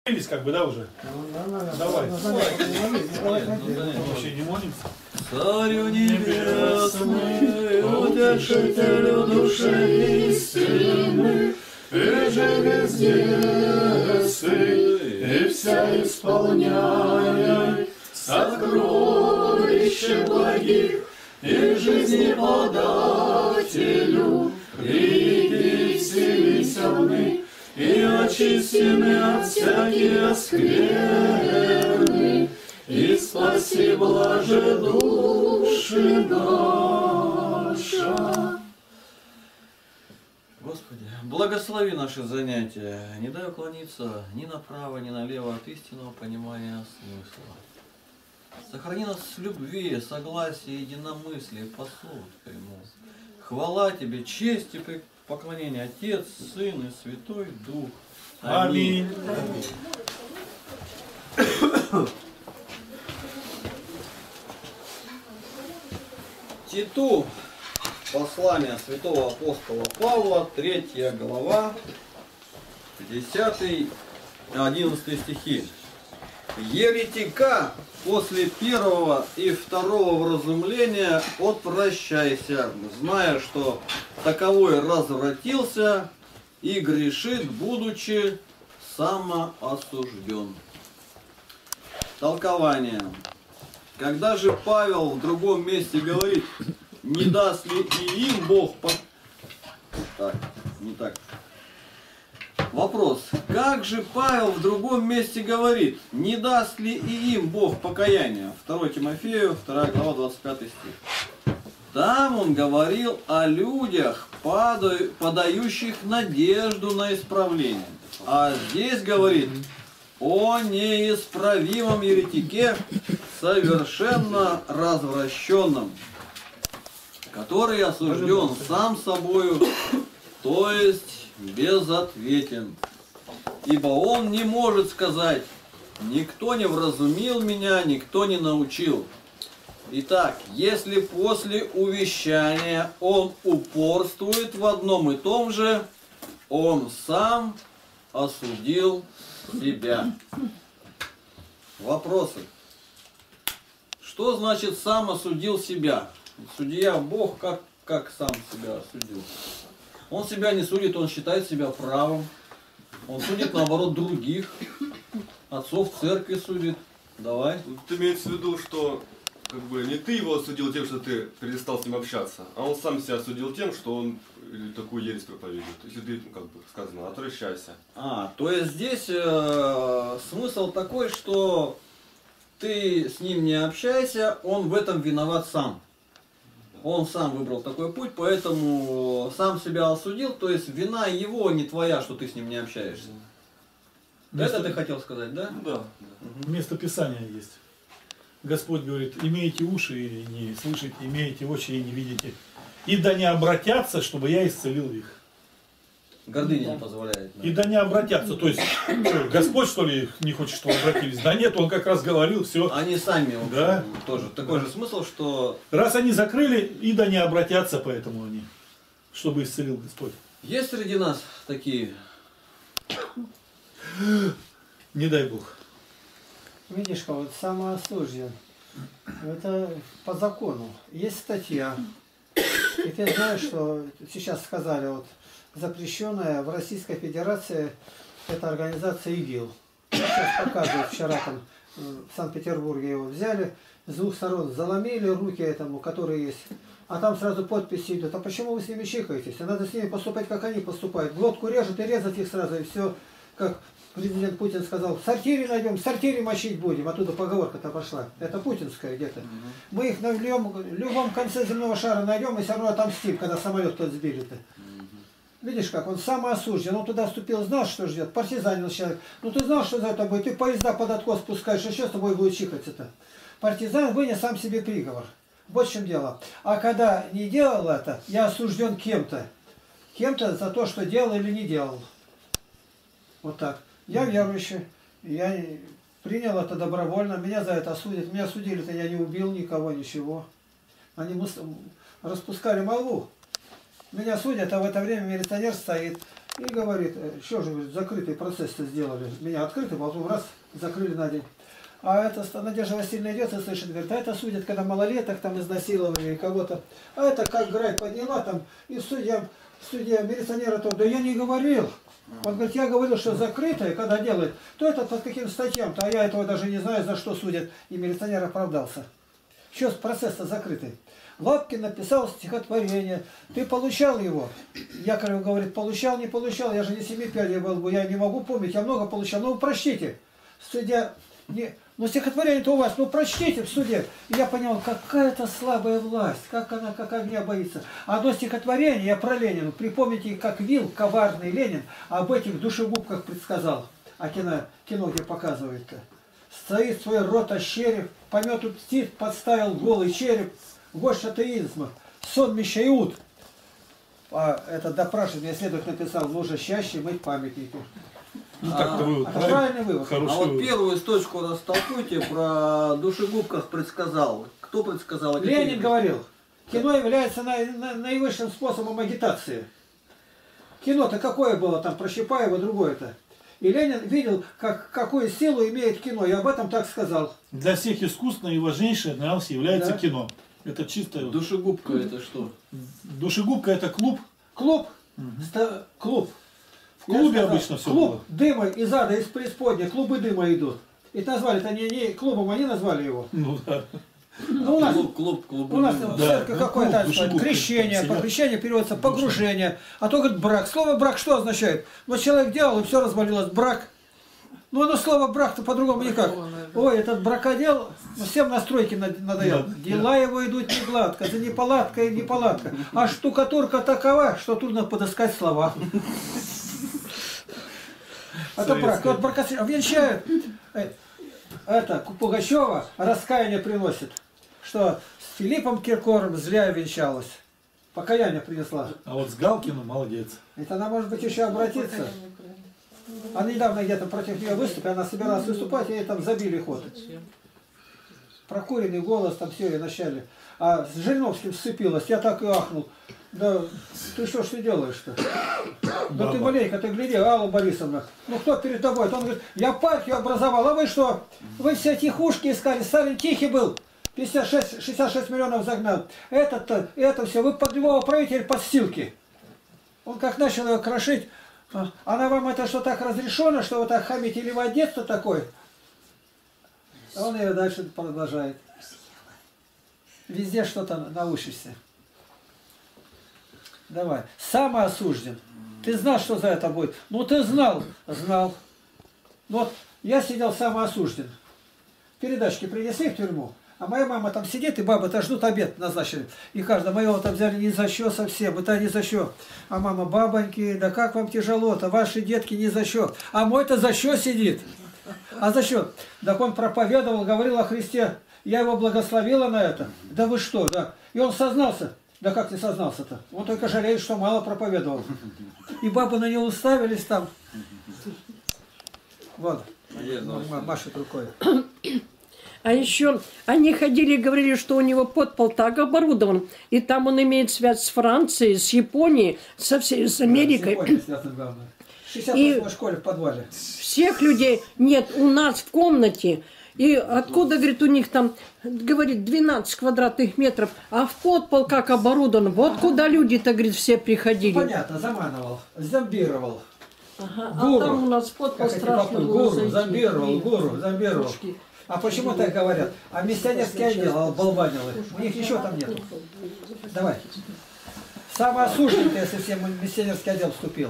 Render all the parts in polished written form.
Как бы, да, уже? Давай. Вообще не молимся. Царю небесный, утешителю души истины, и же везде и вся исполняй сокровище благих, и жизни подателю, приди вселися в них, и очистины от всякие скверны, и спаси блаже души наша. Господи, благослови наши занятия, не дай уклониться ни направо, ни налево от истинного понимания смысла. Сохрани нас в любви, согласии, единомыслии, по слову Твоему. Хвала Тебе, честь и поклонение, Отец, Сын и Святой Дух. Аминь. Титу, послание святого апостола Павла, 3 глава, 10-11 стихи. Еретика после первого и второго вразумления отвращайся, зная, что таковой развратился и грешит, будучи самоосужден. Толкование. Когда же Павел в другом месте говорит, не даст ли и им Бог Так, не так. Вопрос. Как же Павел в другом месте говорит, не даст ли и им Бог покаяния? 2 Тимофею, 2 глава, 25 стих. Там он говорил о людях, подающих надежду на исправление. А здесь говорит о неисправимом еретике, совершенно развращенном, который осужден сам собою, то есть безответен. Ибо он не может сказать, никто не вразумил меня, никто не научил. Итак, если после увещания он упорствует в одном и том же, он сам осудил себя. Вопросы. Что значит сам осудил себя? Судья Бог как сам себя осудил? Он себя не судит, он считает себя правым. Он судит, наоборот, других. Отцов церкви судит. Давай. Тут имеется в виду, что как бы не ты его осудил тем, что ты перестал с ним общаться, а он сам себя осудил тем, что он такую ересь проповедует. Если ты, как бы сказано, отвращайся. То есть здесь смысл такой, что ты с ним не общайся, он в этом виноват сам. Он сам выбрал такой путь, поэтому сам себя осудил, то есть вина его, не твоя, что ты с ним не общаешься. Это ты хотел сказать, да? Да. Место Писания есть. Господь говорит, имеете уши и не слышите, имеете очи и не видите. И да не обратятся, чтобы я исцелил их. Гордыня не позволяет. И да не обратятся. То есть, Господь, что ли, не хочет, чтобы обратились? Да нет, Он как раз говорил, все. Они сами, да? Тоже такой же смысл, что... Раз они закрыли, и да не обратятся, поэтому они, чтобы исцелил Господь. Есть среди нас такие? Не дай Бог. Видишь, вот самоосужден. Это по закону. Есть статья. И ты знаешь, что сейчас сказали, вот запрещенная в Российской Федерации эта организация ИГИЛ. Сейчас показывают, вчера там в Санкт-Петербурге его взяли, с двух сторон заломили руки этому, который есть. А там сразу подписи идут. А почему вы с ними чикаетесь? А надо с ними поступать, как они поступают. Глотку режут и резать их сразу, и все. Как президент Путин сказал, в сортире найдем, в сортире мочить будем. Оттуда поговорка-то пошла. Это путинская где-то. Мы их в любом конце земного шара найдем и все равно отомстим, когда самолет тот сбили-то. Видишь как, он самоосужден, он туда вступил, знал, что ждет, партизанил человек. Ну ты знал, что за это будет, ты поезда под откос пускаешь, и что с тобой будет чихаться-то? Партизан вынес сам себе приговор. Вот в чем дело. А когда не делал это, я осужден кем-то. Кем-то за то, что делал или не делал. Вот так. Я верующий, я принял это добровольно, меня за это осудят. Меня судили-то, я не убил никого, ничего. Они распускали молву. Меня судят, а в это время милиционер стоит. И говорит, что же вы закрытый процесс-то сделали? Меня открытый, потом раз, закрыли на день. А это Надежда Васильевна идет и слышит, говорит, а это судят, когда малолеток там изнасиловали или кого-то. А это как Грай подняла там, и судья милиционера то, да я не говорил. Он говорит, я говорил, что закрытое, когда делает, то это под каким статьям-то, а я этого даже не знаю, за что судят. И милиционер оправдался. Что процесс-то закрытый? Лапкин написал стихотворение. Ты получал его? Яковлев говорит, получал, не получал, я же не семипядей был, я не могу помнить, я много получал. Ну, прочтите. Судья, ну, стихотворение-то у вас, ну, прочтите в суде. И я понял, какая-то слабая власть, как она, как огня боится. Одно стихотворение, я про Ленина, припомните, как Вил, коварный Ленин, об этих душегубках предсказал. А кино где показывает-то. Стоит свой рот ощерив, по мету птиц подставил голый череп. Вождь атеизма, сонмище Иуд. А этот допрашиваемый следователь написал, нужно чаще мыть памятники. Ну, так-то вывод. Правильный вывод. А вот первую строчку растолкуйте про душегубках предсказал. Кто предсказал? Ленин говорил, кино является наивысшим способом агитации. Кино-то какое было там про Щипаева, другое-то. И Ленин видел, какую силу имеет кино, и об этом так сказал. Для всех искусств наиважнейшее для нас является кино. Это чисто... Душегубка это что? Душегубка это клуб. Клуб. Клуб. В клубе обычно все клуб было. дыма из ада, из преисподней, клубы дыма идут. И назвали-то не клубом, они назвали его. Ну да. Ну, у нас, клуб. У нас в церкви какое-то крещение, по крещению переводится погружение. А то говорит брак. Слово брак что означает? Вот человек делал, и все развалилось. Брак. Ну, оно слово брак-то по-другому никак. Ой, этот бракодел всем на стройке надоел. Дела его идут не гладко, это неполадка и неполадка. А штукатурка такова, что трудно подыскать слова. Это брак. Вот бракосочник венчают. Это Пугачева раскаяние приносит, что с Филиппом Киркором зря венчалась. Покаяние принесла. А вот с Галкиным молодец. Это она может быть еще обратиться. Она недавно где-то против нее выступила, она собиралась выступать, и ей там забили ход. Прокуренный голос, там все, и вначале. А с Жириновским сцепилась, я так и ахнул. Да ты что ж ты делаешь-то? Да ты маленько, ты гляди, Алла Борисовна. Ну кто перед тобой? Он говорит, я партию образовал, а вы что? Вы все тихушки искали, Сталин тихий был. 66 миллионов загнал. Это все, вы под любого правителя подстилки. Он как начал ее крошить. Она вам это что так разрешено, что вы так хамите, или вы от детства такой? А он ее дальше продолжает. Везде что-то научишься. Давай. Самоосужден. Ты знал, что за это будет? Ну ты знал. Знал. Вот я сидел самоосужден. Передачки принесли в тюрьму. А моя мама там сидит, и бабы-то ждут обед назначили. И каждого моего там взяли ни за что совсем, это ни за что. А мама, бабоньки, да как вам тяжело-то, ваши детки ни за что. А мой-то за что сидит? А за что? Так он проповедовал, говорил о Христе. Я его благословила на это. Да вы что, да. И он сознался. Да как ты сознался-то? Он только жалеет, что мало проповедовал. И бабы на него уставились там. Вот. Машет рукой. А еще они ходили и говорили, что у него подпол так оборудован, и там он имеет связь с Францией, с Японией, с Америкой. В 68-й школе в подвале. Всех людей нет у нас в комнате. И откуда, говорит, у них там, говорит, 12 квадратных метров, а в подпол как оборудован. Вот куда люди-то, говорит, все приходили. Понятно, заманывал, зомбировал. Ага, Гуру. а там у нас подпол Как страшно было гуру, зайти. зомбировал. А почему так говорят? А миссионерский отдел болванилы. У них ничего там нету. Давай. Самоосужден, если всем миссионерский отдел вступил.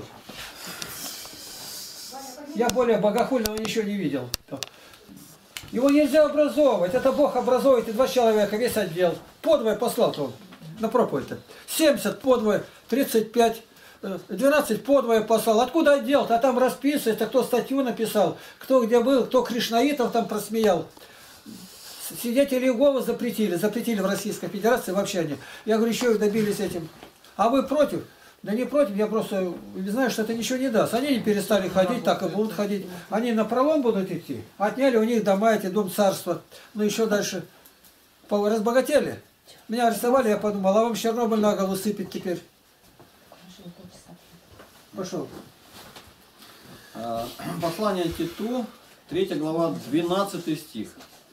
Я более богохульного ничего не видел. Его нельзя образовывать. Это Бог образовывает, и 2 человека, весь отдел. Подвое послал-то он на проповедь-то. 70 подвое, 35, 12 подвое послал. Откуда отдел-то? А там расписывается, кто статью написал, кто где был, кто кришнаитов там просмеял. Свидетели Иеговы запретили в Российской Федерации вообще они. Я говорю, еще их добились этим. А вы против? Да не против, я просто не знаю, что это ничего не даст. Они не перестали ходить, так и будут ходить. Они напролом будут идти. Отняли у них дома, эти дом царства. Ну еще дальше. Разбогатели. Меня арестовали, я подумал, а вам Чернобыль на голову сыпет теперь. Пошел. Послание Титу, 3 глава, 12 стих.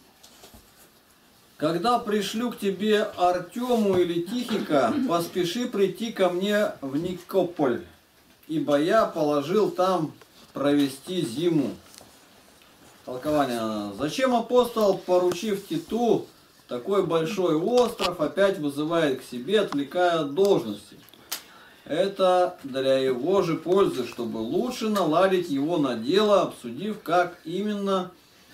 Когда пришлю к тебе Артему или Тихика, поспеши прийти ко мне в Никополь, ибо я положил там провести зиму. Толкование. Зачем апостол, поручив Титу такой большой остров, опять вызывает к себе, отвлекая от должности? Это для его же пользы, чтобы лучше наладить его на дело, обсудив, как именно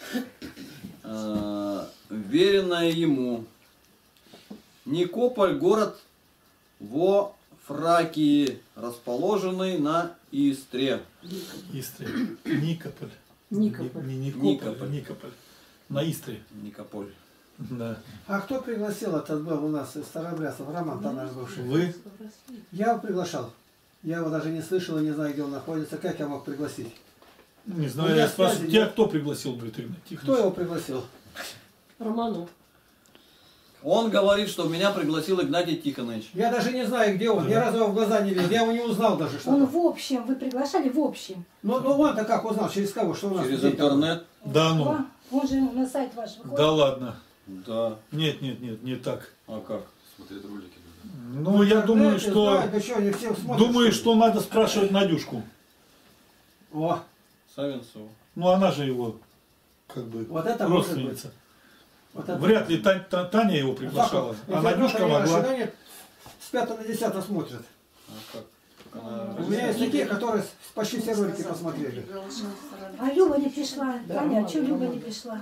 веренное ему. Никополь — город во Фракии, расположенный на Истре. Истре. Никополь. Никополь. Не Никополь, Никополь. а Никополь. На Истре. Никополь. Да. А кто пригласил, этот был у нас из Старобрядцев, Роман-то наш бывший? Вы? Я его приглашал. Я его даже не слышал и не знаю, где он находится. Как я мог пригласить? Не У знаю, меня я спрашиваю, связи тебя нет. кто пригласил, говорит, Игнатий? Кто его пригласил? Роману. Он говорит, что меня пригласил Игнатий Тихонович. Я даже не знаю, где он. Ни разу его в глаза не видел. Я его не узнал даже. Что Он там. в общем, вы приглашали в общем. Ну он-то как узнал? Через кого? Что у нас? Через где там? интернет. Да ну. Он же на сайт ваш выходит. Да ладно. Да. Нет, не так. А как? Смотреть ролики. Ну, я думаю, Интернете, что... да, да что, они все смотрят, Думаю, что что надо спрашивать Надюшку. О, Савинцеву. Ну, она же его, как бы, вот это может быть. родственница. Вот это. Вряд ли Таня его приглашала. А Надюшка могла. С 5 на 10 смотрят. А как? Как она- У меня есть такие, которые почти все ролики посмотрели. А Люба не пришла. Таня, а что Люба не пришла?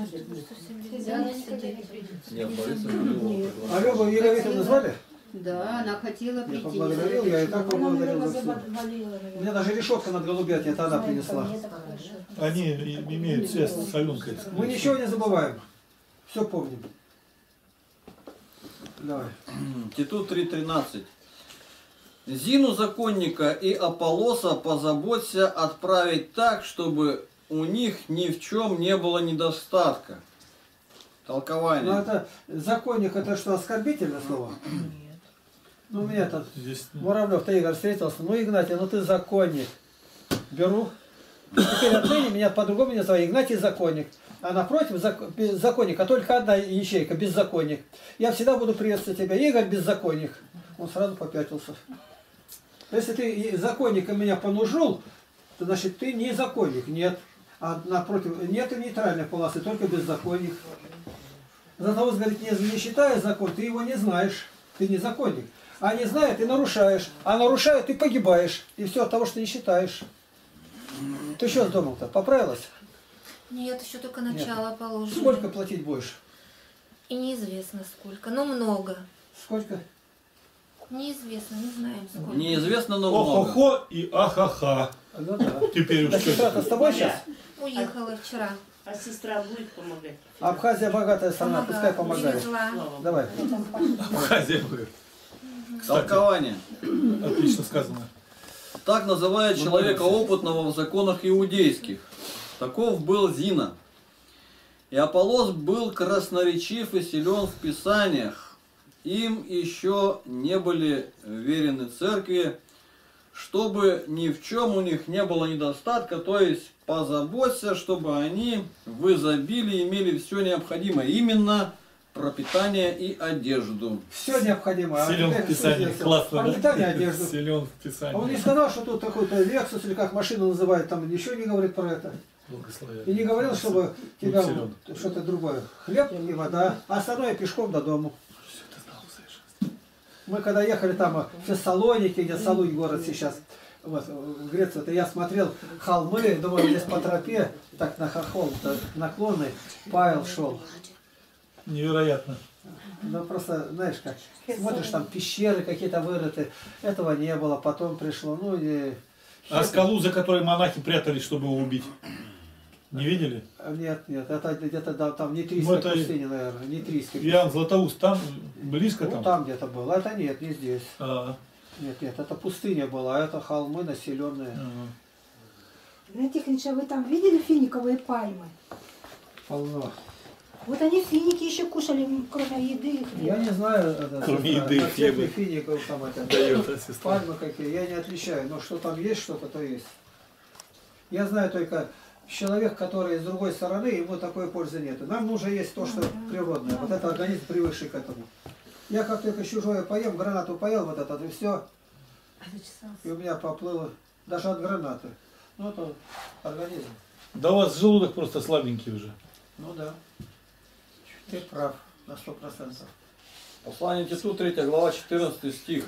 Нет, Бориса Гулева А Любу Елеветовну звали? Да, она хотела Я прийти. поблагодарил, я и так Она, поблагодарил наверное, за все. заболела. У наверное. меня даже решетка над голубят я тогда принесла. Мне так хорошо. Они имеют связь с Аленкой. Мы ничего не забываем. Все помним. Давай. Титу 3.13. Зину законника и Аполлоса позаботься отправить так, чтобы у них ни в чем не было недостатка. Ну Толкование. это законник, это что, оскорбительное слово? Ну у меня тут Здесь Муравлев-то Игорь встретился. Ну Игнатий, ну ты законник. Беру. Теперь отныне меня по-другому не называют. Игнатий законник. А напротив законник, а только одна ячейка, беззаконник. Я всегда буду приветствовать тебя. Игорь беззаконник. Он сразу попятился. Если ты законником меня понужил, то значит ты не законник. Нет. А напротив, нет и нейтральной полосы, только беззаконник. Златоуст говорит, не считая закон, ты его не знаешь. Ты не законник. А не зная, ты нарушаешь. А нарушая, ты погибаешь. И все от того, что не считаешь. Ты что думал-то? Поправилась? Нет, еще только начало положено. Сколько платить будешь? И неизвестно сколько, но много. Сколько? Неизвестно, не знаем сколько. Неизвестно, но много. охо-хо и ахаха. Ну да. Теперь А уж сестра-то с тобой сейчас? Уехала вчера. А сестра будет помогать? Абхазия богатая страна, пускай помогает. Привезла. Давай. хозяйка. Кстати, Толкование. отлично сказано. Так называют человека опытного в законах иудейских. Таков был Зина. И Аполлос был красноречив и силен в Писаниях. Им еще не были верены церкви, чтобы ни в чем у них не было недостатка, то есть позаботься, чтобы они в изобилии имели все необходимое, именно пропитание и одежду. Все необходимо. А Силен в теперь Писании. что Классно, делать? Питание, да? одежду. Силен в А он не Писании. сказал, что тут какой-то Lexus или как машину называют, там ничего не говорит про это. Благословен. И не говорил, чтобы тебя силен. что-то другое. Хлеб и вода, а остальное пешком до дому. Мы когда ехали там в Фессалоники, где Салунь город сейчас, вот, в Греции, то я смотрел холмы, думаю, здесь по тропе, так на холм наклонный, Павел шел. Невероятно. Ну просто, знаешь как, смотришь, там пещеры какие-то вырыты, этого не было, потом пришло, ну и... А скалу, за которой монахи прятались, чтобы его убить? Не видели? Нет, это где-то да, там Ну, Нитрийская это пустыня, наверное, Нитрийская. Иоанн Златоуст там, близко Ну там? там где-то было, это нет, не здесь. А, Нет, это пустыня была, а это холмы населенные. ага. Игнатий Тихонович, а вы там видели финиковые пальмы? Полно. Вот они финики еще кушали, кроме еды и Я хлеба. не знаю, это, Кроме сестра, еды и как хлеба. всяких фиников там это, Дает сестра. пальмы какие, я не отличаю, но что там есть, что-то то есть. Я знаю только человек, который с другой стороны, ему такой пользы нет. Нам нужно есть то, что природное. Вот это организм привыкший к этому. Я как только чужое поем, гранату поел, вот это, и все. И у меня поплыло даже от гранаты. Ну, это организм. Да у вас желудок просто слабенький уже. Ну да. Ты прав на 100%. Послание Титу, 3 глава, 14 стих.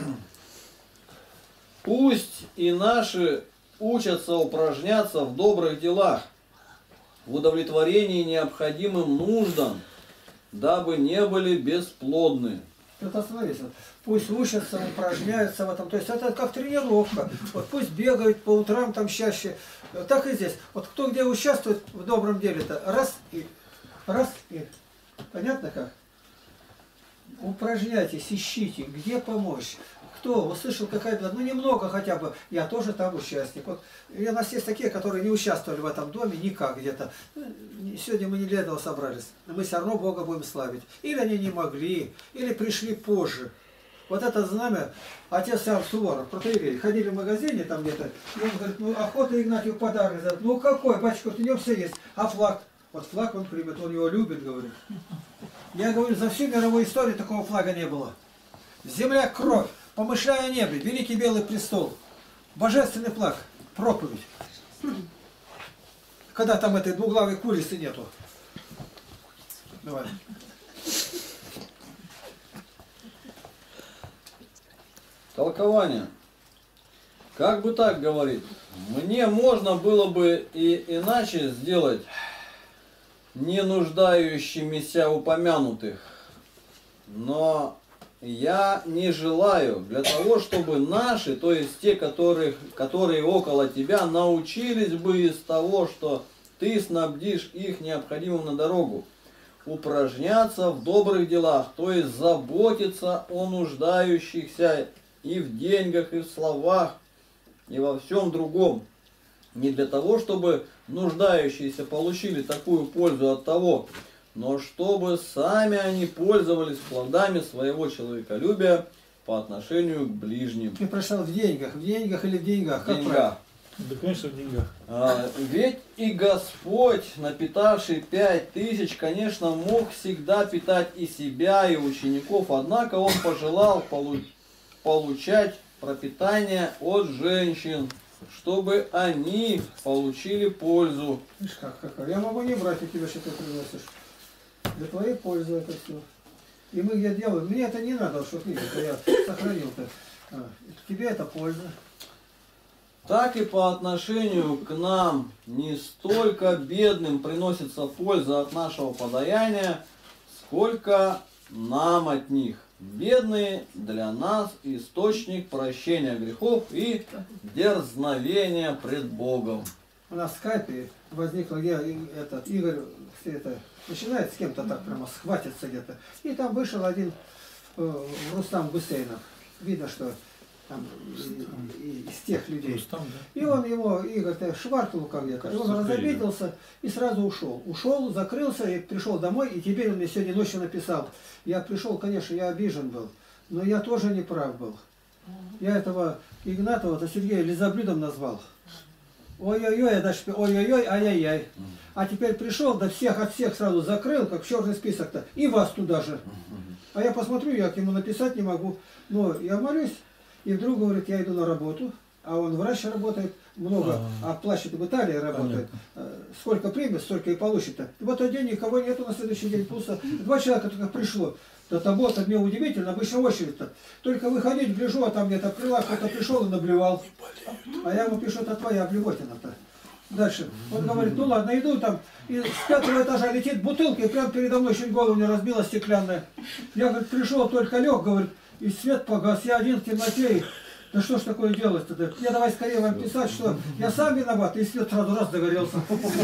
Пусть и наши учатся упражняться в добрых делах, в удовлетворении необходимым нуждам, дабы не были бесплодны. Тут остановиться. Пусть учатся, упражняются в этом. То есть это как тренировка. Вот пусть бегают по утрам там чаще. Так и здесь. Вот кто где участвует в добром деле-то, раз и. Понятно как? Упражняйтесь, ищите, где помочь. Кто услышал какая-то, ну немного хотя бы, я тоже там участник. Вот у нас есть такие, которые не участвовали в этом доме никак где-то. Сегодня мы не для этого собрались, но мы все равно Бога будем славить. Или они не могли, или пришли позже. Вот это знамя, отец Сам Суворов, протоиерей, ходили в магазине там где-то, и он говорит, ну охота Игнатию подарок сделать. Ну какой, батюшка, у него все есть, а флаг? Вот флаг он примет, он его любит, говорит. Я говорю, за всю мировую историю такого флага не было. Земля, кровь, помышляя о небе, великий белый престол, божественный флаг, проповедь. Когда там этой двуглавой курицы нету. Давай. Толкование. Как бы так говорит, мне можно было бы и иначе сделать, не нуждающимися упомянутых, но я не желаю для того, чтобы наши, то есть те, которые около тебя, научились бы из того, что ты снабдишь их необходимым на дорогу, упражняться в добрых делах, то есть заботиться о нуждающихся и в деньгах, и в словах, и во всем другом. Не для того, чтобы нуждающиеся получили такую пользу от того, но чтобы сами они пользовались плодами своего человеколюбия по отношению к ближним. Ты прочитал в деньгах или в деньгах? В деньгах. Да, конечно, в деньгах. Ведь и Господь, напитавший 5000, конечно, мог всегда питать и себя, и учеников, однако Он пожелал получать пропитание от женщин, чтобы они получили пользу. Видишь как? Я могу не брать у тебя, что ты приносишь. Для твоей пользы это все. И мы где делаем, мне это не надо, что книгу я сохранил-то. Тебе это польза. Так и по отношению к нам не столько бедным приносится польза от нашего подаяния, сколько нам от них. Бедные для нас источник прощения грехов и дерзновения пред Богом. У нас в скайпе возникло, где этот Игорь все это начинает с кем-то так прямо схватиться где-то. И там вышел один Рустам Гусейнов. Видно, что там из тех людей. Рустам, да? И он его, Игорь, шваркнул как где-то. И он разобиделся и сразу ушел. Ушел, закрылся и пришел домой. И теперь он мне сегодня ночью написал. Я пришел, конечно, я обижен был. Но я тоже не прав был. Я этого Игнатова, Сергея лизоблюдом назвал. Ой-ой-ой, я даже ой-ой-ой, ай-яй-яй. А теперь пришел, да всех от всех сразу закрыл, как черный список-то. И вас туда же. А я посмотрю, я к нему написать не могу. Но я молюсь. И вдруг говорит, я иду на работу, а он врач работает, много, а плачет в Италии работает. Сколько примет, столько и получит-то. В этот день никого нету, на следующий день пусто. 2 человека только пришло. Это было мне удивительно, обычно очередь-то. Только выходить, гляжу, а там где-то крыла, кто-то пришел и наблевал. А я ему пишу, это твоя блевотина-то. Дальше. Он говорит, ну ладно, иду там, и с 5-го этажа летит бутылка, и прямо передо мной чуть голову не разбила стеклянная. Я, говорит, пришел, только лег, говорит, и свет погас, я один в темноте. И... Да что ж такое делать-то? Я давай скорее вам писать, что я сам виноват, и свет сразу раз загорелся.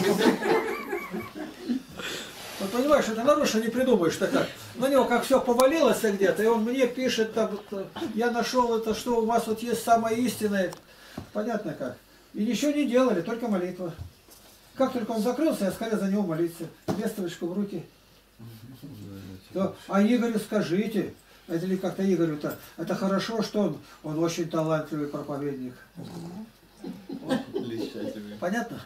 Вот понимаешь, это нарочно не придумаешь-то как. На него как все повалилось где-то, и он мне пишет, там, я нашел это, что у вас вот есть самое истинное. Понятно как. И ничего не делали, только молитва. Как только он закрылся, я скорее за него молиться. Вестовочку в руки. То, а Игорю скажите, это ли как-то Игорю-то, это хорошо, что он очень талантливый проповедник. Вот. Трещать уже. Понятно?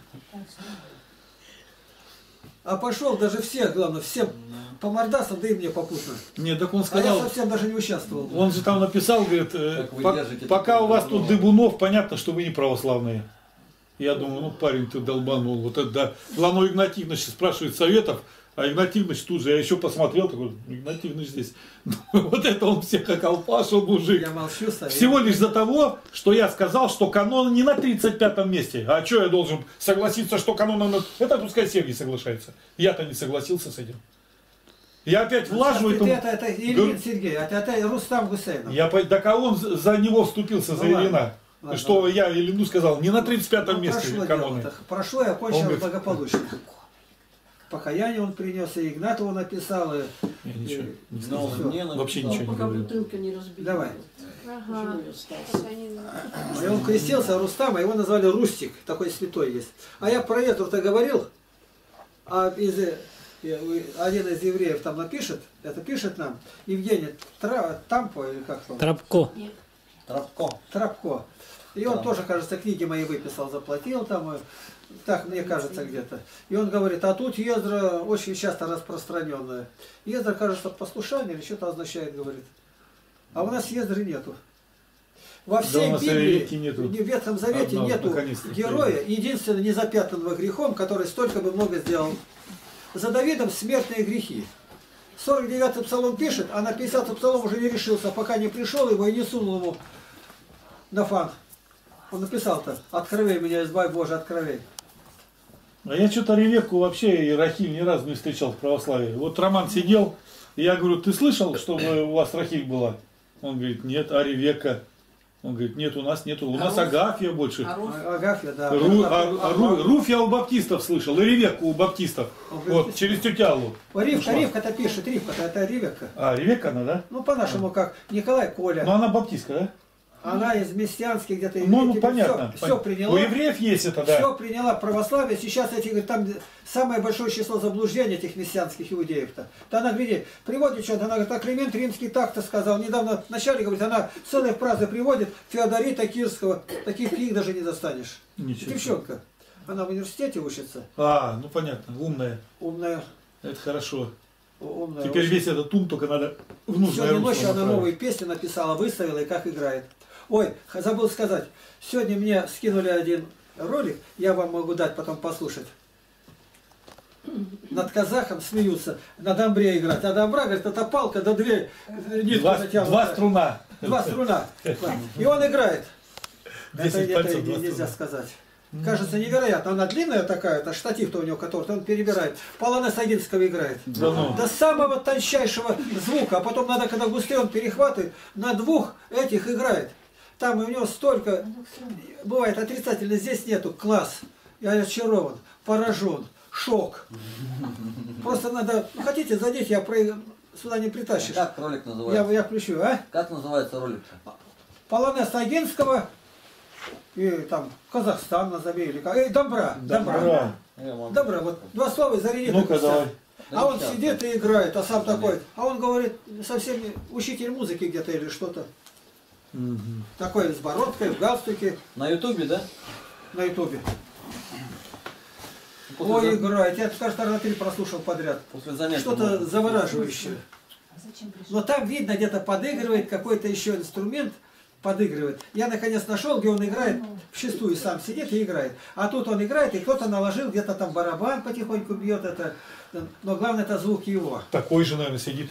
А пошел даже всех, главное, всем по мордасам, да и мне попутно. Нет, так он А я сказал, совсем даже не участвовал. он же там написал, говорит, вы держите пока такое у вас говно». тут Дыбунов, понятно, что вы не православные. Я думаю, ну парень, ты долбанул. Вот это да. Главное, Игнатьевич спрашивает советов, а Игнатьевич тут же, я еще посмотрел, такой, Игнатьевич здесь. Вот это он всех околпашил, мужик. Я молчу, совет. Всего лишь за того, что я сказал, что канон не на 35-м месте. А что я должен согласиться, что канон на... Это пускай Сергей соглашается. Я-то не согласился с этим. Я опять влажу Сейчас этому... это Ильин Сергей, это Рустам Гусейнов. Так а он за него вступился, за Ну, ладно. Ильина. Ладно. Что я Ильину сказал, не на 35-м Ну, месте прошло каноны. дело-то. Прошло и Он окончилось говорит, благополучно. Покаяние он принес, и Игнатову написал, и... Я ничего не Но сказал. он мне Вообще написал. ничего не Пока говорил. бутылка не разбила. Давай. Ага. Живой остался. И он крестился, Рустама, его назвали Рустик, такой святой есть. А я про это говорил, а один из евреев там напишет, это пишет нам, Евгений Тампо, или как он? Тропко. Трапко. И он тоже, кажется, книги мои выписал, заплатил там, так мне кажется где-то. И он говорит, а тут ездра очень часто распространенная. Ездра, кажется, послушание или что-то означает, говорит. А у нас ездры нету. Во Да, всей у нас Библии, реки нету. в Ветхом Завете Одного, нету наконец-то. героя, единственно незапятнанного грехом, который столько бы много сделал. За Давидом смертные грехи. 49-й псалом пишет, а на 50-й псалом уже не решился, пока не пришел его и не сунул ему на фан. Он написал-то, откровей меня, избавь Боже, откровей. А я что-то Ревекку вообще и Рахиль ни разу не встречал в православии. Вот Роман сидел, и я говорю, ты слышал, чтобы у вас Рахиль была? Он говорит, нет, а Ревекка? Он говорит, нет, у нас нету, у нас Агафья больше. Агафья, да. Руфь я у баптистов слышал, и Ревекку у баптистов. Вот, через тетю Аллу. Ривка-то пишет, Ривка-то это Ревекка. А, Ревекка она, да? Ну, по-нашему, как Николай Коля. Ну, она баптистка, да? Она из мессианских где-то... Ну, понятно. Все приняла. У евреев есть это, да. Все приняла православие. Сейчас эти, говорит, там самое большое число заблуждений этих мессианских иудеев-то. Да она, говорит, приводит что-то. Она говорит, а Климент Римский так-то сказал. Недавно вначале, говорит, она целые фразы приводит. Феодорита Кирского. Таких книг даже не достанешь. Ничего. Девчонка. Она в университете учится. А, ну понятно, умная. Умная. Это хорошо. Умная. Теперь очень. весь этот ум только надо в нужное Сегодня русло ночью она направить. новые песни написала, выставила и как играет. Ой, забыл сказать. Сегодня мне скинули один ролик, я вам могу дать потом послушать. Над казахом смеются, на домбре играть. А домбра, говорит, это палка, да две нитки натянуты. Два струна. Два струна. И он играет. 10 Это пальцев, два нельзя струна. сказать. Кажется невероятно. Она длинная такая, это штатив-то у него, который он перебирает. Полонез Агинского играет. Да ну. До самого тончайшего звука. А потом надо, когда густой он перехватывает, на двух этих играет. Там у него столько, бывает отрицательно, здесь нету. Класс. Я очарован, поражен, шок. Просто надо, ну, хотите, зайдите, я сюда не притащишь. Как ролик называется? Я включу, а? Как называется ролик-то? Полонез Агинского и там Казахстан назови, или как. Домбра. Добра. Добра, вот два слова и заряди. Ну-ка, давай. А он сидит и играет, а сам такой. А он говорит, совсем учитель музыки где-то или что-то. Мгм. Такой с бородкой, в галстуке, На ютубе, да? на ютубе. После Ой, за- играет. Я, кажется, на 3 прослушал подряд. После занятия. Что-то можно. завораживающее. Но там видно, где-то подыгрывает, какой-то еще инструмент подыгрывает. Я, наконец, нашел, где он играет, вшестую сам сидит и играет. А тут он играет, и кто-то наложил, где-то там барабан потихоньку бьет это. Но главное, это звук его. Такой же, наверное, сидит.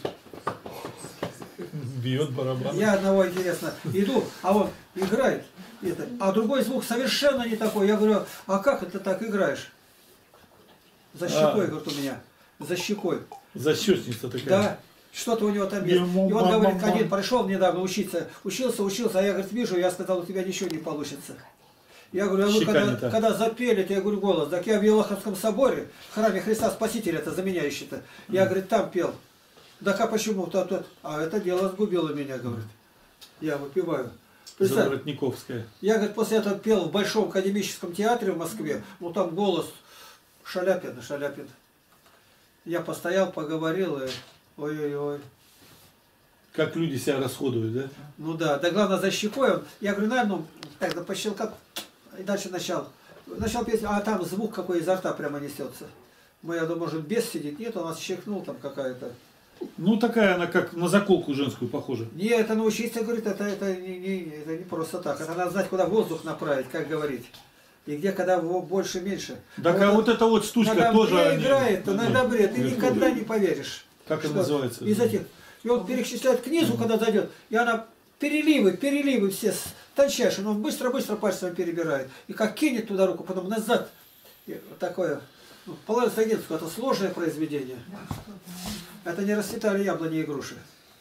Бьет барабан. Я одного, интересно, иду, а он играет, а другой звук совершенно не такой. Я говорю, а как это так играешь? За щекой, говорит, у меня. За щекой. Защечница такая. Да, что-то у него там есть. И он говорит, один пришел недавно учиться, учился, а я, говорит, вижу, я сказал, у тебя ничего не получится. Я говорю, а вы Щека не та. когда запели, я говорю, голос, так я в Елоховском соборе, в храме Христа Спасителя, это заменяющий-то, я, говорит, там пел. Так а почему? А это дело сгубило меня, говорит. Я выпиваю. Представь, Заворотниковская. я, говорит, после этого пел в Большом академическом театре в Москве, ну там голос Шаляпин. Я постоял, поговорил, и ой-ой-ой. Как люди себя расходуют, да? Ну да, да главное за щекой. Я говорю, наверное, ну, так да пощелкал, и дальше начал. начал петь, а там звук какой изо рта прямо несется. Мы, я думаю, может, бес сидит. Нет, он нас чихнул там какая-то. Ну, такая она, как на заколку женскую похожа. Не, это научиться, говорит, это не просто так. Это надо знать, куда воздух направить, как говорить. И где, когда его больше, меньше. Так, а вот эта вот штучка на тоже... добре играет, на добре, ты никогда не поверишь. Как это называется? Из этих. И он перечисляет к низу, когда зайдет, и она переливы все тончайшие, но он быстро-быстро пальцами перебирает. И как кинет туда руку, потом назад. И вот такое. Ну, Половина Сагинского, это сложное произведение. Это не расцветали яблони и груши.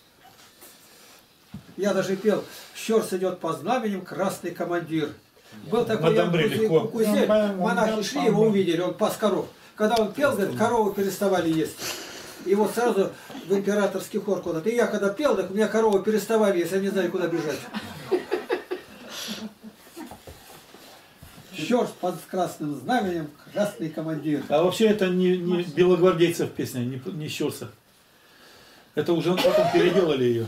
Я даже пел, «Щерс идет по знаменем, красный командир». Был такой кузель, монахи шли, его увидели, он пас коров. Когда он пел, говорит, коровы переставали есть. И вот сразу в императорский хор куда-то. И я когда пел, так у меня коровы переставали есть, я не знаю, куда бежать. Щерс под красным знаменем, красный командир. А вообще это не белогвардейцев песня, не Щерса. Это уже потом переделали ее.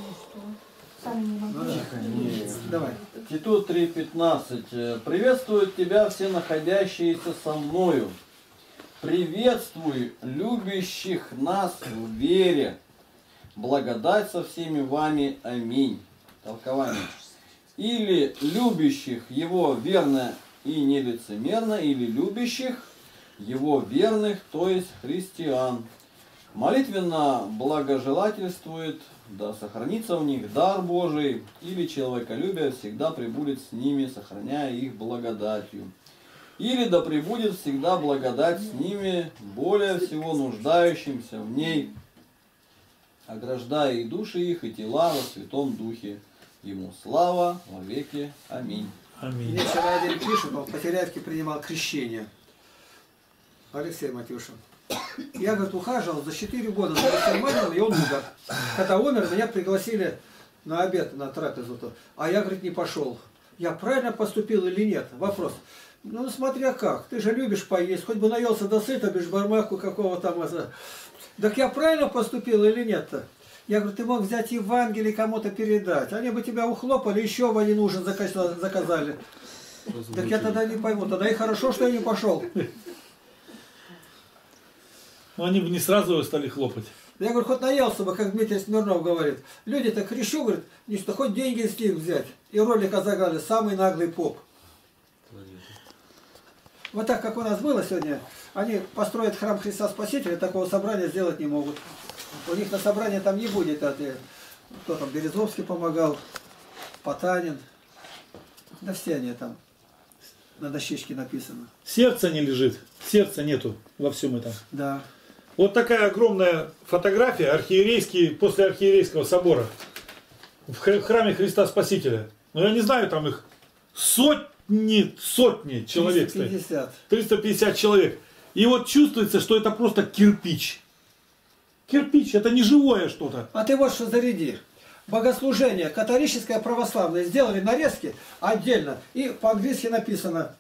Давай. Титу 3.15. Приветствуют тебя все находящиеся со мною. Приветствуй любящих нас в вере. Благодать со всеми вами. Аминь. Толкование. Или любящих его верно и нелицемерно, или любящих его верных, то есть христиан. Молитвенно благожелательствует, да сохранится у них дар Божий, или человеколюбие всегда пребудет с ними, сохраняя их благодатью. Или да пребудет всегда благодать с ними, более всего нуждающимся в ней, ограждая и души их, и тела во Святом Духе. Ему слава во веки. Аминь. Аминь. Мне вчера один пишет, он по Теряевке принимал крещение. Алексей Матюшин. Я, говорит, ухаживал за 4 года за мусульманином, и он умер. Когда умер, меня пригласили на обед, на трапезу. А я, говорит, не пошел. Я правильно поступил или нет? Вопрос. Ну, смотря как. Ты же любишь поесть. Хоть бы наелся до сыта, бешбармаку какого там. Так я правильно поступил или нет-то? Я говорю, ты мог взять Евангелие кому-то передать. Они бы тебя ухлопали, еще бы один ужин заказали. Так я тогда не пойму. Тогда и хорошо, что я не пошел. Ну, они бы не сразу стали хлопать. Я говорю, хоть наелся бы, как Дмитрий Смирнов говорит. Люди-то крещу, говорит, не что, хоть деньги с них взять. И ролик заграли, самый наглый поп. Вот так, как у нас было сегодня, они построят храм Христа Спасителя, такого собрания сделать не могут. У них на собрании там не будет. Кто там, Березовский помогал, Потанин. Да все они там. На дощечке написано. Сердца не лежит, сердца нету во всем этом. Да. Вот такая огромная фотография архиерейский, после архиерейского собора в храме Христа Спасителя. Но я не знаю, там их сотни человек стоит. 350. 350 человек. И вот чувствуется, что это просто кирпич. Кирпич, это не живое что-то. А ты вот что заряди. Богослужение католическое, православное сделали нарезки отдельно. И по-английски написано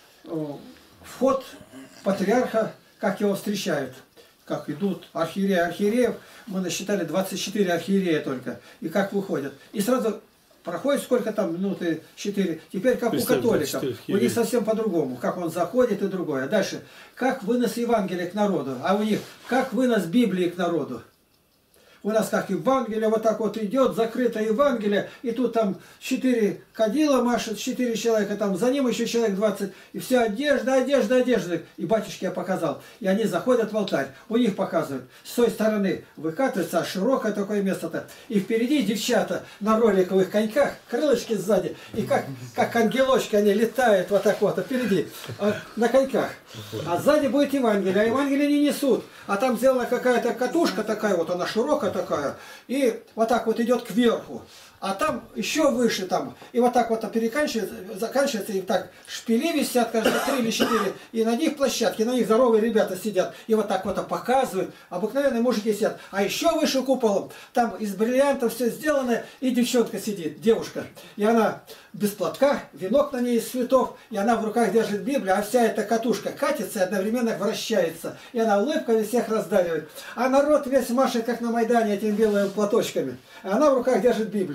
вход патриарха, как его встречают. Как идут архиереев. Мы насчитали 24 архиерея только. И как выходят. И сразу проходит сколько там, минуты 4. Теперь как у католиков. У них совсем по-другому. Как он заходит и другое. Дальше. Как вынос Евангелия к народу. А у них как вынос Библии к народу. У нас как Евангелие вот так вот идет, закрытое Евангелие, и тут там 4 кадила машет, 4 человека, там за ним еще человек 20, и вся одежда. И батюшке я показал. И они заходят в алтарь, у них показывают. С той стороны выкатывается, широкое такое место-то. И впереди девчата на роликовых коньках, крылышки сзади, и как ангелочки они летают вот так вот, впереди, на коньках. А сзади будет Евангелие, а Евангелие не несут. А там сделана какая-то катушка такая, вот она широкая такая, и вот так вот идет кверху. А там еще выше там, и вот так вот заканчивается, и так шпили висят, кажется, 3 или 4, и на них площадки, на них здоровые ребята сидят, и вот так вот показывают, обыкновенные мужики сидят. А еще выше куполом, там из бриллиантов все сделано, и девчонка сидит, девушка, и она без платка, венок на ней из цветов, и она в руках держит Библию, а вся эта катушка катится и одновременно вращается, и она улыбками всех раздаривает. А народ весь машет, как на Майдане, этими белыми платочками, а она в руках держит Библию.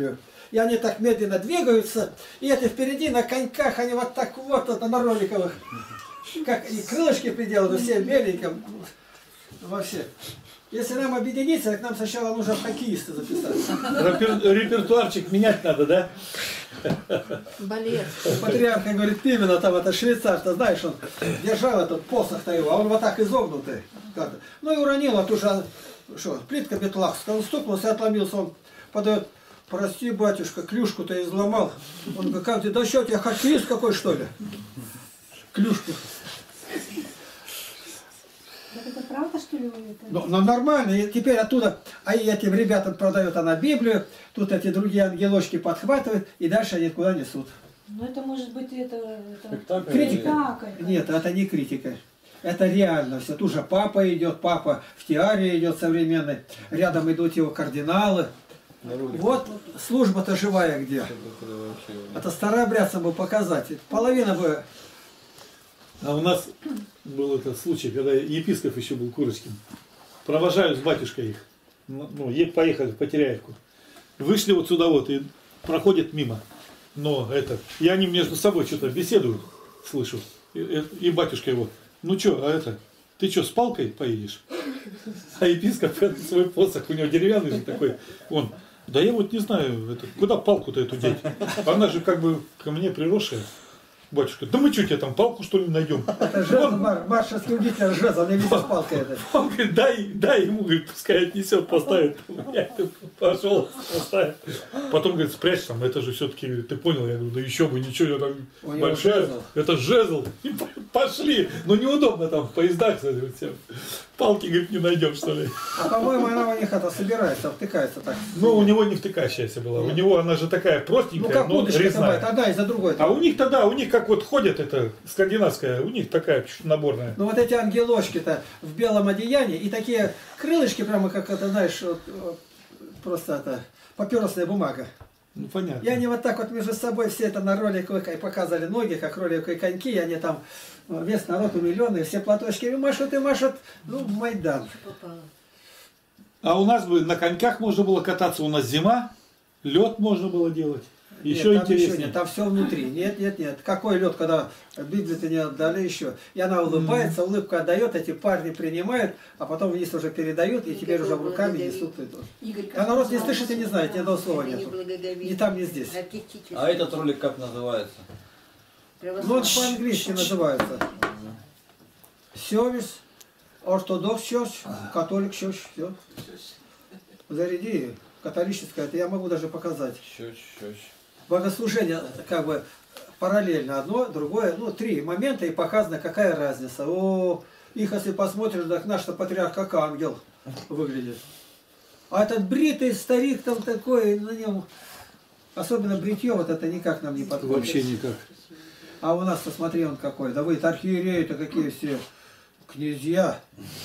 и они так медленно двигаются, и это впереди на коньках, они вот так вот это, на роликовых, как и крылышки приделаны, все беленько, вообще. Если нам объединиться, так нам сначала нужно в хоккеисты записать. Репертуарчик менять надо, да? Балет. Патриарх говорит, именно там это швейцар, ты знаешь, он держал этот посох-то его, а он вот так изогнутый. Ну и уронил, а тут же, что, плитка бетлахская, он стукнулся, отломился, он подает, прости, батюшка, клюшку-то изломал. Он говорит, как ты, да что, у тебя хоккеист какой, что ли? Клюшку. Это правда, что ли, вы это? Ну нормально, и теперь оттуда, а этим ребятам продает она Библию, тут эти другие ангелочки подхватывают, и дальше они куда несут. Ну это может быть это Критика? Нет, это не критика. Это реально все. Тут же папа идет, папа в тиаре идет современный, рядом идут его кардиналы. Вот служба-то живая где. Это старообрядцам бы показать. Половина бы... А у нас был этот случай, когда епископ еще был Курочкин. Провожаю с батюшкой их. Ну, поехали в Потеряевку. Вышли вот сюда вот и проходят мимо. Но это, и они между собой что-то беседуют, слышу. И батюшка его, ну что, а это, ты что, с палкой поедешь? А епископ свой посох, у него деревянный же такой, он, да я вот не знаю, это, куда палку-то эту деть? Она же как бы ко мне приросшая. Батюшка, да мы что, тебе там палку что ли найдем? Это жезл, маршальский удивительный жезл, мне видит с палкой это. Он говорит, дай ему, говорит, пускай отнесет, поставит. Я пошел, поставил. Потом говорит, спрячь там, это же все-таки, ты понял? Я говорю, да еще бы, ничего, я там большая, это жезл. И пошли. Но неудобно там в поездах, кстати, палки, говорит, не найдем, что ли. А по-моему, она у них это собирается, втыкается так. Ну, у него не втыкающаяся была. У него она же такая простенькая, ну, как но удочка резная. одна из-за другой. А у них тогда, у них как вот ходят, это скандинавская, у них такая чуть наборная. Ну вот эти ангелочки-то в белом одеянии и такие крылышки прямо как это, знаешь, вот, просто это папиросная бумага. Ну понятно. И они вот так вот между собой все это на роликовых и показали ноги, как роликовые коньки, и они там, весь народ умиленный, все платочки машут и машут, ну Майдан. А у нас бы на коньках можно было кататься, у нас зима, лед можно было делать. Еще нет, интереснее. Еще нет, там все внутри. Нет. Какой лед, когда Библию-то не отдали еще. И она улыбается, улыбка отдает, эти парни принимают, а потом вниз уже передают, и теперь уже руками несут. А народ не слышит и не знает, ни одного слова нет. Ни там, ни здесь. А этот ролик как называется? Ну, он по-английски называется. Service, Orthodox Church, Catholic Church, все. Заряди, католическое, это я могу даже показать. Богослужение как бы параллельно одно, другое, ну 3 момента и показано какая разница. О, их если посмотришь, так наш-то патриарх как ангел выглядит. А этот бритый старик там такой, на нем, особенно бритье, вот это никак нам не подходит. Вообще никак. А у нас, посмотри, он какой. Да вы архиереи-то какие все князья.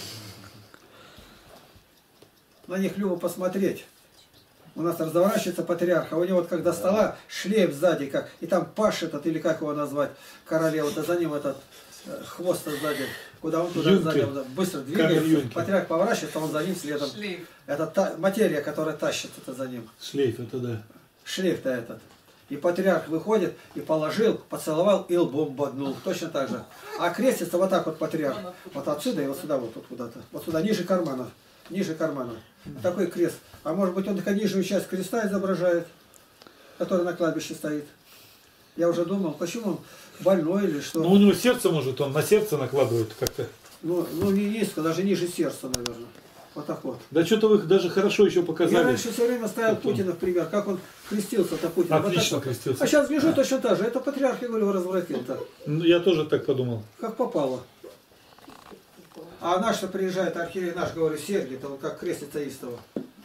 На них любо посмотреть. У нас разворачивается патриарх, а у него вот как до стола шлейф сзади, как, и там паш этот, или как его назвать, королева-то за ним этот хвост сзади, куда он туда Юнкер. сзади вот, быстро двигается, патриарх поворачивается, он за ним следом. Шлейф. Это та материя, которая тащит это за ним. Шлейф, это да. Шлейф-то этот. И патриарх выходит и положил, поцеловал и лбом боднул. Точно так же. А крестится вот так вот патриарх. Вот отсюда и вот сюда, вот тут куда-то. Вот сюда, ниже кармана. Ниже кармана. Такой крест. А может быть он такая нижнюю часть креста изображает, который на кладбище стоит. Я уже думал, почему он больной или что. Ну у него сердце, может, он на сердце накладывает как-то. Ну не низко, даже ниже сердца, наверное. Вот так вот. Да что-то вы даже хорошо еще показали. Я раньше все время ставил Путина в пример, как он крестился-то Путин. Отлично вот крестился. А сейчас гляжу точно так же. Это патриарх, я говорю, развратил-то. Ну, я тоже так подумал. Как попало. А наш-то приезжает, архиерей наш, говорю, Сергий, то он как крестится истово.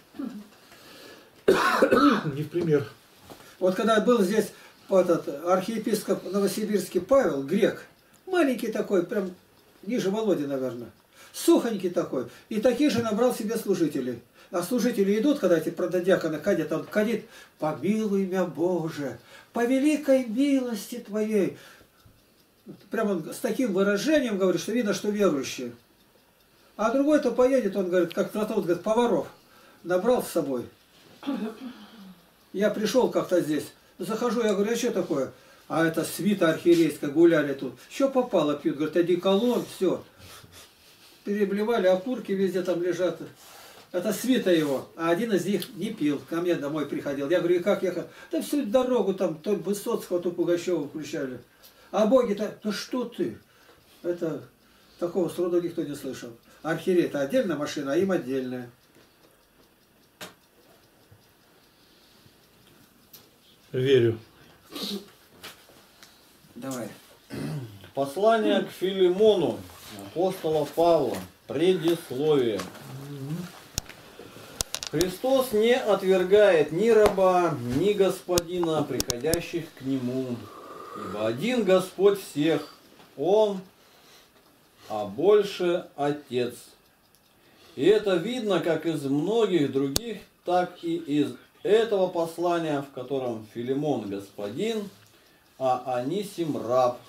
Не в пример. Вот когда был здесь этот архиепископ новосибирский Павел, грек, маленький такой, прям ниже Володи, наверное, сухонький такой, и таких же набрал себе служителей. А служители идут, когда эти прододиаконы кадят, он кадит: «Помилуй меня, Боже, по великой милости Твоей». Прямо он с таким выражением говорит, что видно, что верующие. А другой-то поедет, он говорит, как тот, говорит, поваров набрал с собой. Я пришел как-то здесь, захожу, я говорю, а что такое? А это свита архиерейская, гуляли тут. Что попало, пьют? Говорят, одеколон, все. Переблевали, окурки везде там лежат. Это свита его. А один из них не пил. Ко мне домой приходил. Я говорю, и как ехал? Да всю дорогу там, то Высоцкого, то Пугачева включали. А боги-то, ну что ты? Это такого сроду никто не слышал. Архиерей это отдельная машина, а им отдельная. Верю. Давай. Послание к Филимону апостола Павла. Предисловие. Христос не отвергает ни раба, ни господина, приходящих к Нему. Ибо один Господь всех, Он, а больше Отец. И это видно как из многих других, так и из этого послания, в котором Филимон господин, а Анисим раб.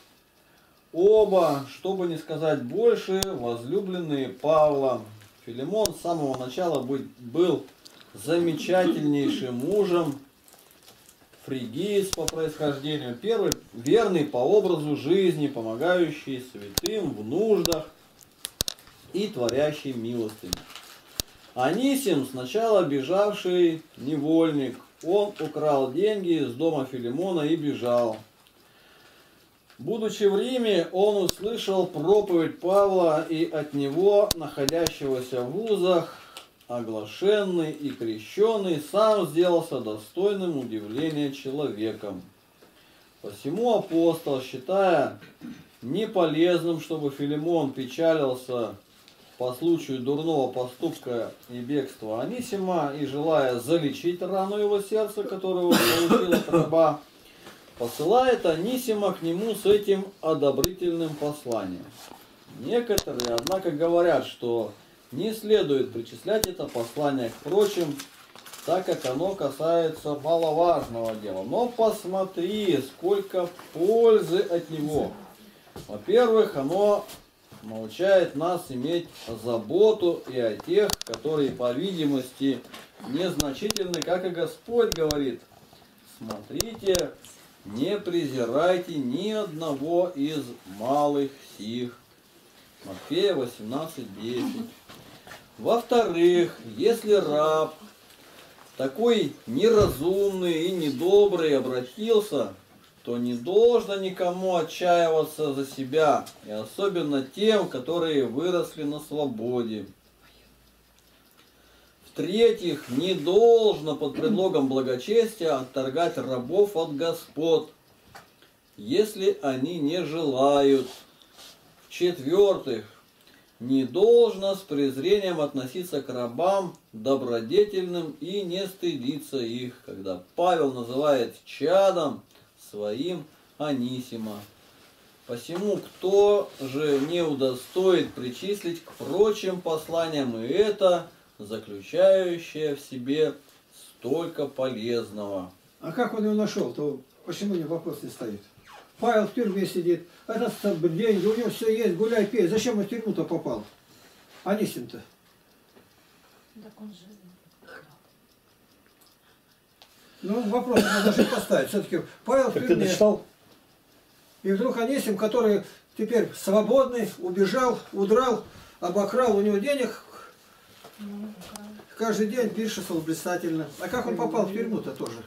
Оба, чтобы не сказать больше, возлюбленные Павла. Филимон с самого начала был замечательнейшим мужем, фригиец по происхождению, первый верный по образу жизни, помогающий святым в нуждах и творящий милостыню. Анисим сначала бежавший невольник, он украл деньги из дома Филимона и бежал. Будучи в Риме, он услышал проповедь Павла и от него, находящегося в вузах, оглашенный и крещенный, сам сделался достойным удивления человеком. Посему апостол, считая неполезным, чтобы Филимон печалился по случаю дурного поступка и бегства Анисима, и желая залечить рану его сердца, которую он получил от раба, посылает Анисима к нему с этим одобрительным посланием. Некоторые, однако, говорят, что не следует причислять это послание к прочим, так как оно касается маловажного дела. Но посмотри, сколько пользы от него. Во-первых, оно научает нас иметь заботу и о тех, которые, по видимости, незначительны, как и Господь говорит. Смотрите, не презирайте ни одного из малых сих. Матфея 18:10. Во-вторых, если раб, такой неразумный и недобрый, обратился, то не должно никому отчаиваться за себя, и особенно тем, которые выросли на свободе. В-третьих, не должно под предлогом благочестия отторгать рабов от господ, если они не желают. В-четвертых, не должно с презрением относиться к рабам добродетельным и не стыдиться их, когда Павел называет чадом своим Анисима. Посему, кто же не удостоит причислить к прочим посланиям и это, заключающее в себе столько полезного. А как он его нашел, то почему не вопрос не стоит? Павел в тюрьме сидит, этот деньги, у него все есть, гуляй, пей. Зачем он в тюрьму-то попал? Анисим-то. Так он же... Ну, вопрос надо же поставить. Все-таки Павел в Как ты тюрьме. дочитал? И вдруг Анисим, который теперь свободный, убежал, удрал, обокрал, у него денег, каждый день пиршествовал блистательно. А как он попал в тюрьму-то тоже?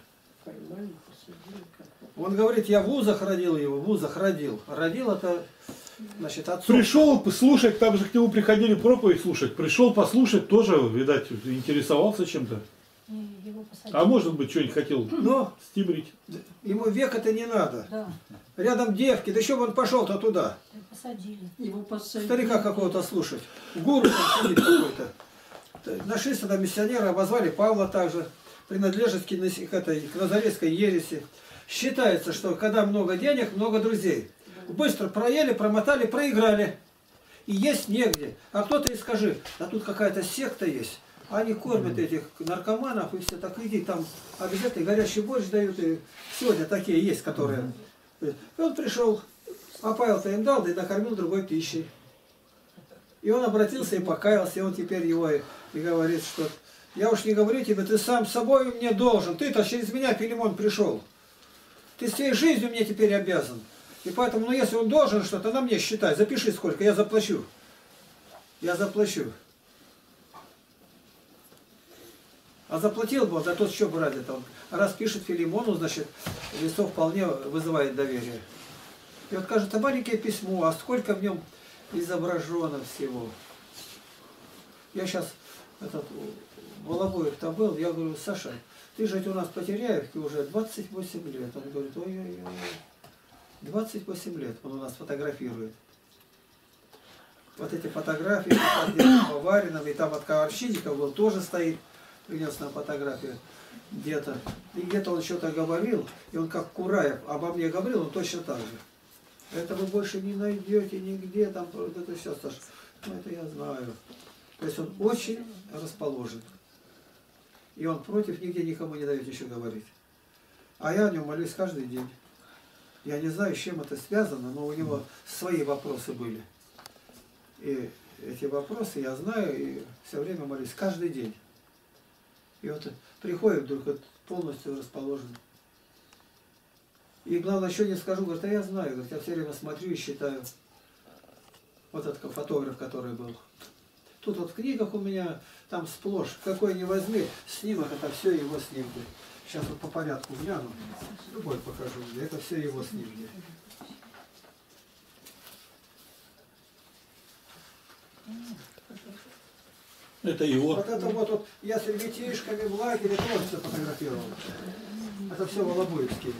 Он говорит, я в вузах родил его, в вузах родил. Родил это, значит, отцом. Пришел слушать, там же к нему приходили проповедь слушать. Пришел послушать, тоже, видать, интересовался чем-то. Его посадили. А может быть, что-нибудь хотел Но стибрить. ему века-то не надо. Да, Рядом девки, да еще бы он пошел-то туда. его посадили. Его посадили. Старика какого-то слушать. Гуру там сидит какой-то. Нашли сюда миссионера, обозвали Павла также. Принадлежность к назаретской ереси. Считается, что когда много денег, много друзей. Быстро проели, промотали, проиграли. И есть негде. А кто-то и скажи, а тут какая-то секта есть. Они кормят этих наркоманов, и все так, иди, там обязательно горячий борщ дают. И сегодня такие есть, которые... И он пришел, а Павел-то им дал, да и накормил другой пищей. И он обратился и покаялся, и он теперь его и говорит, что Я уж не говорю тебе, ты сам собой мне должен. Ты-то через меня, Филимон, пришел. Ты всей жизнью мне теперь обязан. И поэтому, ну если он должен что-то, на мне считай. Запиши сколько, я заплачу. Я заплачу. А заплатил бы, да тот что брать это? Он раз пишет Филимону, значит, лицо вполне вызывает доверие. И вот кажется, маленькое письмо, а сколько в нем изображено всего. Я сейчас в Волобоеве-то был, я говорю, Саша, ты же у нас по Теряевке уже 28 лет. Он говорит, ой-ой-ой, 28 лет он у нас фотографирует. Вот эти фотографии, по Варинам, и там от Коварщинников был, тоже стоит, принес нам фотографию где-то. И где-то он что-то говорил, и он как Кураев обо мне говорил, он точно так же. Это вы больше не найдете нигде, там, это все, Саша. Ну, это я знаю. То есть он очень расположен. И он против, нигде никому не дает еще говорить. А я о нем молюсь каждый день. Я не знаю, с чем это связано, но у него свои вопросы были. И эти вопросы я знаю, и все время молюсь, каждый день. И вот приходит вдруг, вот, полностью расположен. И главное, еще не скажу, говорит, а я знаю, говорит, я все время смотрю и считаю. Вот этот фотограф, который был. Тут вот в книгах у меня, там сплошь, какой ни возьми, снимок, это все его снимки. Сейчас вот по порядку гляну, любой покажу, это все его снимки. Это его. Вот это вот я с ребятишками в лагере тоже все фотографировал. Это все волобоевские.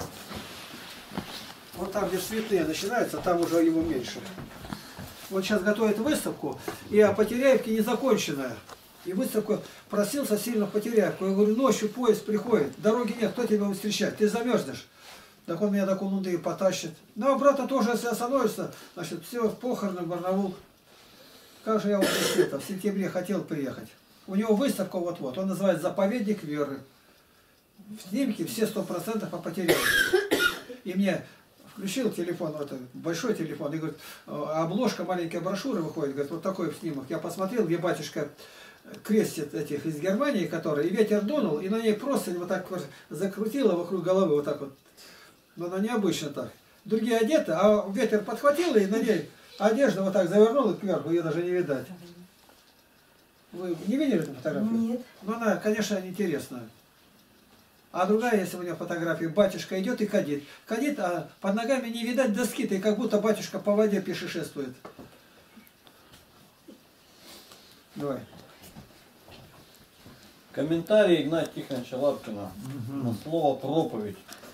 Вот там, где цветные начинаются, там уже его меньше. Он сейчас готовит выставку, и о Потеряевке незаконченная. И выставку просился сильно в Потеряевку. Я говорю, ночью поезд приходит, дороги нет, кто тебя встречает? Ты замерзнешь. Так он меня до Кулунды и потащит. Ну, а брата тоже, если остановится, значит, все в похороны, в Барнаул. Как же я вот в сентябре хотел приехать. У него выставка вот-вот, он называется «Заповедник веры». В снимке все 100% по Потеряевке. И мне включил телефон, вот, большой телефон, и говорит, обложка, маленькая брошюра выходит, говорит, вот такой снимок. Я посмотрел, где батюшка крестит этих из Германии, которые, и ветер дунул, и на ней просто вот так вот закрутило вокруг головы, вот так вот. Но она необычно так. Другие одеты, а ветер подхватил, и на ней одежда вот так завернула кверху, ее даже не видать. Вы не видели эту фотографию? Нет. Ну, она, конечно, интересная. А другая, если у меня фотография, батюшка идет и кадит. Кадит, а под ногами не видать доски-то, и как будто батюшка по воде пешешествует. Давай. Комментарий Игнатия Тихоновича Лапкина на слово проповедь.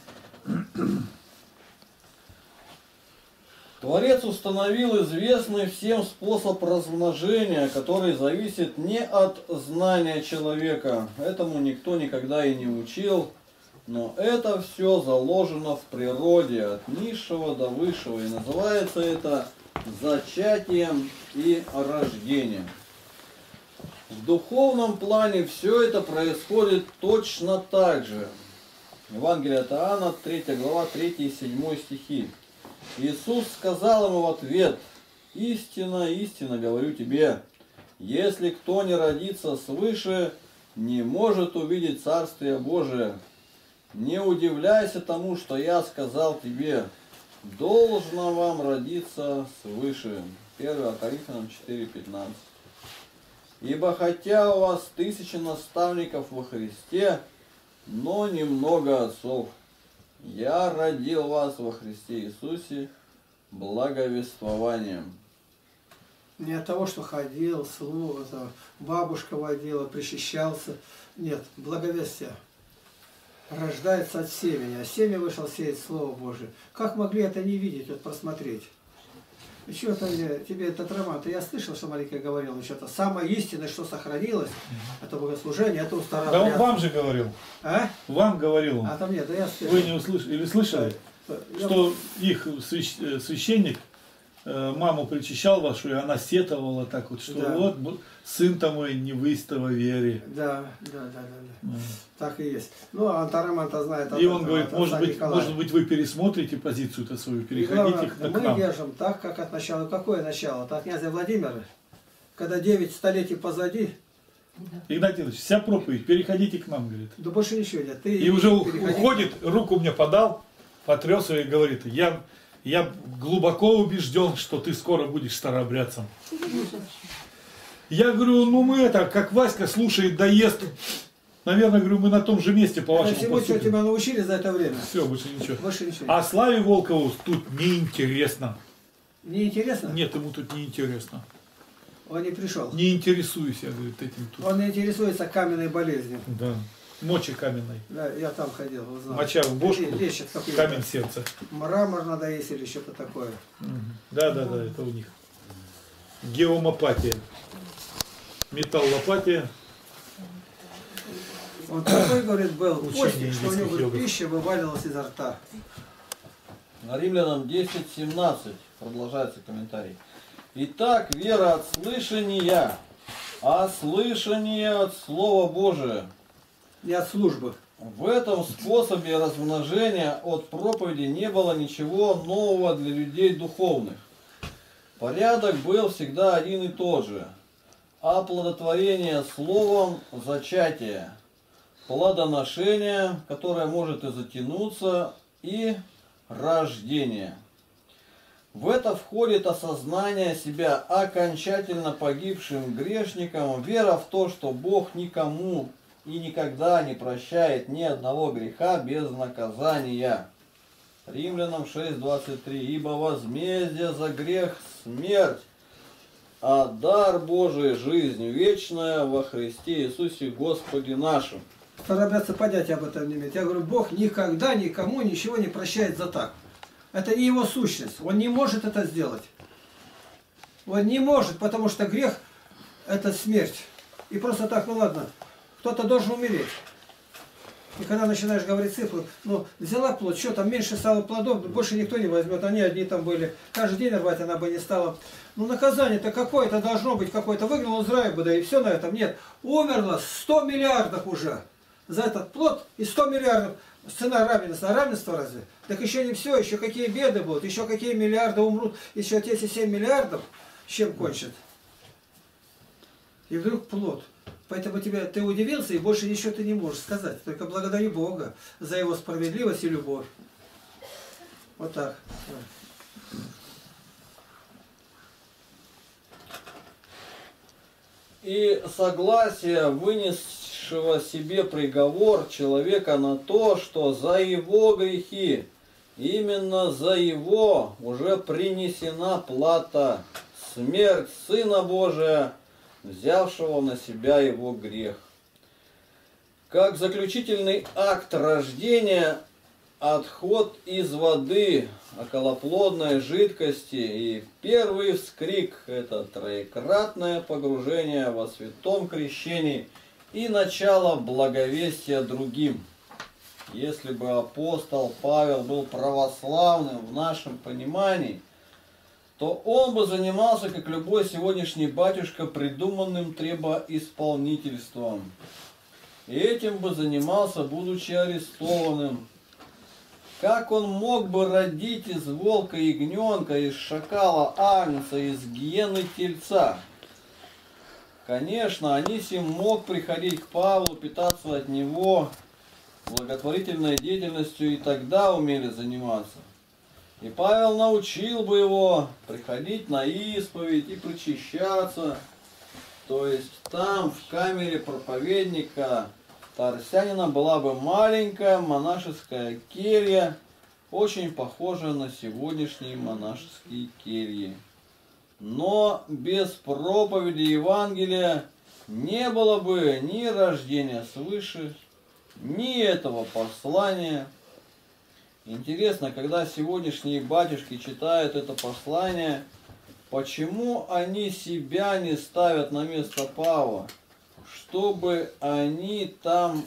Творец установил известный всем способ размножения, который зависит не от знания человека. Этому никто никогда и не учил. Но это все заложено в природе, от низшего до высшего. И называется это зачатием и рождением. В духовном плане все это происходит точно так же. Евангелие от Иоанна, 3 глава, 3 и 7 стихи. Иисус сказал ему в ответ: «Истинно, истинно говорю тебе, если кто не родится свыше, не может увидеть Царствие Божие. Не удивляйся тому, что я сказал тебе, должно вам родиться свыше». 1 Коринфянам 4:15. «Ибо хотя у вас 1000 наставников во Христе, но немного отцов. Я родил вас во Христе Иисусе благовествованием». Не от того, что ходил, это, бабушка водила, причащался. Нет, благовестие. Рождается от семени, а семя вышел сеять Слово Божие. Как могли это не видеть, вот просмотреть? И что-то тебе этот роман-то я слышал, что маленький говорил, что-то самое истинное, что сохранилось, это богослужение, это устара. Да он вам же говорил. А? Вам говорил он. А там нет, да я слышал. Вы не услышали или слышали, что их священник маму причащал вашу, и она сетовала так вот, что Да. вот сын-то мой не выстоял во вере. Да. Так и есть. Ну, а Антараман-то знает. И он говорит, может быть, вы пересмотрите позицию-то свою, переходите к мы нам. держим так, как от начала. Какое начало? От князя Владимира, когда 9 столетий позади, Игнатий Ильич, вся проповедь, переходите к нам, говорит. Да больше ничего нет. Ты И уже переходи. уходит, руку мне подал, потряс ее и говорит, я глубоко убежден, что ты скоро будешь старообрядцем. Я говорю, ну мы это, как Васька слушает, доест. Наверное, говорю, мы на том же месте по вашему Всему, что поступку. тебя научили за это время. Все, больше ничего. Больше ничего. А Славе Волкову тут неинтересно. Не интересно? Нет, ему тут неинтересно. Он не пришел. Не интересуюсь, я, говорит, этим тут. Он интересуется каменной болезнью. Да. Мочи каменной. Да, я там ходил, узнал. Моча в бошку, Лечат какие-то. камень сердца. Мрамор надо есть или что-то такое. Да, это у них. Геомопатия. Металлопатия. Он такой, говорит, был Учение постик, что у него индийских говорит, йогов. пища вываливалась изо рта. На Римлянам 10:17 продолжается комментарий. Итак, вера от слышания, а слышание от Слова Божия. Не от службы. В этом способе размножения от проповеди не было ничего нового для людей духовных. Порядок был всегда один и тот же. Оплодотворение словом – зачатие, плодоношение, которое может и затянуться, и рождение. В это входит осознание себя окончательно погибшим грешником, вера в то, что Бог никому и никогда не прощает ни одного греха без наказания. Римлянам 6:23. Ибо возмездие за грех – смерть, а дар Божий – жизнь вечная во Христе Иисусе Господе нашим. Старообрядцы понятия об этом не имеют. Я говорю, Бог никогда никому ничего не прощает за так. Это не его сущность. Он не может это сделать. Он не может, потому что грех – это смерть. И просто так, ну ладно, кто-то должен умереть. И когда начинаешь говорить цифры, ну, взяла плод, что там, меньше стало плодов, больше никто не возьмет, они одни там были. Каждый день рвать она бы не стала. Ну, наказание-то какое-то должно быть, какое-то. Выгнал из рая бы, да и все на этом. Нет, умерло 100 миллиардов уже за этот плод, и 100 миллиардов. Цена равенства, равенство разве? Так еще не все, еще какие беды будут, еще какие миллиарды умрут, еще эти 7 миллиардов с чем кончат. И вдруг плод. Поэтому ты удивился и больше ничего ты не можешь сказать. Только благодари Бога за его справедливость и любовь. Вот так. И согласие вынесшего себе приговор человека на то, что за его грехи, именно за его уже принесена плата, смерть Сына Божия, взявшего на себя его грех. Как заключительный акт рождения, отход из воды, околоплодной жидкости и первый вскрик – это троекратное погружение во святом крещении и начало благовестия другим. Если бы апостол Павел был православным в нашем понимании, то он бы занимался, как любой сегодняшний батюшка, придуманным требоисполнительством. И этим бы занимался, будучи арестованным. Как он мог бы родить из волка ягненка, из шакала агнца, из гиены тельца? Конечно, Анисим мог приходить к Павлу, питаться от него благотворительной деятельностью, и тогда умели заниматься. И Павел научил бы его приходить на исповедь и причащаться. То есть там, в камере проповедника Тарсянина, была бы маленькая монашеская келья, очень похожая на сегодняшние монашеские кельи. Но без проповеди Евангелия не было бы ни рождения свыше, ни этого послания. Интересно, когда сегодняшние батюшки читают это послание, почему они себя не ставят на место Павла, чтобы они там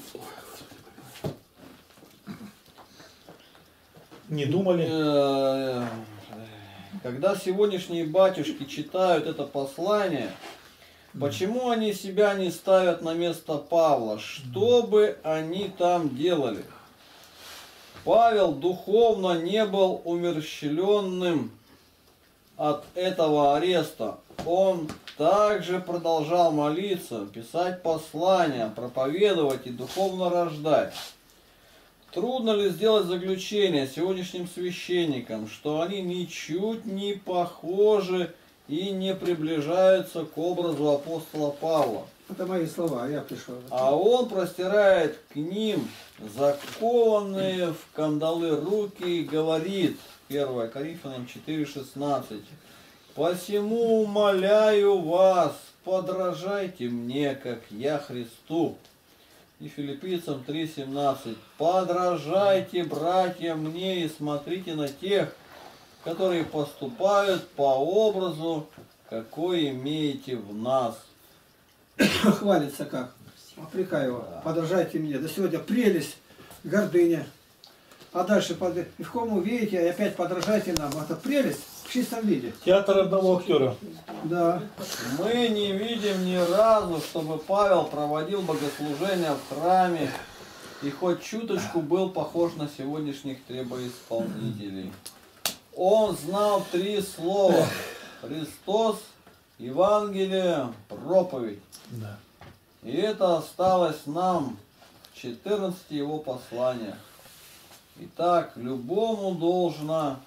Не думали? Когда сегодняшние батюшки читают это послание, почему они себя не ставят на место Павла, что бы они там делали? Павел духовно не был умерщвленным от этого ареста. Он также продолжал молиться, писать послания, проповедовать и духовно рождать. Трудно ли сделать заключение сегодняшним священникам, что они ничуть не похожи и не приближаются к образу апостола Павла? Это мои слова, я пришел. А он простирает к ним закованные в кандалы руки и говорит, 1 Коринфянам 4:16, «Посему умоляю вас, подражайте мне, как я Христу». И Филиппийцам 3:17, «Подражайте, братья, мне и смотрите на тех, которые поступают по образу, какой имеете в нас». Хвалится как. Попрекай его. Подражайте мне. Да сегодня прелесть, гордыня. А дальше и в ком увидите, и опять подражайте нам. Это прелесть в чистом виде. Театр одного актера. Да. Мы не видим ни разу, чтобы Павел проводил богослужения в храме и хоть чуточку был похож на сегодняшних требоисполнителей. Он знал 3 слова: Христос, Евангелие, проповедь. Да. И это осталось нам в 14 его посланиях. Итак, любому должно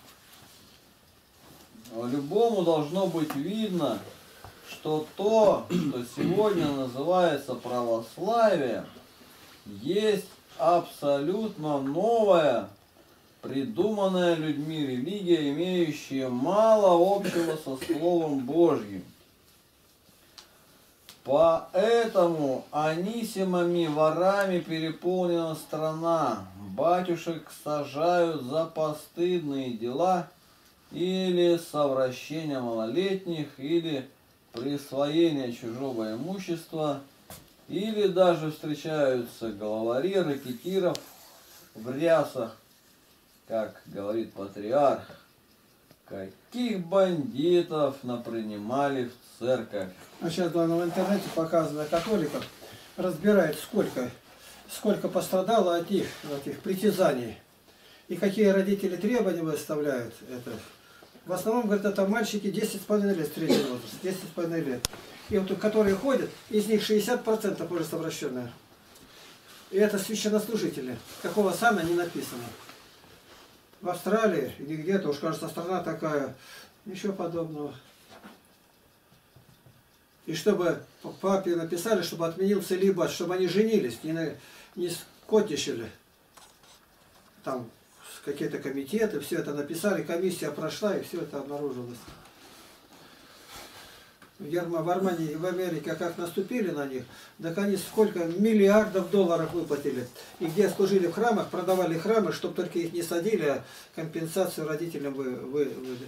быть видно, что то, что сегодня называется православие, есть абсолютно новая, придуманная людьми религия, имеющая мало общего со Словом Божьим. Поэтому анисимами ворами переполнена страна, батюшек сажают за постыдные дела или совращение малолетних, или присвоение чужого имущества, или даже встречаются главари рэкетиров в рясах, как говорит патриарх, каких бандитов напринимали в церковь. А сейчас в интернете показано католиков, разбирает, сколько пострадало от их притязаний. И какие родители требования выставляют. Это. В основном, говорят, это мальчики 10,5 лет, средний возраст, 10,5 лет. И вот которые ходят, из них 60% уже совращенные. И это священнослужители. Какого сана не написано. В Австралии или где-то, уж кажется, страна такая, ничего подобного. И чтобы папе написали, чтобы отменил целибат, чтобы они женились, не скотничали. Там какие-то комитеты, все это написали, комиссия прошла, и все это обнаружилось. В Армении и в Америке как наступили на них, так они сколько миллиардов долларов выплатили. И где служили в храмах, продавали храмы, чтобы только их не садили, а компенсацию родителям выдать.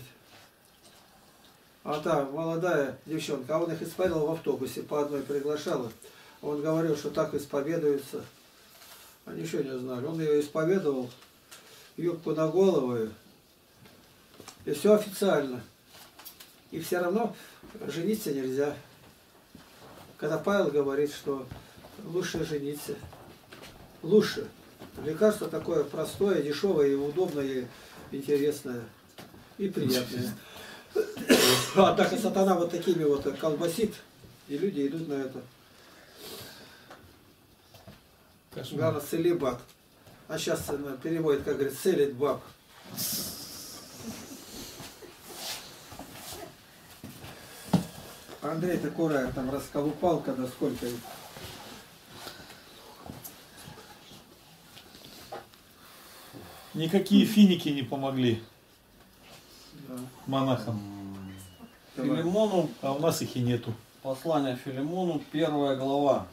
А та молодая девчонка, а он их исповедовал в автобусе, по одной приглашал. Он говорил, что так исповедуется. Они ничего не знали. Он ее исповедовал, юбку на голову, и все официально. И все равно жениться нельзя. Когда Павел говорит, что лучше жениться. Лучше. Лекарство такое простое, дешевое, и удобное, и интересное, и приятное. А так и сатана вот такими вот колбасит, и люди идут на это. Главное, целибат. А сейчас переводит, как говорит, целит баб. Андрей Такураев там расколупал, когда сколько их. Никакие финики не помогли монахам. Филимону, А у нас их и нету. послание Филимону, 1 глава.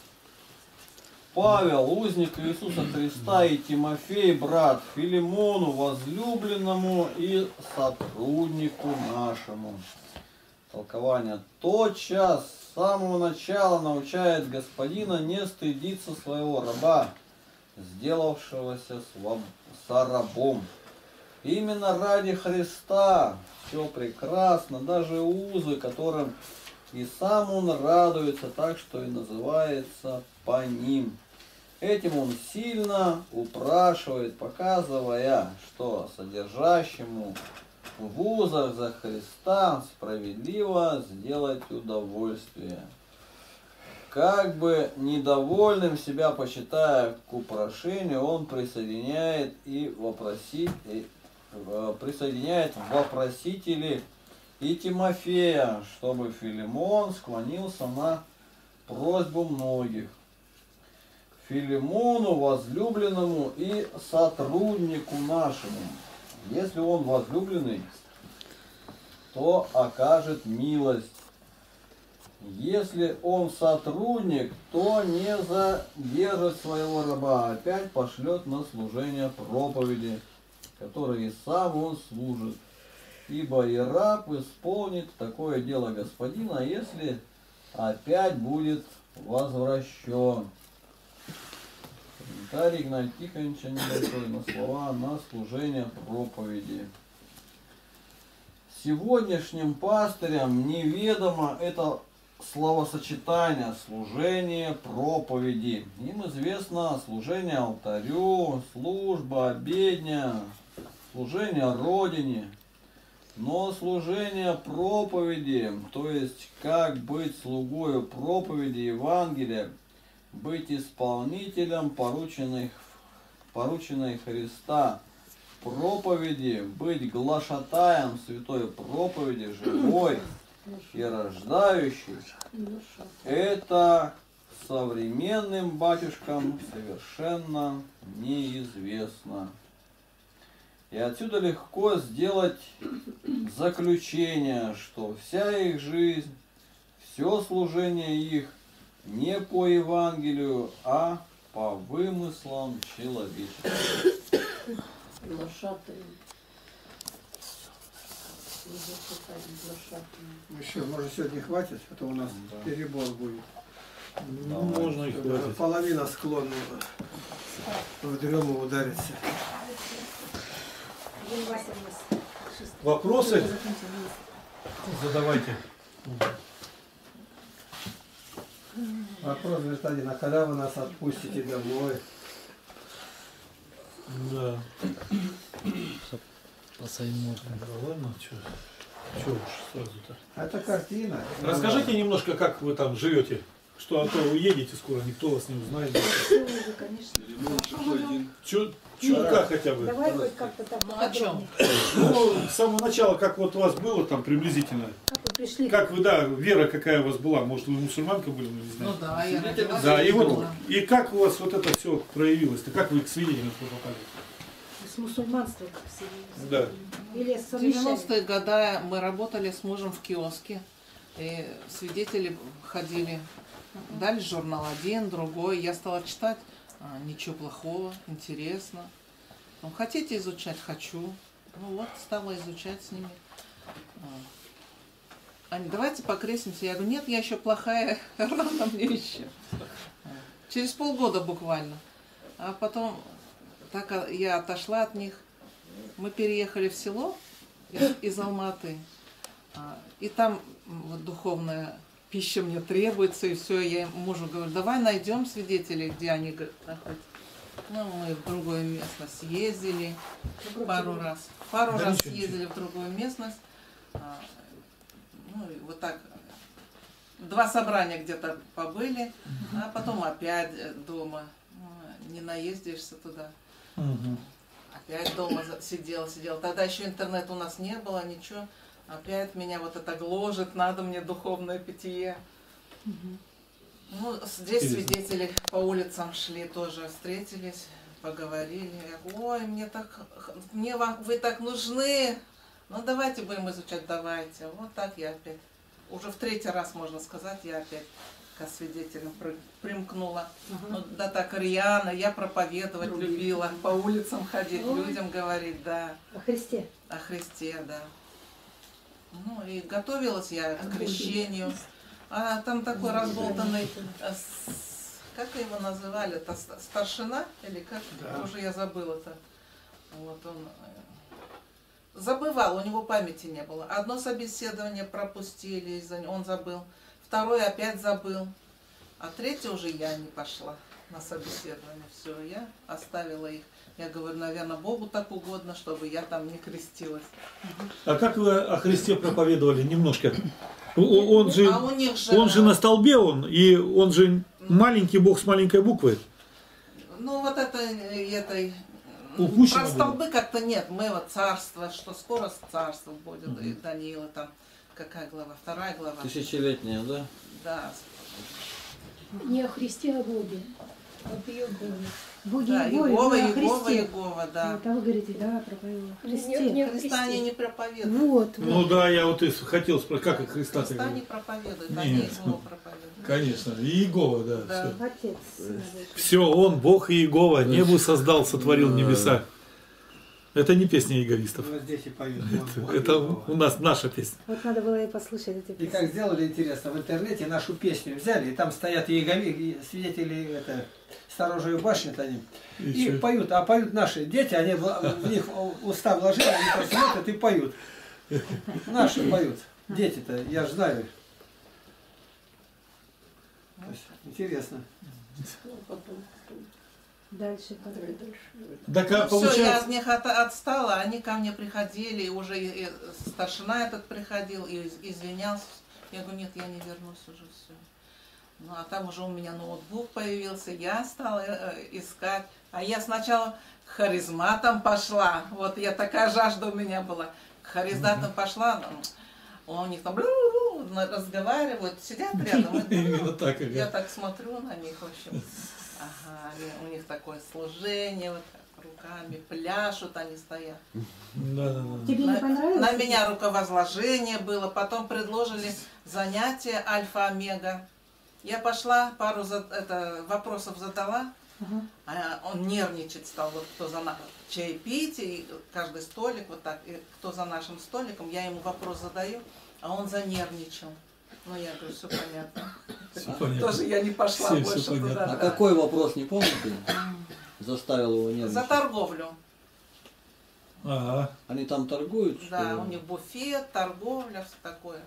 Павел, узник Иисуса Христа, и Тимофей, брат, Филимону, возлюбленному и сотруднику нашему. Толкование. Тотчас с самого начала научает господина не стыдиться своего раба, сделавшегося сорабом. Именно ради Христа все прекрасно, даже узы, которым и сам он радуется, так что и называется по ним. Этим он сильно упрашивает, показывая, что содержащему в вузах за Христа справедливо сделать удовольствие. Как бы недовольным себя почитая к упрошению, он присоединяет вопросители и Тимофея, чтобы Филимон склонился на просьбу многих. Филимону, возлюбленному и сотруднику нашему. Если он возлюбленный, то окажет милость. Если он сотрудник, то не задержит своего раба, опять пошлет на служение проповеди, которой и сам он служит. Ибо и раб исполнит такое дело господина, если опять будет возвращен. Комментарий Игнатия Тихоновича небольшой на слова на служение проповеди. Сегодняшним пастырям неведомо это словосочетание служение проповеди. Им известно служение алтарю, служба обедня, служение Родине. Но служение проповеди, то есть как быть слугою проповеди Евангелия, быть исполнителем порученной Христа проповеди, быть глашатаем святой проповеди, живой и рождающей, это современным батюшкам совершенно неизвестно. И отсюда легко сделать заключение, что вся их жизнь, все служение их не по Евангелию, а по вымыслам человеческим. Еще, может, сегодня хватит, а то у нас перебор будет. Ну, можно и хватит. Половина склонна в дрему удариться. Вопросы задавайте. Вопрос, господин, а когда вы нас отпустите домой? Да. Да ладно, что уж сразу-то. Это картина. Расскажите немножко, как вы там живете. Что, а то уедете скоро, никто вас не узнает. Чутка хотя бы. Давай хоть как-то так. Ну о чем? Ну, с самого начала, как вот у вас было там приблизительно. Как вы пришли? Как вы, да, вера какая у вас была? Может, вы мусульманка были, мы не знаем. Ну да, я родилась. Да, и вот, была. и как у вас вот это все проявилось-то? Как вы к свидетелям попали? С мусульманством как все. Да. Или с В 90-е годы мы работали с мужем в киоске. И свидетели ходили. Дали журнал один, другой. Я стала читать. Ничего плохого, интересно. Ну, хотите изучать? Хочу. Ну вот, стала изучать с ними. Они, давайте покрестимся. Я говорю, нет, я еще плохая, рано мне еще. Через полгода буквально. А потом, так я отошла от них. Мы переехали в село из Алматы. И там вот духовная пища мне требуется, и все. Я мужу говорю, давай найдем свидетелей, где они находятся. Ну, мы в другую местность ездили пару раз. Пару раз съездили в другую местность. Ну, и вот так. 2 собрания где-то побыли, а потом опять дома. Не наездишься туда. Опять дома сидела. Тогда еще интернета у нас не было, ничего. Опять меня вот это гложет, надо мне духовное питье. Ну, здесь свидетели по улицам шли, тоже встретились, поговорили. Я говорю, ой, вы так нужны. Ну, давайте будем изучать, давайте. Вот так я опять. Уже в 3-й раз, можно сказать, я опять к свидетелям примкнула. Ну, да так рьяно, я проповедовать любила, по улицам ходить, людям говорить, да. О Христе. О Христе, да. Ну и готовилась я к крещению. А там такой разболтанный, как его называли, это старшина или как? Да. Уже я забыла-то. Вот он забывал, у него памяти не было. Одно собеседование пропустили, он забыл. 2-й опять забыл. А 3-й уже я не пошла. на собеседование. Все, я оставила их. Я говорю, наверное, Богу так угодно, чтобы я там не крестилась. А как вы о Христе проповедовали? Немножко. Он же, А у них же, он же на столбе, и он же маленький Бог с маленькой буквы. ну вот этой Упущено про было. столбы как-то нет. Мы вот царство, что скоро царство будет. И Даниила там, какая глава? 2 глава. Тысячелетняя, да? Да. Не о Христе, а о Боге. Об Иегове. Боге Да, Иегове, Иегова, не о Иегова, Христе. Иегова, да. Вот, а вы говорите, да, проповедовал о Христе. Не о Христа они не проповедуют. Вот, Ну вот. да, я вот и хотел спросить, как о Христа ты Христа не говоришь? проповедуют, Нет. они Иегову проповедуют. Конечно, и Иегова, да. Да. Отец. Все, он, Бог и Иегова, небу создал, сотворил небеса. Это не песня иеговистов. У нас дети поют. Это у нас наша песня. Вот надо было и послушать эти И песни. как сделали, интересно, в интернете нашу песню взяли, и там стоят иегови, свидетели сторожевой башни-то они. И чё? поют, а поют наши дети, они в них уста вложили, они просто смотрят и поют. Наши поют. Дети-то, я же знаю. То есть, интересно. Дальше. Так, а Ну, все, я получается, от них отстала, они ко мне приходили, и уже и старшина этот приходил и извинялся. Я говорю, нет, я не вернусь уже, все. Ну, а там уже у меня ноутбук появился, я стала искать. А я сначала к харизматам пошла, вот я такая жажда у меня была. К харизматам пошла, у них там разговаривают, сидят рядом. именно так. Я так смотрю на них, в общем. Ага, у них такое служение, вот так, руками пляшут, они стоят. Да. Тебе не понравилось? На меня руковозложение было, потом предложили занятия альфа-омега. Я пошла, пару вопросов задала, а он нервничать стал, вот кто за чаепитие, и каждый столик, вот так, и кто за нашим столиком, я ему вопрос задаю, а он занервничал. Ну, я говорю, все понятно. Всё понятно. Тоже я не пошла Всё больше понятно. туда. А да. какой вопрос, не помните? Заставил его За нервничать. торговлю. Ага. Они там торгуют? что Да, ли? у них буфет, торговля, все такое.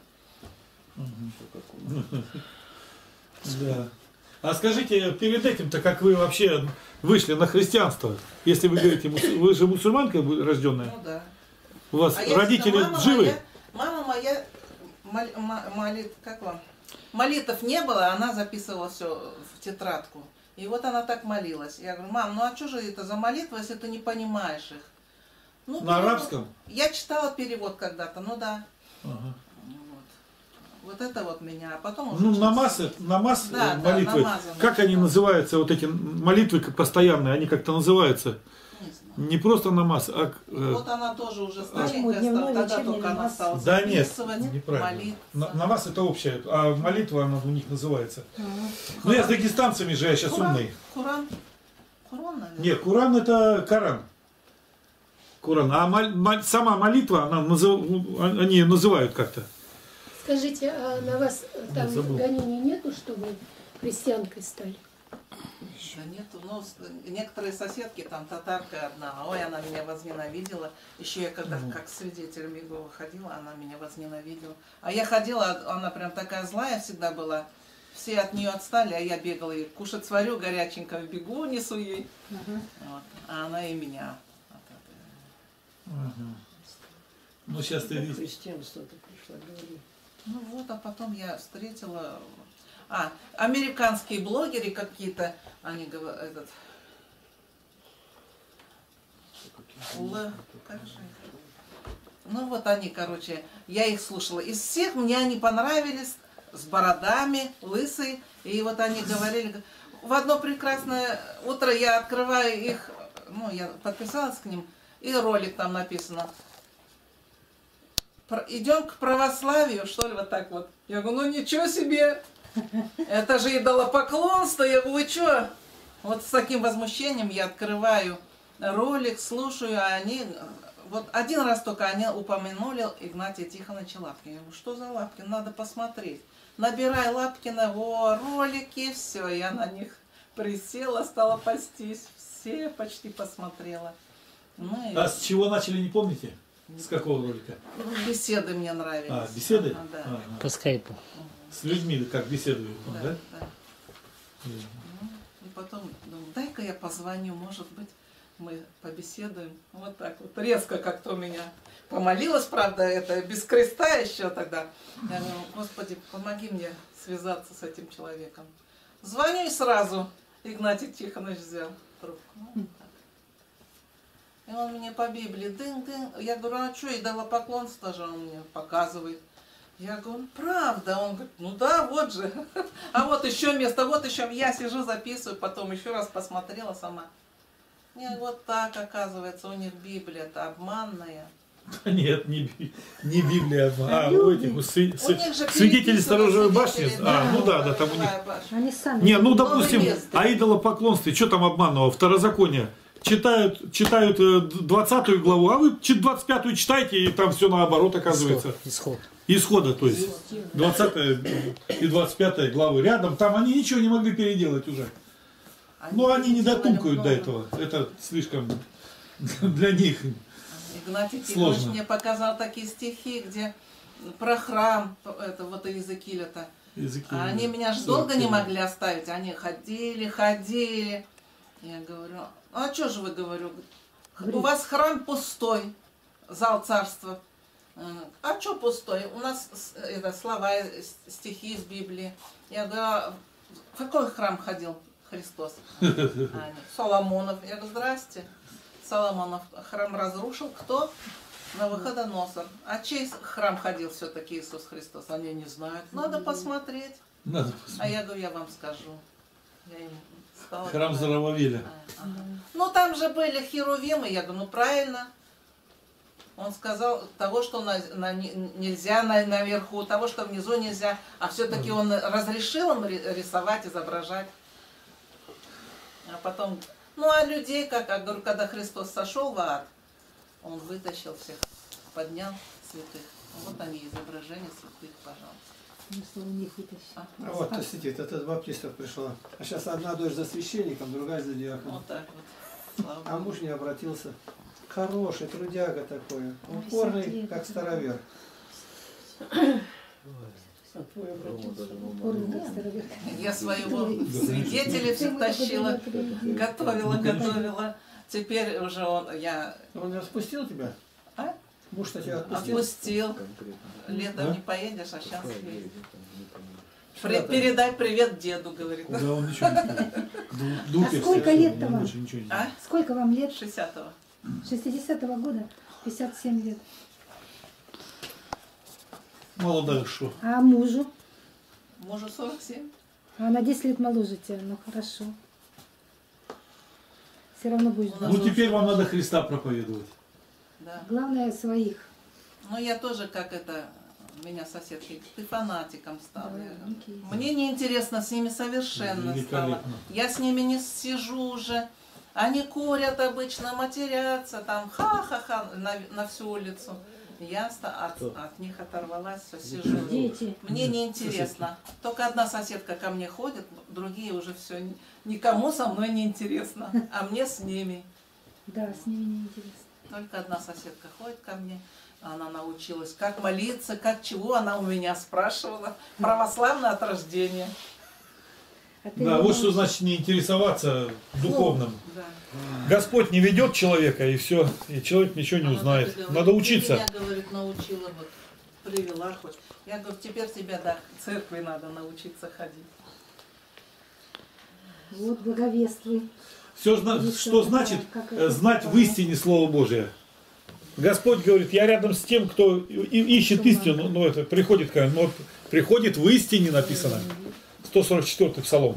Да. А скажите, перед этим-то, как вы вообще вышли на христианство? Если вы говорите, вы же мусульманка рожденная? Ну да. У вас А я родители всегда- живы? Мама моя как вам? Молитв не было, она записывала все в тетрадку. И вот она так молилась. Я говорю, мам, ну а что же это за молитва, если ты не понимаешь их? Ну, На перевод. арабском? Я читала перевод когда-то, ну да. Ага. Вот это вот меня. А потом уже Ну, через- намаз Да, молитвы. намазы, Как да. они называются, вот эти молитвы постоянные, они как-то называются? Не знаю. Не просто намаз, а... Вот она тоже уже Почему? старенькая Дневной, стала, тогда вечерний только она намаз? стала Да нет, записывать, неправильно. молиться. Намаз это общее, а молитва она у них называется. Ну я с дагестанцами же, я сейчас умный. Куран? Куран, наверное? Нет, Куран это Коран. Куран. А сама молитва, они ее называют как-то. Скажите, а на вас там забыл. гонений нету, чтобы христианкой стали? Да нету, но некоторые соседки, там татарка одна, ой, она меня возненавидела. Еще я когда как свидетелем Иеговы ходила, она меня возненавидела. А я ходила, она прям такая злая всегда была. Все от нее отстали, а я бегала ей кушать сварю, горяченько бегу, несу ей. Вот. А она и меня. Ну сейчас ты видишь. Христианство-то пришло, говори. Ну вот, а потом я встретила... американские блогеры какие-то, они говорят, как же это? Ну вот они, короче, я их слушала. Из всех мне они понравились, с бородами, лысые. И вот они говорили, в одно прекрасное утро я открываю их, ну я подписалась к ним, и ролик там написано. Идем к православию, что ли, вот так вот. Я говорю, ну ничего себе, это же идолопоклонство. Я говорю, вы что? Вот с таким возмущением я открываю ролик, слушаю, а они... Вот один раз только они упомянули Игнатия Тихоновича Лапкина. Я говорю, что за Лапкин? Надо посмотреть. Набирай Лапкина, ролики, все, я на них присела, стала пастись. Все почти посмотрела. Ну, и... А с чего начали, не помните? С какого ролика? Беседы мне нравились. А, беседы? Да. Ага. По скайпу. С людьми, как беседуют, да? Да. И потом я позвоню, может быть, мы побеседуем. Вот так вот, резко как-то у меня помолилась, правда, это без креста еще тогда. Я говорю, Господи, помоги мне связаться с этим человеком. Звоню и сразу Игнатий Тихонович взял трубку. Вот так. И он мне по Библии дын-дын. Я говорю, а что, идолопоклонство же он мне показывает. Я говорю, правда. Он говорит, ну да, вот же. А вот еще место, вот еще. Я сижу, записываю, потом еще раз посмотрела сама. Нет, вот так, оказывается, у них Библия-то обманная. Нет, не Библия, а у этих, у свидетелей сторожевой башни. Да, Ну да, там у них. Они сами. Не, ну допустим, о идолопоклонстве, что там обманного? Второзаконие. Читают 20 главу, а вы 25 читаете, и там все наоборот оказывается. Исхода, то есть 20 и 25 главы рядом, там они ничего не могли переделать уже. Но они не дотумкают до этого. Это слишком для них Игнатий Тихонович сложно. мне показал такие стихи, где про храм, это вот Иезекииля-то. А они меня же долго не могли оставить. Они ходили. Я говорю, а что же вы, говорю, у вас храм пустой, зал царства. А что пустой? У нас это слова, стихи из Библии. Я говорю, а в какой храм ходил Христос? Соломонов. Я говорю, здрасте. Соломонов храм разрушил. Кто? Навуходоносор. А чей храм ходил все-таки Иисус Христос? Они не знают. Надо посмотреть. А я говорю, я вам скажу. Я им стала Храм говорить. Зарававеля. Ну там же были херувимы. Я говорю, ну правильно. Он сказал, того, что нельзя наверху, того, что внизу нельзя. А все-таки он разрешил им рисовать, изображать. А потом, ну а людей, как я говорю, когда Христос сошел в ад, он вытащил всех, поднял святых. Вот они, изображения святых, пожалуйста. А вот, то сидит, это баптистов пришла. А сейчас одна дочь за священником, другая за диаконом. Вот так вот. Слава А Богу. муж не обратился. Хороший, трудяга такой. Упорный, как старовер. Я своего свидетеля все тащила, готовила. Теперь уже Он не отпустил тебя? А? Муж-то тебя отпустил? Отпустил. Летом не поедешь, а сейчас едешь. Передай привет деду, говорит. Да, он ничего не А сколько лет-то вам? А? Сколько вам лет? 60-го. 60-го года? 57 лет. Молодая что. А мужу? Мужу 47. А на 10 лет моложе тебя. Ну хорошо. Все равно будешь Ну бороться. теперь вам надо Христа проповедовать. Да. Главное своих. Ну я тоже, как это, меня соседки, ты фанатиком стал. Да, Я говорю, окей. мне неинтересно с ними совершенно стало. Великолепно. Я с ними не сижу уже. Они курят обычно, матерятся, там ха-ха-ха на всю улицу. Я от них оторвалась, все сижу. Дети. Мне неинтересно. Только одна соседка ко мне ходит, другие уже все. Никому со мной не интересно, а мне с ними. Да, с ними неинтересно. Только одна соседка ходит ко мне. Она научилась, как молиться, как чего. Она у меня спрашивала. Православная от рождения. А ты Да, его вот что значит не интересоваться духовным. Да. Господь не ведет человека, и все, и человек ничего не Она узнает. так и говорит, Надо учиться. Ты меня, говорит, научила, вот, привела хоть. Я говорю, теперь тебе, да, к церкви надо научиться ходить. Вот благовествуй. Все, что значит знать в истине Слово Божие. Господь говорит, я рядом с тем, кто ищет истину, но это приходит, но приходит в истине, написано. 144-й псалом.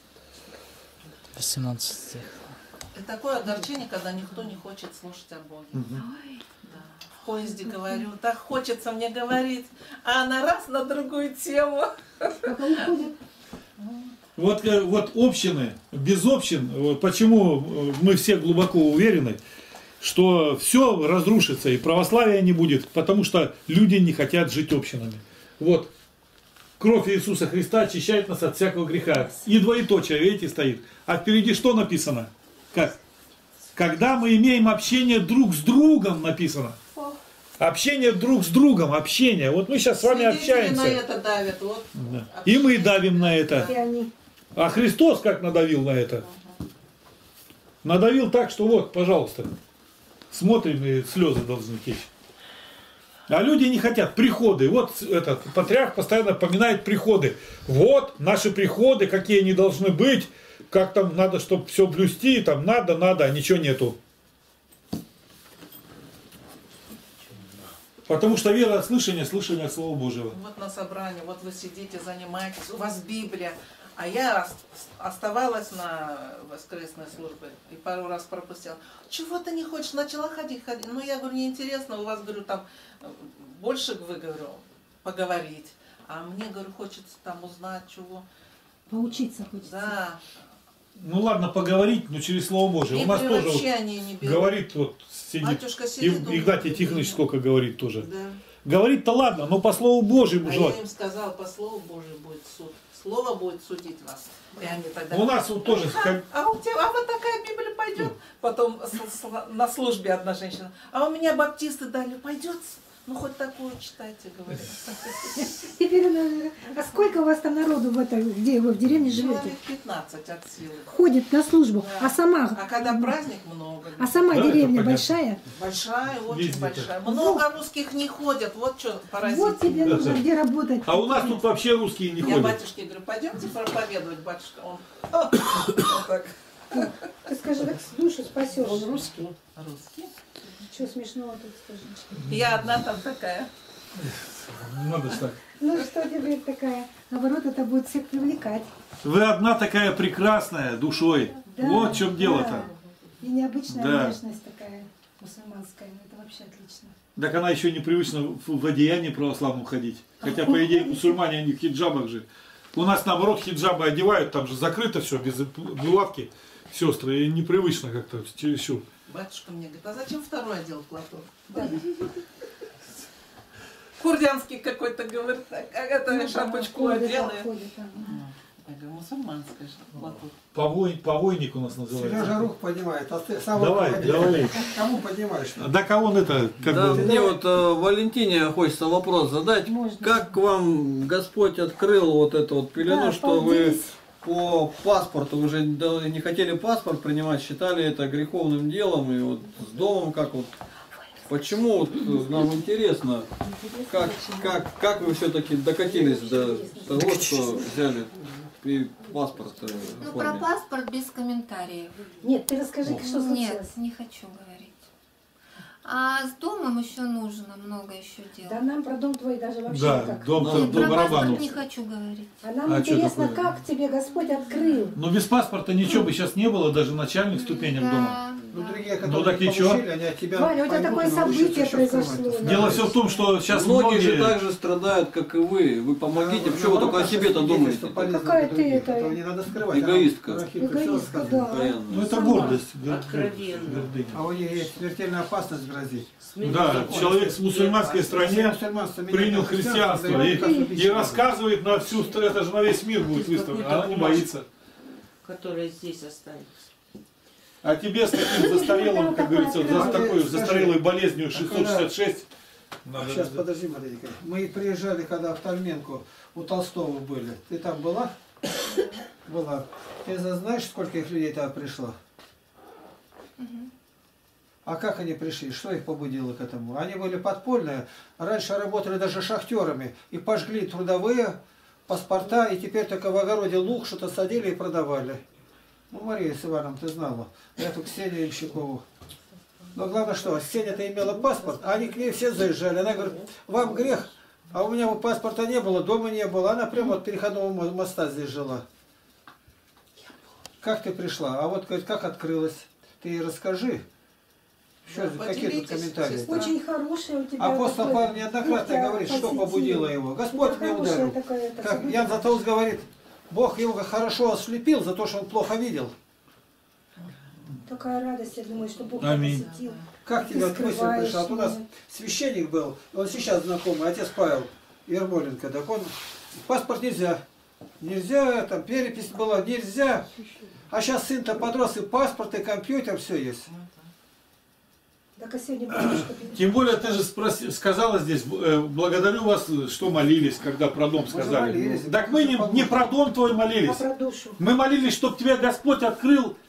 18 стих. И такое огорчение, когда никто не хочет слушать о Боге. Да. В поезде говорю, так хочется мне говорить, а она раз на другую тему. Пока уходит. Вот общины, без общин, почему мы все глубоко уверены, что все разрушится и православия не будет, потому что люди не хотят жить общинами. Вот. Кровь Иисуса Христа очищает нас от всякого греха. И двоеточие, видите, стоит. А впереди что написано? Как? Когда мы имеем общение друг с другом, написано. Общение друг с другом, общение. Вот мы сейчас с вами Свидетели общаемся. на это давят. Вот. И мы давим на это. И они. А Христос как надавил на это? Надавил так, что вот, пожалуйста, смотрим, и слезы должны течь. А люди не хотят. Приходы. Вот этот патриарх постоянно поминает приходы. Вот наши приходы, какие они должны быть, как там надо, чтобы все блюсти, там надо, а ничего нету. Потому что вера от слышания, слышание от Слова Божьего. Вот на собрании, вот вы сидите, занимаетесь, у вас Библия. А я оставалась на воскресной службе и пару раз пропустила. Чего ты не хочешь? Начала ходить. Ну, я говорю, неинтересно, у вас, говорю, там больше, вы, говорю, поговорить. А мне, говорю, хочется там узнать, чего. Поучиться хочется. Да. Ну ладно, поговорить, но через Слово Божие. У нас тоже вот они не берут. говорит, вот сидит. Батюшка сидит, Игнатий Тихонович сколько говорит тоже. Да. Говорит-то ладно, но по Слову Божьему А желать. я им сказала, по Слову Божию будет суд. Слово будет судить вас. И они тогда... У нас вот тоже... А вот такая Библия пойдет? Потом на службе одна женщина. А у меня баптисты дали, пойдет? Ну, хоть такую читайте, говорят. Теперь, а сколько у вас там народу в этой, где вы в деревне живете? Человек 15 от силы. Ходит на службу, Да. а сама... А когда праздник, много. А сама Да, это деревня понятно. большая? Большая, очень Везде большая. Много русских не ходят, вот что поразительно. Вот тебе нужно где работать. А у нас тут вообще русские не Я ходят. батюшке говорю, пойдемте проповедовать, батюшка. Он вот так. Ты скажи, так душу спасешь. Он русский. Русский. Что смешного тут скажи? Я одна там такая. Надо ж так. Ну что тебе такая? Наоборот, это будет всех привлекать. Вы одна такая прекрасная душой. Да, Вот в чем да. дело-то. И необычная Да. внешность такая мусульманская. Это вообще отлично. Так она еще непривычна в одеянии православном ходить. Хотя, по идее, мусульмане, они в хиджабах же. У нас, наоборот, хиджабы одевают, там же закрыто все, без булавки, сестры, и непривычно как-то чересчур. Батюшка мне говорит, а зачем второй одел платок? Да. Курдянский какой-то, говорит, а это шапочку Ходит, одел. ходит там. Я говорю, мусульманская платок. Повойник у нас называется. Сережа руку поднимает, а ты сам Давай, руку давай. поднимай. Кому поднимаешь? Да кого он это, как Да, бы... мне вот Валентине хочется вопрос задать. Можно. Как вам Господь открыл вот эту вот пелену, Да, что вы поделись. по паспорту уже не хотели паспорт принимать, считали это греховным делом, и вот с домом как вот... Почему вот, нам интересно, как вы все-таки докатились до того, что взяли и паспорт Ну, про оформили? паспорт без комментариев. Нет, ты расскажи, что Нет, случилось. не хочу говорить. А с домом еще нужно много еще Да делать. нам про дом твой даже вообще Да, никак. дом-то Нет, до про паспорт барабанов. не хочу говорить. А нам А что интересно, такое? как тебе Господь открыл. Но без паспорта ничего бы сейчас не было, даже начальных ступеням дома. Ну, Да. другие, Ну, которые так и чё? получили, они от тебя Ваня, у тебя поймут такое и научатся событие еще произошло. открывать. Дело все в том, что сейчас Многие же многие... так же страдают, как и вы. Вы помогите, Да, почему вы только о наоборот, себе-то это думаете? свидетельство полезно Какая для ты других. это- Этого не надо скрывать. Эгоистка. Рахилька всё Эгоистка, рассказывает. да. Постоянно. Ну это Сама. гордость. Откровенно. гордыня. А у них есть смертельная опасность грозит. Да, человек с мусульманской стране принял христианство и рассказывает на всю страну, это же на весь мир будет выставлено, она не боится. Которая здесь останется. А тебе с таким застарелым, как говорится, за такой застарелой болезнью 666, надо... Сейчас, подожди, маленько. Мы приезжали, когда в Тальменку у Толстого были. Ты там была? Была. Ты знаешь, сколько их людей туда пришло? А как они пришли? Что их побудило к этому? Они были подпольные. Раньше работали даже шахтерами. И пожгли трудовые паспорта. И теперь только в огороде лук что-то садили и продавали. Ну, Мария с Иваном, ты знала. Эту Ксению Ильщикову. Но главное, что Ксения-то имела паспорт, а они к ней все заезжали. Она говорит, вам грех, а у меня паспорта не было, дома не было. Она прямо от переходного моста здесь жила. Как ты пришла? А вот говорит, как открылась? Ты ей расскажи. Что, Да, какие тут поделитесь, комментарии? сестра. Очень хорошая у тебя. Апостол такое Павел неоднократно мягкое, говорит, что позитивное. побудило его. Господь Это не хорошая ударил. такая, это Как событие. Ян Златоуст говорит, Бог его хорошо ослепил за то, что он плохо видел. Такая радость, я думаю, что Бог Аминь. посетил. Как Ты тебе вот мысль скрываешь пришла? Вот у нас меня. священник был, он сейчас знакомый, отец Павел Ермоленко. Так он, паспорт нельзя. Нельзя, там перепись была, нельзя. А сейчас сын-то подрос, и паспорт, и компьютер, все есть. Так а сегодня батюшка Тем более ты же сказала здесь, благодарю вас, что молились, когда про дом сказали. молились. Так мы не про дом твой а молились. про душу. Мы молились, чтобы тебе Господь открыл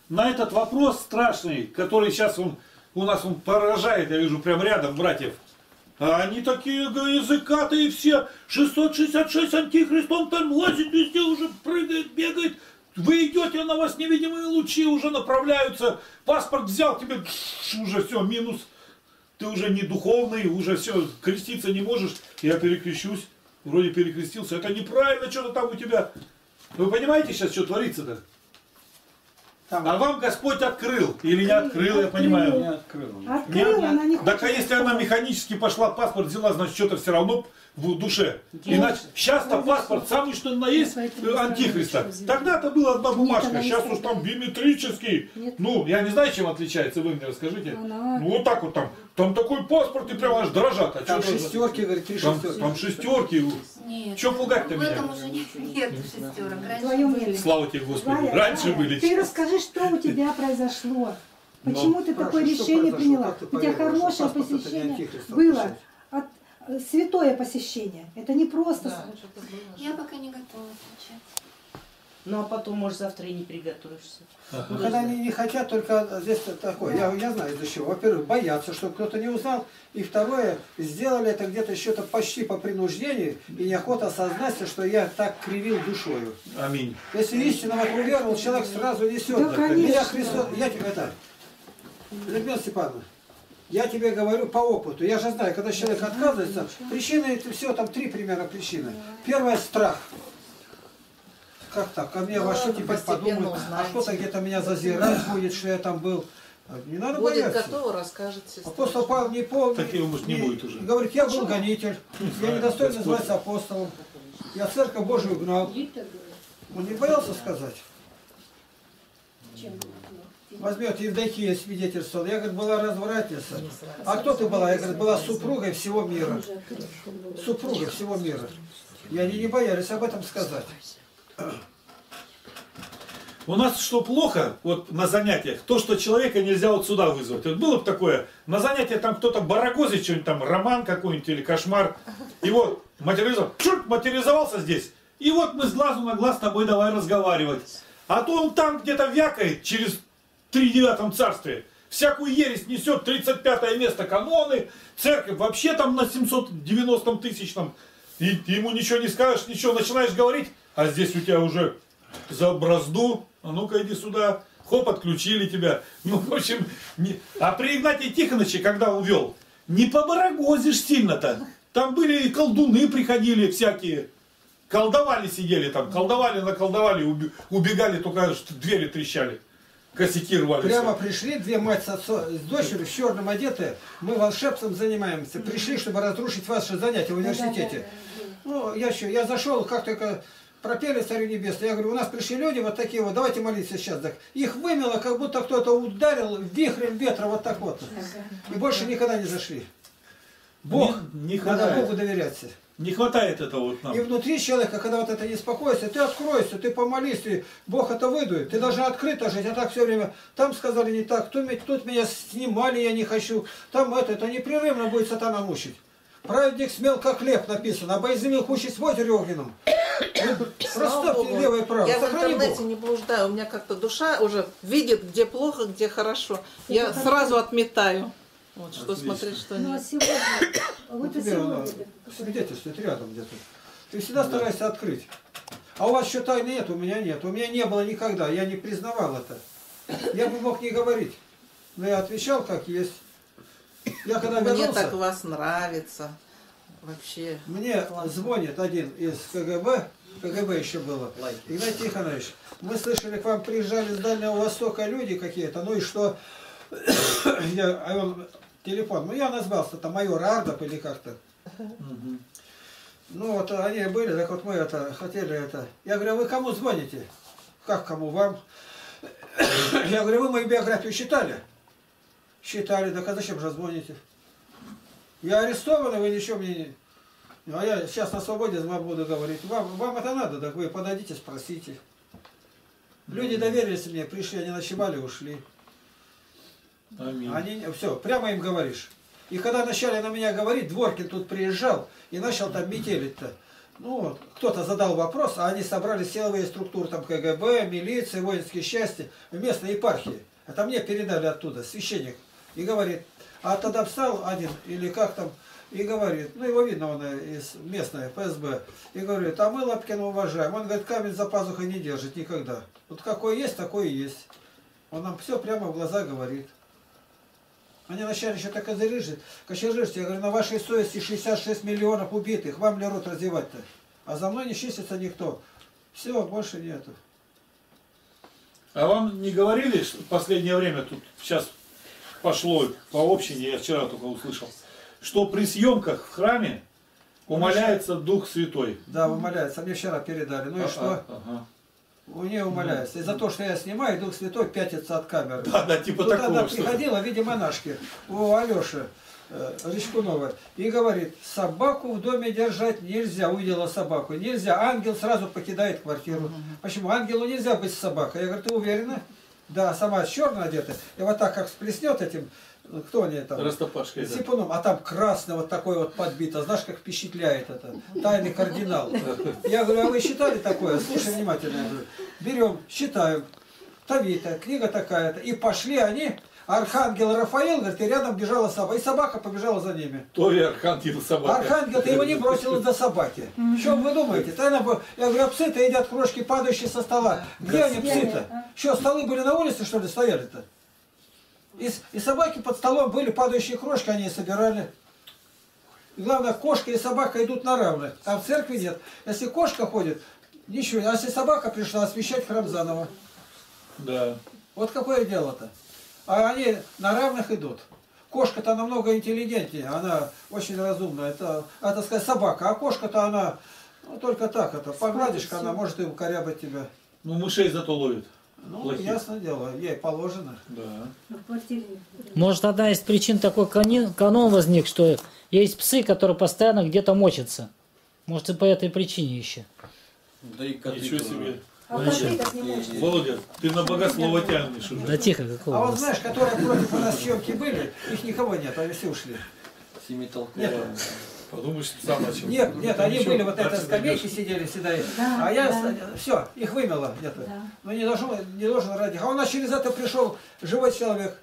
на этот вопрос страшный, который сейчас у нас поражает, я вижу прям рядом братьев. А они такие языкатые все, 666 антихрист, он там лазит везде, уже прыгает, бегает. Вы идете, на вас невидимые лучи уже направляются. Паспорт взял, тебе уже все, минус. Ты уже не духовный, уже все, креститься не можешь. Я перекрещусь. Вроде перекрестился. Это неправильно, что-то там у тебя. Вы понимаете сейчас, что творится-то? А вам Господь открыл или не открыл, я понимаю. Не открыл. Открыла, она не хочет. Так а если она механически пошла, паспорт взяла, значит что-то все равно в душе. Иначе сейчас-то паспорт самый что ни на есть антихриста. Тогда-то была одна бумажка, сейчас уж там биометрический. Ну, я не знаю, чем отличается, вы мне расскажите. Ну вот так вот там такой паспорт и прямо аж дрожат. А Там что шестерки, говорит, 3 шестерки. там шестерки. Нет. Че пугать-то В меня? этом уже нет шестерок. Раньше Твое были. мнение. Слава тебе, Господи. Варя, Раньше Варя, были. Ты расскажи, что у тебя произошло. Почему ты такое Спрашивай, что решение произошло, приняла? как ты У тебя поверила, что хорошее паспорт это не посещение антихрист, а было. писать? Святое посещение. Это не просто. Да, что-то было. Я пока не готова отвечать. Ну, а потом, может, завтра и не приготовишься. Ну, когда они не хотят, только здесь такое. Я знаю из-за чего. Во-первых, боятся, чтобы кто-то не узнал. И второе, сделали это где-то еще-то почти по принуждению. И неохота осознать, что я так кривил душою. Аминь. Если истинно в это уверовал, человек сразу несет. Да, конечно. Меня Христос... Я тебе это... Людмила Степановна, я тебе говорю по опыту. Я же знаю, когда человек отказывается, причины это все, там 3 примерно причины. Первое — страх. Как так? Ко мне во что теперь подумают? А кто-то где-то меня зазирать будет, что я там был. Не надо Будет бояться. готово, расскажет сестра. Апостол Павел не помнит. Так его, может, не будет уже. Говорит, я был гонитель. Я недостоин называться апостолом. Я церковь Божию гнал. Он не боялся сказать. Возьмет Евдокия свидетельствовал. Я, говорит, была развратница. А кто ты была? Я, говорит, была супругой всего мира. Супругой всего мира. И они не боялись об этом сказать. У нас что плохо, вот на занятиях, то, что человека нельзя вот сюда вызвать. Вот было бы такое, на занятии там кто-то барагозит, что-нибудь там, роман какой-нибудь или кошмар. И вот материализовался здесь. И вот мы с глазу на глаз с тобой давай разговаривать. А то он там где-то вякает через 39-м царстве. Всякую ересь несет, 35-е место каноны, церковь вообще там на 790-м тысячном. И ему ничего не скажешь, ничего, начинаешь говорить, а здесь у тебя уже за бразду, а ну-ка иди сюда, хоп, отключили тебя. Ну, в общем, а при Игнатии Тихоновиче, когда увел, не побарагозишь сильно-то. Там были и колдуны приходили всякие, колдовали сидели там, колдовали, убегали, только двери трещали. Косяки рвались. Прямо пришли, 2 мать с дочерью в черном одетые, мы волшебством занимаемся. Пришли, чтобы разрушить ваше занятие в университете. Ну, я зашел, как только пропели Царю Небесный. Я говорю, у нас пришли люди вот такие вот, давайте молиться сейчас. Так. Их вымело, как будто кто-то ударил вихрем ветра вот так вот. И больше никогда не зашли. Бог, не надо хватает. Богу доверяться. Не хватает этого вот нам. И внутри человека, когда вот это неспокойствие, ты откройся, ты помолись, и Бог это выдует. Ты должен открыто жить, а так все время, там сказали не так, тут меня снимали, я не хочу. Там это непрерывно будет сатана мучить. Праведник смел, как хлеб написано, а боязымил кучить в озере огненном. Расставьте левое и правое. Я в Сохрани интернете Бог. не блуждаю, у меня как-то душа уже видит, где плохо, где хорошо. Я сразу отметаю. Вот, что Отлично. смотреть, что Ну а нет. сегодня, Ну, вот и тебе она сегодня. свидетельствует рядом где-то. Ты всегда старайся открыть. А у вас еще тайны нет, у меня нет. У меня не было никогда, я не признавал это. Я бы мог не говорить. Но я отвечал как есть. Я когда Мне вернулся, так вас нравится. Вообще. мне Классно. звонит один из КГБ еще было, Игнатий Тихонович, мы слышали, к вам приезжали с Дальнего Востока люди какие-то, ну и что, а он, телефон, ну я назвался, там майор Ардов или как-то. Ну вот они были, так вот мы это хотели это. Я говорю, а вы кому звоните? Как кому? Вам? Я говорю, вы мою биографию читали? Читали, так а зачем же звоните? Я арестован, вы ничего мне не... Ну, а я сейчас на свободе вам буду говорить. Вам это надо, так вы подойдите, спросите. Люди доверились мне, пришли, они ночевали, ушли. Аминь. Они, все, прямо им говоришь. И когда начали на меня говорить, Дворкин тут приезжал и начал там метелить-то. Ну, кто-то задал вопрос, а они собрали силовые структуры, там КГБ, милиция, воинские части в местной епархии. Это мне передали оттуда, священник. И говорит, а тогда встал один, или как там, и говорит, ну его видно, он из местной ФСБ, и говорит, а мы Лапкина уважаем. Он говорит, камень за пазухой не держит никогда. Вот какой есть, такой и есть. Он нам все прямо в глаза говорит. Они вначале еще так козырижат. Кочерыжите, я говорю, на вашей совести 66 миллионов убитых, вам ли рот развивать-то? А за мной не чистится никто. Все, больше нету. А вам не говорили, что в последнее время тут сейчас пошло по общине, я вчера только услышал, что при съемках в храме умоляется Дух Святой? Да, умоляется. Мне вчера передали. Ну и что? Ага. У нее умоляется. И за то, что я снимаю, Дух Святой пятится от камеры. Да, типа Тут такого. она приходила в виде монашки у Алеши Речкунова и говорит, собаку в доме держать нельзя. Увидела собаку. Нельзя. Ангел сразу покидает квартиру. Почему? Ангелу нельзя быть с собакой. Я говорю, ты уверена? Да, сама черная одета. И вот так как сплеснет этим, кто они там? Растопашкой, да. Сипуном, а там красный вот такой вот подбито. Знаешь, как впечатляет это. Тайный кардинал. Я говорю, а вы считали такое? Слушай внимательно. Я говорю, берем, считаем. Тавита, книга такая-то. И пошли они. Архангел Рафаил, говорит, и рядом бежала собака. И собака побежала за ними. То и архангел собака. Архангел, ты его не бросил из-за собаки. Что вы думаете? Я говорю, а псы-то едят крошки, падающие со стола. Где они, псы-то? Что, столы были на улице, что ли, стояли-то? И собаки под столом были, падающие крошки, они и собирали. И главное, кошка и собака идут на равных. А в церкви нет. Если кошка ходит, ничего. А если собака пришла, освещать храм заново. Да. Вот какое дело-то. А они на равных идут. Кошка-то намного интеллигентнее, она очень разумная. Это так сказать, собака. А кошка-то она, ну, только так, это погладишь, она может и укорябать тебя. Ну, мышей зато ловит. Ну, Плохих. ясно дело, ей положено. Да. Может, одна из причин такой канон возник, что есть псы, которые постоянно где-то мочатся. Может, и по этой причине еще. Да и коты Ничего тоже. себе. А коты так не может. Володя, ты на богослова тянешь уже. Да тихо, какого А вот вас. знаешь, которые против у нас съемки были, их никого нет, они все ушли. Семитолковая. Подумаешь, сам начал. Нет, они Ничего, были вот это дальше скамейки дойдешь. сидели всегда. Да, А я, да. все, их вымело где-то. Да. Но не должен ради. А у нас через это пришел живой человек.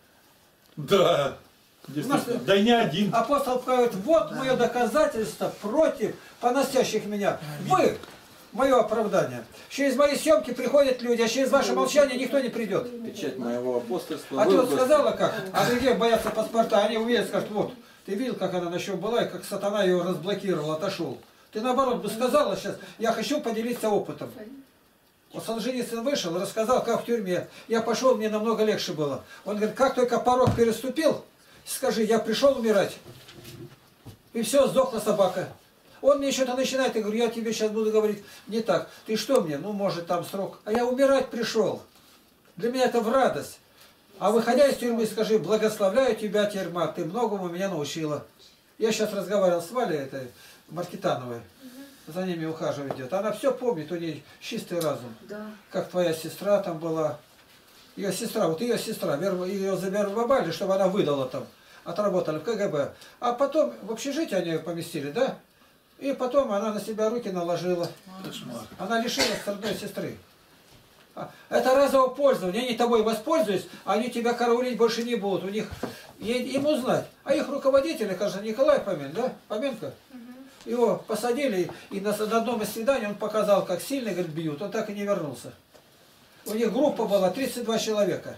Да. Действительно. Да и не один. Апостол говорит, вот мое доказательство против поносящих меня. Вы, мое оправдание. Через мои съемки приходят люди, а через ваше молчание никто не придет. Печать моего апостольства. А ты Вы, вот Господи, сказала как? А другие боятся паспорта, они увидят, скажут, вот, ты видел, как она на чем была, и как сатана ее разблокировал, отошел. Ты наоборот бы сказала сейчас, я хочу поделиться опытом. Вот Солженицын вышел, рассказал, как в тюрьме. Я пошел, мне намного легче было. Он говорит, как только порог переступил, скажи, я пришел умирать. И все, сдохла собака. Он мне что-то начинает, я говорю, я тебе сейчас буду говорить не так. Ты что мне? Ну, может, там срок. А я умирать пришел. Для меня это в радость. А выходя из тюрьмы, скажи, благословляю тебя, тюрьма, ты многому меня научила. Я сейчас разговаривал с Валей, этой Маркитановой. За ними ухаживать идет. Она все помнит, у нее чистый разум. Да. Как твоя сестра там была. Ее сестра, вот ее сестра, ее завербовали, чтобы она выдала там. Отработали в КГБ. А потом в общежитие они ее поместили, да? И потом она на себя руки наложила. Кошмар. Она лишилась родной сестры. Это разовое пользование. Они тобой воспользуются, а они тебя караулить больше не будут. У них им узнать. А их руководитель, кажется, Николай Помен, да? Поменко. Его посадили, и на одном из свиданий он показал, как сильно, говорит, бьют. Он так и не вернулся. У них группа была 32 человека.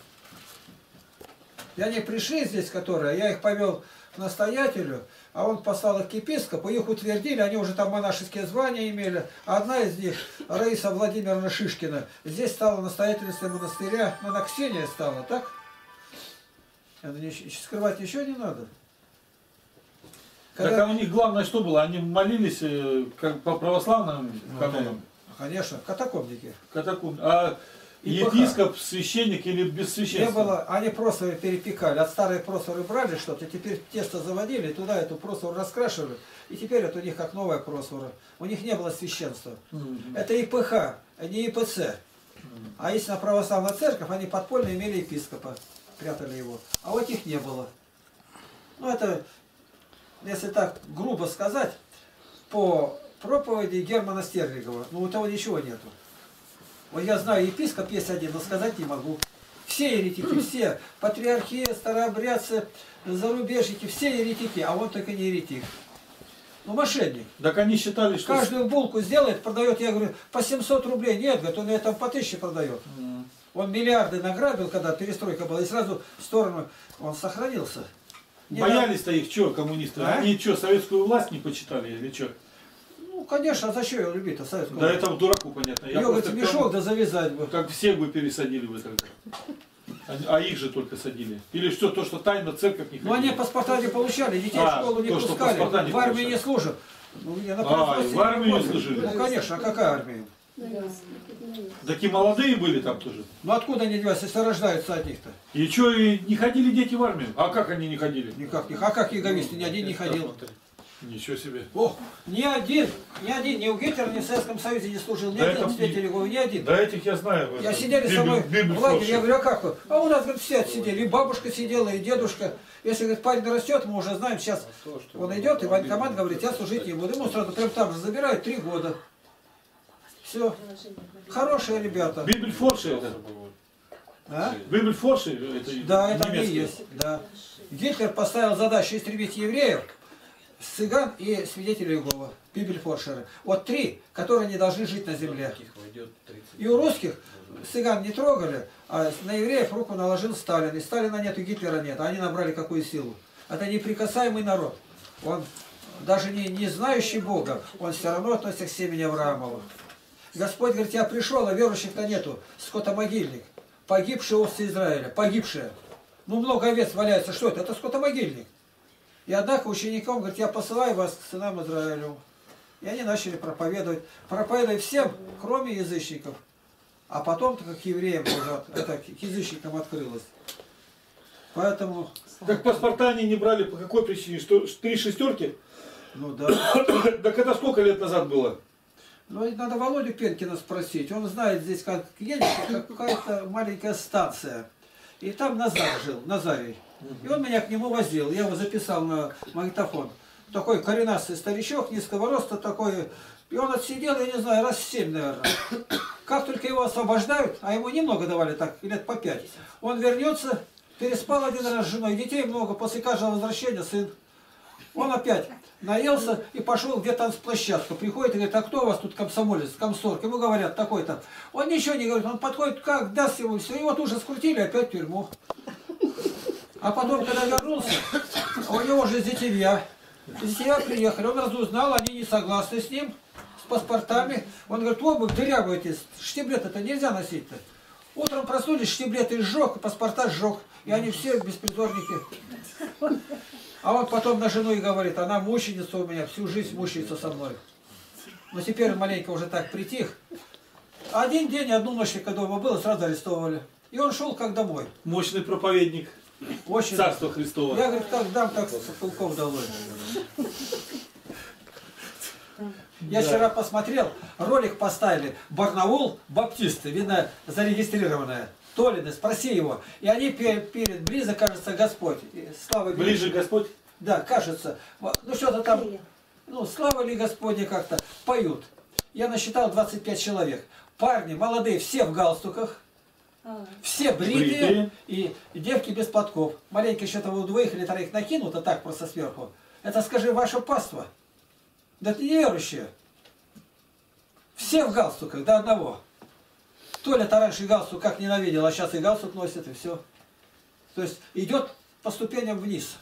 И они пришли здесь, которые, я их повел к настоятелю, а он послал их к епископу, их утвердили, они уже там монашеские звания имели. А одна из них, Раиса Владимировна Шишкина, здесь стала настоятельницей монастыря, но она Ксения стала, так? Это скрывать еще не надо. Так а у них главное что было? Они молились как по православным канонам? Конечно, катакомники. Катакомб. А епископ, священник или без священства? Не было, они просоры перепекали, от старой просоры брали что-то, теперь тесто заводили, и туда эту просору раскрашивали, и теперь это у них как новая просора. У них не было священства. Это ИПХ, а не ИПЦ. А если на православная церковь, они подпольно имели епископа, прятали его. А вот их не было. Ну это, если так грубо сказать, по проповеди Германа Стерлигова. Ну, у того ничего нету. Вот я знаю, епископ есть один, но сказать не могу. Все еретики, все. Патриархия, старообрядцы, зарубежники, все еретики, а он только не еретик. Ну, мошенник. Так они считали, что... Каждую булку сделает, продает, я говорю, по 700 рублей. Нет, говорит, он это по 1000 продает. Он миллиарды награбил, когда перестройка была, и сразу в сторону он сохранился. Боялись-то их, что, коммунисты? А? Они что, советскую власть не почитали или что? Ну, конечно, а зачем его любить-то, советскую Да власть? это дураку понятно. Я Ёгать просто мешок, прям- да завязать бы. Как всех бы пересадили бы тогда. А их же только садили. Или что, то, что тайно церковь не Ну, они ходила. паспорта не получали, детей в А, школу не то, что пускали, паспорта не в армии получали. не служат. Ну, я на А, производстве и в армию не работаю. служили. Ну, конечно, а какая армия? Такие молодые были там тоже. Ну, откуда они деваются, если рождаются от них-то? И что, и не ходили дети в армию? А как они не ходили? Никак не. А как яговисты, ни один не ходил. Ничего себе. О, ни один, ни у Гитлера, ни в Советском Союзе не служил, ни Да один это- свидетель Иеговы, ни один. Да этих я знаю. Я сидели со мной Библию в лагере, слушаю. я говорю, а как вы? А у нас, говорит, все отсидели, и бабушка сидела, и дедушка. Если, говорит, парень растет, мы уже знаем, сейчас он идет, и военкомат говорит, я служить не буду. Ему сразу прям там же забирают 3 года. Все. Хорошие ребята. Бибельфорши это. А? Бибельфорши это Да, это они и немецкие. есть. Да. Гитлер поставил задачу истребить евреев, цыган и свидетелей Иеговы, бибельфоршеры. Вот 3, которые не должны жить на земле. И у русских цыган не трогали, а на евреев руку наложил Сталин. И Сталина нет, и Гитлера нет. А они набрали какую силу. Это неприкасаемый народ. Он даже не знающий Бога, он все равно относится к семени Авраамова. Господь говорит, я пришел, а верующих-то нету. Скотомогильник. Погибшие овцы Израиля. Погибшие. Ну, много овец валяется. Что это? Это скотомогильник. И однако ученикам говорит, я посылаю вас к сынам Израилю. И они начали проповедовать. Проповедовать всем, кроме язычников. А потом, как к евреям тоже, это к язычникам открылось. Поэтому... Так паспорта они не брали по какой причине? Что 3 шестерки? Ну да. Так это сколько лет назад было? Ну, и надо Володю Пенкина спросить. Он знает, здесь как едешь, какая-то маленькая станция. И там Назар жил, Назарий. И он меня к нему возил. Я его записал на магнитофон. Такой коренастый старичок, низкого роста такой. И он отсидел, я не знаю, раз 7, наверное. Как только его освобождают, а ему немного давали, так, лет по 5, он вернется, переспал 1 раз с женой, детей много, после каждого возвращения сын. Он опять наелся и пошел где-то с площадка. Приходит и говорит, а кто у вас тут комсомолец, комсорг? Ему говорят, такой-то. Он ничего не говорит, он подходит, как даст ему все. И вот уже скрутили опять в тюрьму. А потом, когда вернулся, у него уже зятевья. Зятевья приехали, он разузнал, они не согласны с ним, с паспортами. Он говорит, обувь дырявые эти, штиблеты-то нельзя носить-то. Утром проснулись, штиблеты сжег, паспорта сжег. И они все беспризорники. А он потом на жену и говорит, она мученица у меня, всю жизнь мучается со мной. Но теперь он маленько уже так притих. 1 день, 1 ночь, когда дома было, сразу арестовали. И он шел как домой. Мощный проповедник. Очень. Царство Христово. Я, говорит, как дам, так полков долой. Я вчера посмотрел, ролик поставили, Барнаул, баптисты, видно, зарегистрированная. Толины, спроси его. И они перед близко, кажется, Господь. Слава Ближе Господь? Да, кажется. Ну что-то там, ну, слава ли Господне как-то, поют. Я насчитал 25 человек. Парни молодые, все в галстуках. Все бритые и девки без платков. Маленько еще того 2 или 3 накинуто так просто сверху. Это, скажи, ваше паство. Да это неверующие. Все в галстуках, до одного. Толя-то раньше галстук как ненавидел, а сейчас и галстук носит, и все. То есть идет по ступеням вниз.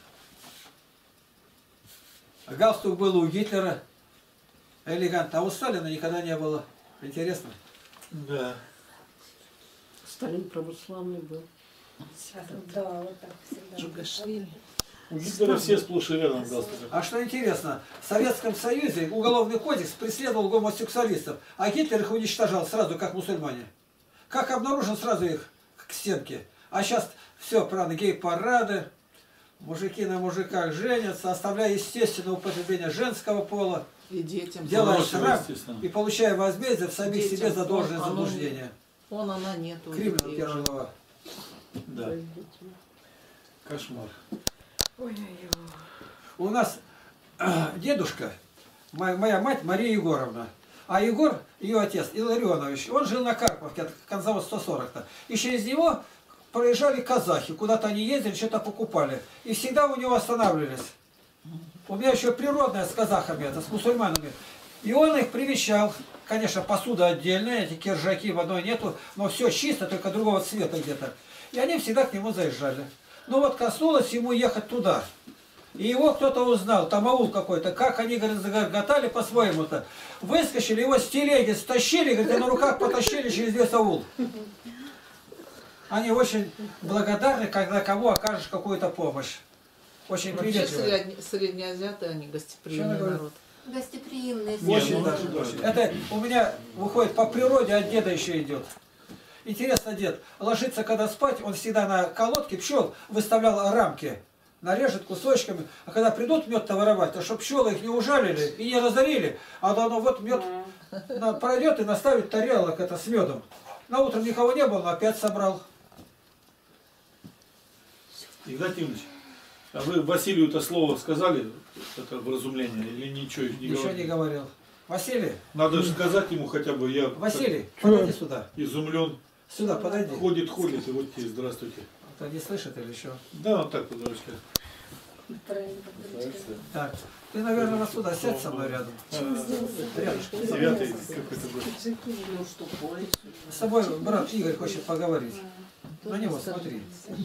А галстук был у Гитлера элегантно, а у Сталина никогда не было. Интересно? Да. Сталин православный был. Да, вот так всегда. Джугашвили. У Гитлера все сплошь и рядом галстуки. А что интересно, в Советском Союзе уголовный кодекс преследовал гомосексуалистов, а Гитлер их уничтожал сразу, как мусульмане. Как обнаружил, сразу их к стенке. А сейчас все, правда, гей-парады, мужики на мужиках женятся, оставляя естественное употребление женского пола, И детям. делая Хорошего, шрам естественно. и получая возмездие в самих Детям. себе за должное Оно- заблуждение. Она нету. Кремль, детей 1 уже. глава. Да. Кошмар. У нас дедушка моя мать Мария Егоровна. А Егор, ее отец, Илларионович, он жил на Карповке, от конзавод 140-то. И через него проезжали казахи, куда-то они ездили, что-то покупали. И всегда у него останавливались. У меня еще природная с казахами, это с мусульманами. И он их привечал. Конечно, посуда отдельная, эти киржаки в одной нету, но все чисто, только другого цвета где-то. И они всегда к нему заезжали. Ну вот коснулось ему ехать туда. И его кто-то узнал, там аул какой-то, как они, говорит, загорготали по-своему-то. Выскочили, его с телеги стащили, говорит, и на руках потащили через весь аул. Они очень благодарны, когда кому окажешь какую-то помощь. Очень приветливы. Вообще средние азиаты, они гостеприимный народ. Гостеприимные. Очень даже. Это у меня выходит по природе, от деда еще идет. Интересно, дед, ложится когда спать, он всегда на колодке пчел выставлял рамки. Нарежет кусочками, а когда придут мед-то воровать, то чтобы пчелы их не ужалили и не разорили, а то оно вот мед пройдет и наставит тарелок это с медом. На утро никого не было, но опять собрал. Игнатий Иванович, а вы Василию-то слово сказали, это вразумление, или ничего не говорили? Ничего не говорил. Василий? Надо же сказать ему хотя бы, я Василий, подойди сюда. Изумлен. Сюда, подойди. Ходит, и вот тебе, здравствуйте. А то не слышит или что? Да, вот так вот, дурачка. Так, ты, наверное, вот сюда сядь со мной рядом. Рядышком. 9-й какой-то год. С тобой брат Игорь хочет поговорить. На него смотри.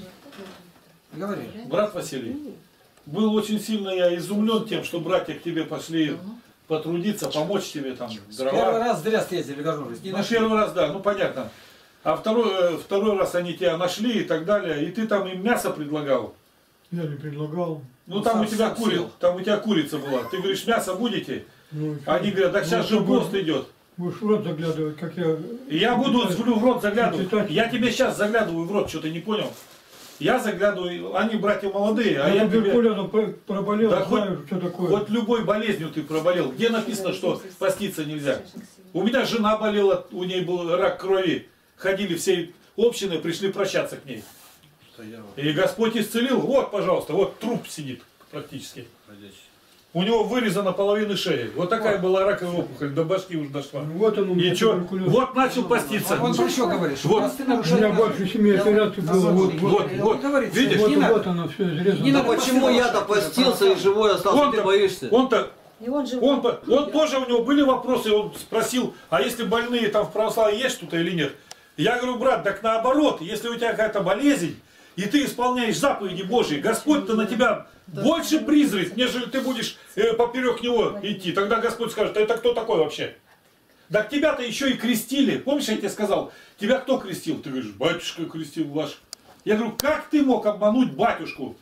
Говори. Брат Василий, был очень сильно я изумлен тем, что братья к тебе пошли потрудиться, помочь тебе там дрова. Первый раз зря съездили, вернулись. Ну, первый раз, да, ну понятно. А второй раз они тебя нашли и так далее, и ты там им мясо предлагал. Я не предлагал. Ну там у тебя курица была. Ты говоришь, мясо будете? Они говорят, да сейчас же пост идет. Будешь в рот заглядывать, как я... Я буду в рот заглядывать. Я тебе сейчас заглядываю в рот, что ты не понял? Я заглядываю, они братья молодые, а я туберкулезом проболел, да знаю, что такое. Хоть любой болезнью ты проболел. Где написано, что поститься нельзя? У меня жена болела, у ней был рак крови. Ходили всей общины, пришли прощаться к ней. И Господь исцелил. Вот, пожалуйста, вот труп сидит практически. У него вырезана половина шеи. Вот такая была раковая опухоль, до башки уже дошла. Вот он у меня. И что? Вот начал поститься. Он про что говоришь? Вот. У меня больше 7 операций было. Вот. Видишь? Вот оно все изрезано. Ну почему я-то постился и живой остался, ты боишься? Он-то, он тоже, у него были вопросы, он спросил, а если больные там в православии есть что-то или нет? Я говорю, брат, так наоборот, если у тебя какая-то болезнь, и ты исполняешь заповеди Божьи, Господь-то на тебя больше призрит, нежели ты будешь поперек него идти. Тогда Господь скажет, это кто такой вообще? Так тебя-то еще и крестили. Помнишь, я тебе сказал, тебя кто крестил? Ты говоришь, батюшка крестил ваш. Я говорю, как ты мог обмануть батюшку?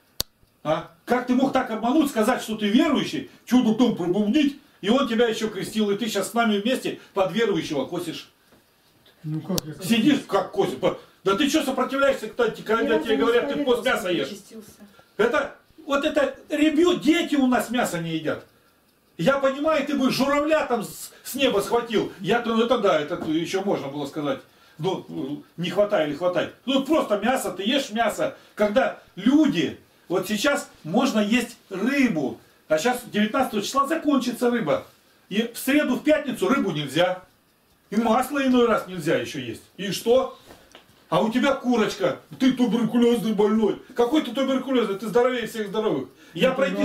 А? Как ты мог так обмануть, сказать, что ты верующий, чудо том пробумнить, и он тебя еще крестил, и ты сейчас с нами вместе под верующего косишь. Ну как я... Сидишь как косишь. Да ты что сопротивляешься, когда тебе говорят, ты пост мяса ешь? Это, вот это, дети у нас мясо не едят. Я понимаю, ты бы журавля там с неба схватил. Я-то, ну это да, это еще можно было сказать. Ну, не хватай или хватай. Ну просто мясо, ты ешь мясо. Когда люди, вот сейчас можно есть рыбу. А сейчас 19 числа закончится рыба. И в среду, в пятницу рыбу нельзя. И масло иной раз нельзя еще есть. И что? А у тебя курочка, ты туберкулезный больной. Какой ты туберкулезный? Ты здоровее всех здоровых. Я пройти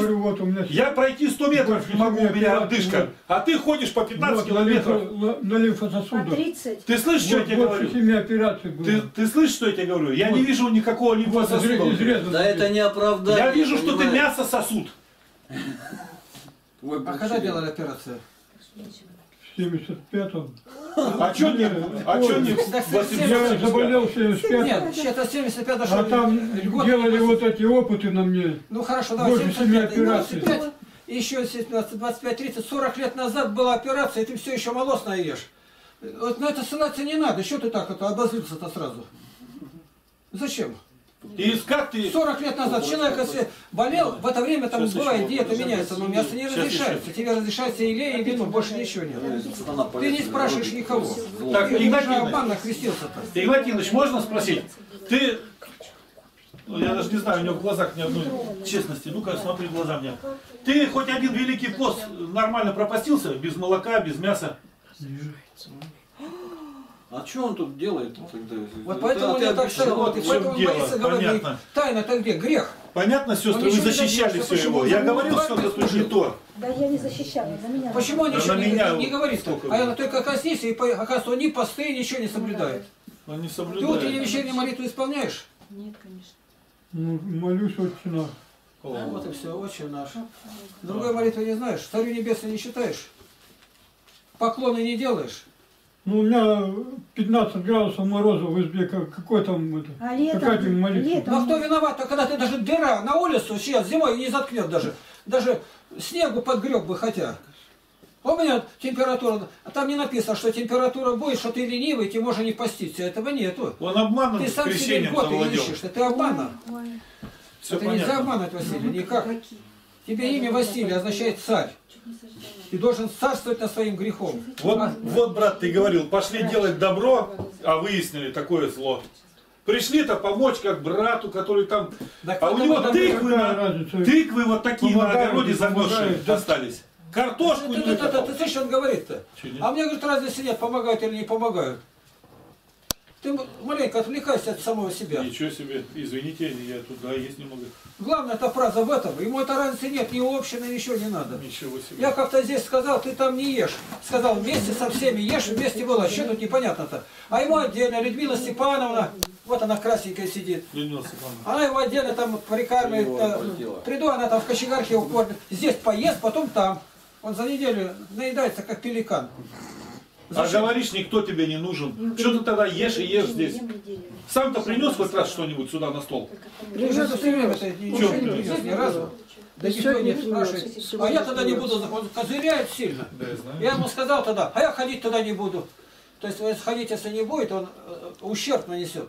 100 метров не могу, у меня одышка. А ты ходишь по 15 километров. На лимфососудах. По 30. Ты слышишь, что я тебе говорю? 7 операций было. Ты слышишь, что я тебе говорю? Я не вижу никакого лимфососуда. Да это не оправдание. Я вижу, что ты мясо сосуд. А когда делали операцию? В 75-м. А что не? Я заболел в 75-м. Нет, это 75-м. А там делали вот эти опыты на мне. Ну хорошо, давай, больше 7 операций. 25, еще 25-30, 40 лет назад была операция, и ты все еще молочное ешь. Вот на это ссылаться не надо, что ты так это обозлился-то сразу? Зачем? И как ты... 40 лет назад человек, если болел, в это время там бывает диета меняется, но мясо не разрешается. Тебе разрешается и лей, и вино, больше ничего нет. Ты не спрашиваешь никого. Так, Игнатий обманно крестился-то. Игнатий Иванович, можно спросить? Ты Ну, я даже не знаю, у него в глазах ни одной честности. Ну-ка, смотри в глаза мне. Ты хоть один великий пост нормально пропастился? Без молока, без мяса? А что он тут делает тогда? Вот поэтому я так сказал, вот, и поэтому Бориса говорит, тайна-то где? Грех. Понятно, сестры, вы защищали все его. Я говорил, что это тут не то. Да я не защищала, на меня. Почему он ничего не говорит? А я только коснись, и оказывается, он ни посты, ничего не соблюдает. Он не соблюдает. Ты утреннюю вечернюю молитву исполняешь? Нет, конечно. Ну, молюсь отче наш. Вот и все, отче наш. Другой молитвы не знаешь? Царю небесный не считаешь? Поклоны не делаешь? Ну, у меня 15 градусов мороза в избе, какой там это? А летом? Какая там молитва? Ну а кто виноват? А когда ты даже дыра на улицу сейчас зимой не заткнет даже. Даже снегу подгреб бы хотя. У меня температура, а там не написано, что температура будет, что ты ленивый, тебе можно не поститься. Этого нету. Он обманом ты с сам себе крещением год завладел. ищешь, ты обманом. Все это понятно. нельзя обманывать, Василий, никак. Тебе имя Василий означает царь. Ты должен царствовать над своим грехом. Вот, брат, ты говорил, пошли делать добро, а выяснили такое зло. Пришли-то помочь как брату, который там... Так а у него разница? тыквы вот такие на Помогают, огороде замерзшие помогают. остались. Картошку не выкопал. Ты слышишь, он говорит-то? А мне, говорит, разницы нет, помогают или не помогают. Ты маленько отвлекайся от самого себя. Ничего себе, извините, я туда есть немного. Главная эта фраза в этом. Ему это разницы нет, ни общины, ничего не надо. Ничего себе. Я как-то здесь сказал, ты там не ешь. Сказал, вместе со всеми ешь, вместе было. Что тут непонятно-то? А ему отдельно, Людмила Степановна, вот она красненькая сидит. Людмила Степановна. Она его отдельно там прикармливает. Приду, она там в кочегарке его кормит. Здесь поест, потом там. Он за неделю наедается, как пеликан. А говоришь, никто тебе не нужен. Что ты тогда ешь и ешь здесь? Сам-то принес хоть раз что-нибудь сюда на стол? Принес все время, ничего не принес ни разу. Да никто не спрашивает. А я тогда не буду, он козыряет сильно. Я ему сказал тогда, а я ходить тогда не буду. То есть ходить, если не будет, он ущерб нанесет.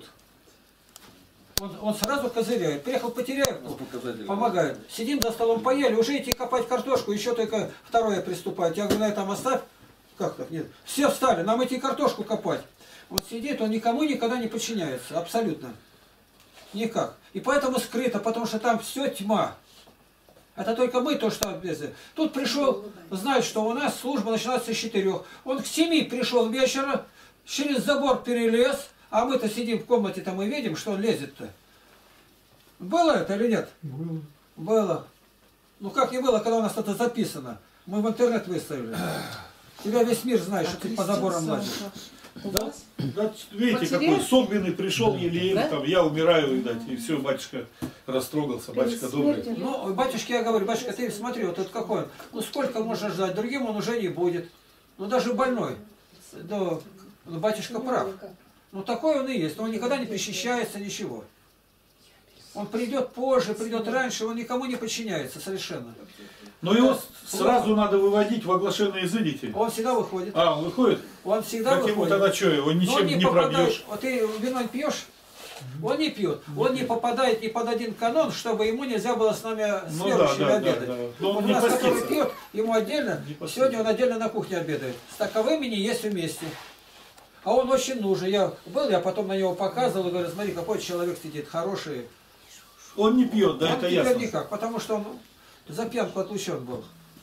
Он сразу козыряет. Приехал Потеряевку, помогает. Сидим за столом, поели, уже идти копать картошку, еще только второе приступает. Я говорю, на этом оставь. Как так? Нет. Все встали, нам идти картошку копать. Вот сидит, он никому никогда не подчиняется. Абсолютно. Никак. И поэтому скрыто, потому что там все тьма. Это только мы то, что обвязаны. Тут пришел, знает, что у нас служба начинается с 4. Он к 7 пришел вечера, через забор перелез, а мы-то сидим в комнате, там и видим, что он лезет-то. Было это или нет? Было. Было. Ну как не было, когда у нас это записано? Мы в интернет выставили. Тебя весь мир знает, что ты по заборам лазишь. Да, видите, какой согбенный пришел елеем, там, я умираю, видать, и все, батюшка растрогался, батюшка добрый. Ну, батюшке я говорю, батюшка, ты смотри, вот это какой он. Ну, сколько можно ждать, другим он уже не будет. Ну, даже больной. Да, ну, батюшка прав. Ну, такой он и есть, но он никогда не причащается, ничего. Он придет позже, придет раньше, он никому не подчиняется совершенно. Но его сразу надо выводить в оглашенные изыдите. Он всегда выходит. А, он выходит? Он всегда так выходит. ему тогда что, его ничем он не пробьешь? Вот ты вино не пьешь? Он не пьет. Он не попадает ни под один канон, чтобы ему нельзя было с нами следующими обедать. Вот у нас, который пьет, ему отдельно, сегодня он отдельно на кухне обедает. С таковыми не есть вместе. А он очень нужен. Я потом на него показывал и говорю, смотри, какой человек сидит, хороший. Он не пьет, да, он это ясно. Никак, потому что он за пьянку отлучен был.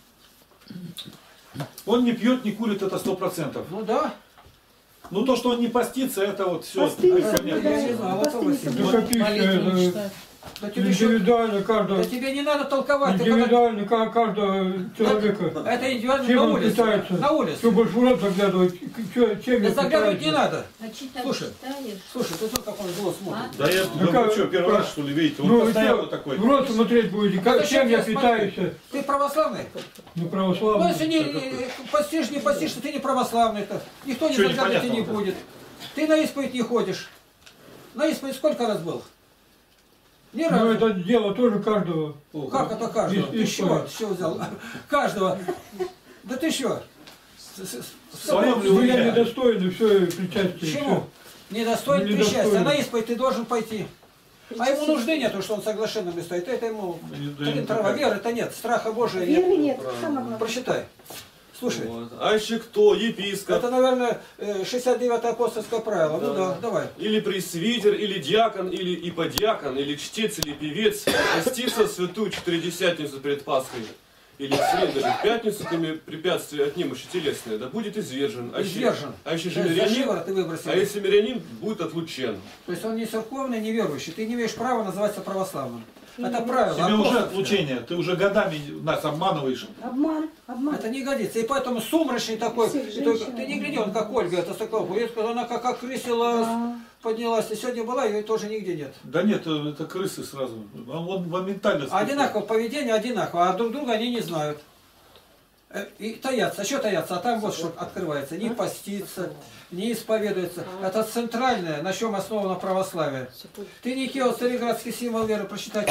Он не пьет, не курит, это 100%. Ну да. Ну то, что он не постится, это вот все. Индивидуально каждого. Да тебе не надо толковать. Индивидуально каждого человека. Это индивидуально чем на он улице. питается? На улице. Что больше в рот заглядывать, чем да заглядывать не надо. Слушай, ты тут как он зло смотрит. Да я думаю, что, первый раз что ли, видите, он ну, постоянно такой. В рот смотреть будете, чем я питаюсь. Ты православный? Ну, православный. Ну, если не постишь, не постишь, ты не православный. -то. Никто не заглядывать не будет. Ты на исповедь не ходишь. На исповедь сколько раз был? Ни разу. Ну, это дело тоже каждого. Как это каждого? Ты что взял? Каждого. Да ты что? Вы я недостойны, все причастие. Почему? Недостойный причастия. А на исповедь ты должен пойти. А ему нужды нету, что он соглашенными стоит. Это ему трава. Веры это нет. Страха Божия нет. Веры нет. Прочитай. Слушай. Вот. А еще кто? Епископ. Это, наверное, 69-е апостольское правило. Да. Ну да, давай. Или пресвитер, или диакон, или иподиакон, или чтец, или певец. Поститься святую Четыредесятницу перед Пасхой. Или в среду, или в пятницу, кроме препятствия от немощи телесной, да будет извержен. Извержен. А если же мирянин, а если мирянин, будет отлучен. То есть он не церковный, не верующий. Ты не имеешь права называться православным. Это правило. Тебе уже отлучение, ты уже годами нас обманываешь. Обман. Это не годится. И поэтому сумрачный такой. Ты не гляди, он как Ольга, это такой. Она как окрысилась, поднялась. И сегодня была, ее тоже нигде нет. Да нет, это крысы сразу. Он моментально... Одинаково поведение, одинаково. А друг друга они не знают. И таятся. А что таятся? А там вот что открывается. Не постится, не исповедуется. Это центральное, на чем основано православие. Ты Никео, цареградский символ веры, прочитать?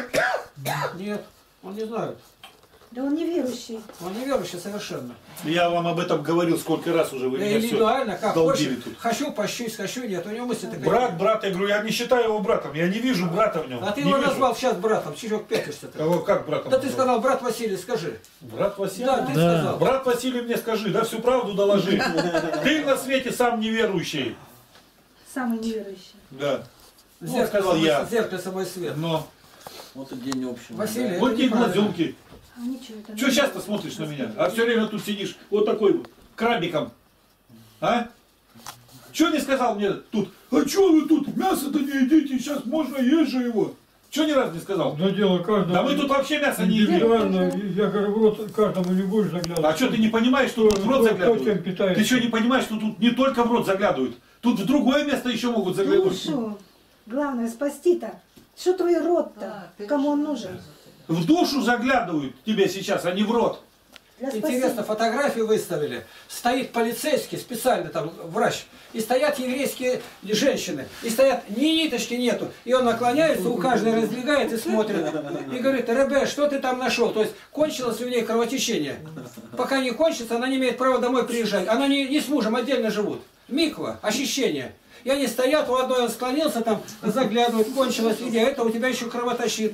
Нет, он не знает. Да он не верующий. Он не верующий совершенно. Я вам об этом говорил сколько раз уже, вы меня индивидуально, как долбили хочешь. тут. Хочу, пощусь, хочу, нет. У него мысли такая. Брат, я говорю, я не считаю его братом, я не вижу брата в нем. А ты его назвал сейчас братом, чирек пятишься. Кого, как братом? Да ты сказал, брат Василий, скажи. Брат Василий? Да, ты сказал. Брат Василий мне скажи, да всю правду доложи. Ты на свете сам неверующий. Самый неверующий. Да. Вот сказал я. Зеркало собой свет. Но. Вот и день общий. Василий, вот тебе глазенки. А Чего часто смотришь на меня? А все время тут сидишь вот такой вот, крабиком. А? Чего не сказал мне тут? А что вы тут мясо-то не едите? Сейчас можно есть же его. Чего ни разу не сказал? Да дело каждому. Да мы тут вообще мясо не едим. Я говорю, в рот каждому не будешь заглядывать. А что ты не понимаешь, что тут в рот заглядывают? Ты что не понимаешь, что тут не только в рот заглядывают? Тут в другое место еще могут заглянуть. Душу. Главное спасти-то. Что твой рот-то? Кому он нужен? В душу заглядывают тебе сейчас, а не в рот. Интересно, фотографию выставили. Стоит полицейский, специально там врач. И стоят еврейские женщины. И стоят, ни ниточки нету. И он наклоняется, у каждой раздвигает и смотрит. И говорит, Ребе, что ты там нашел? То есть кончилось у нее кровотечение. Пока не кончится, она не имеет права домой приезжать. Она не с мужем, отдельно живут. Миква, очищение. И они стоят, у одной он склонился, там заглядывает, кончилось, иди, а это у тебя еще кровоточит.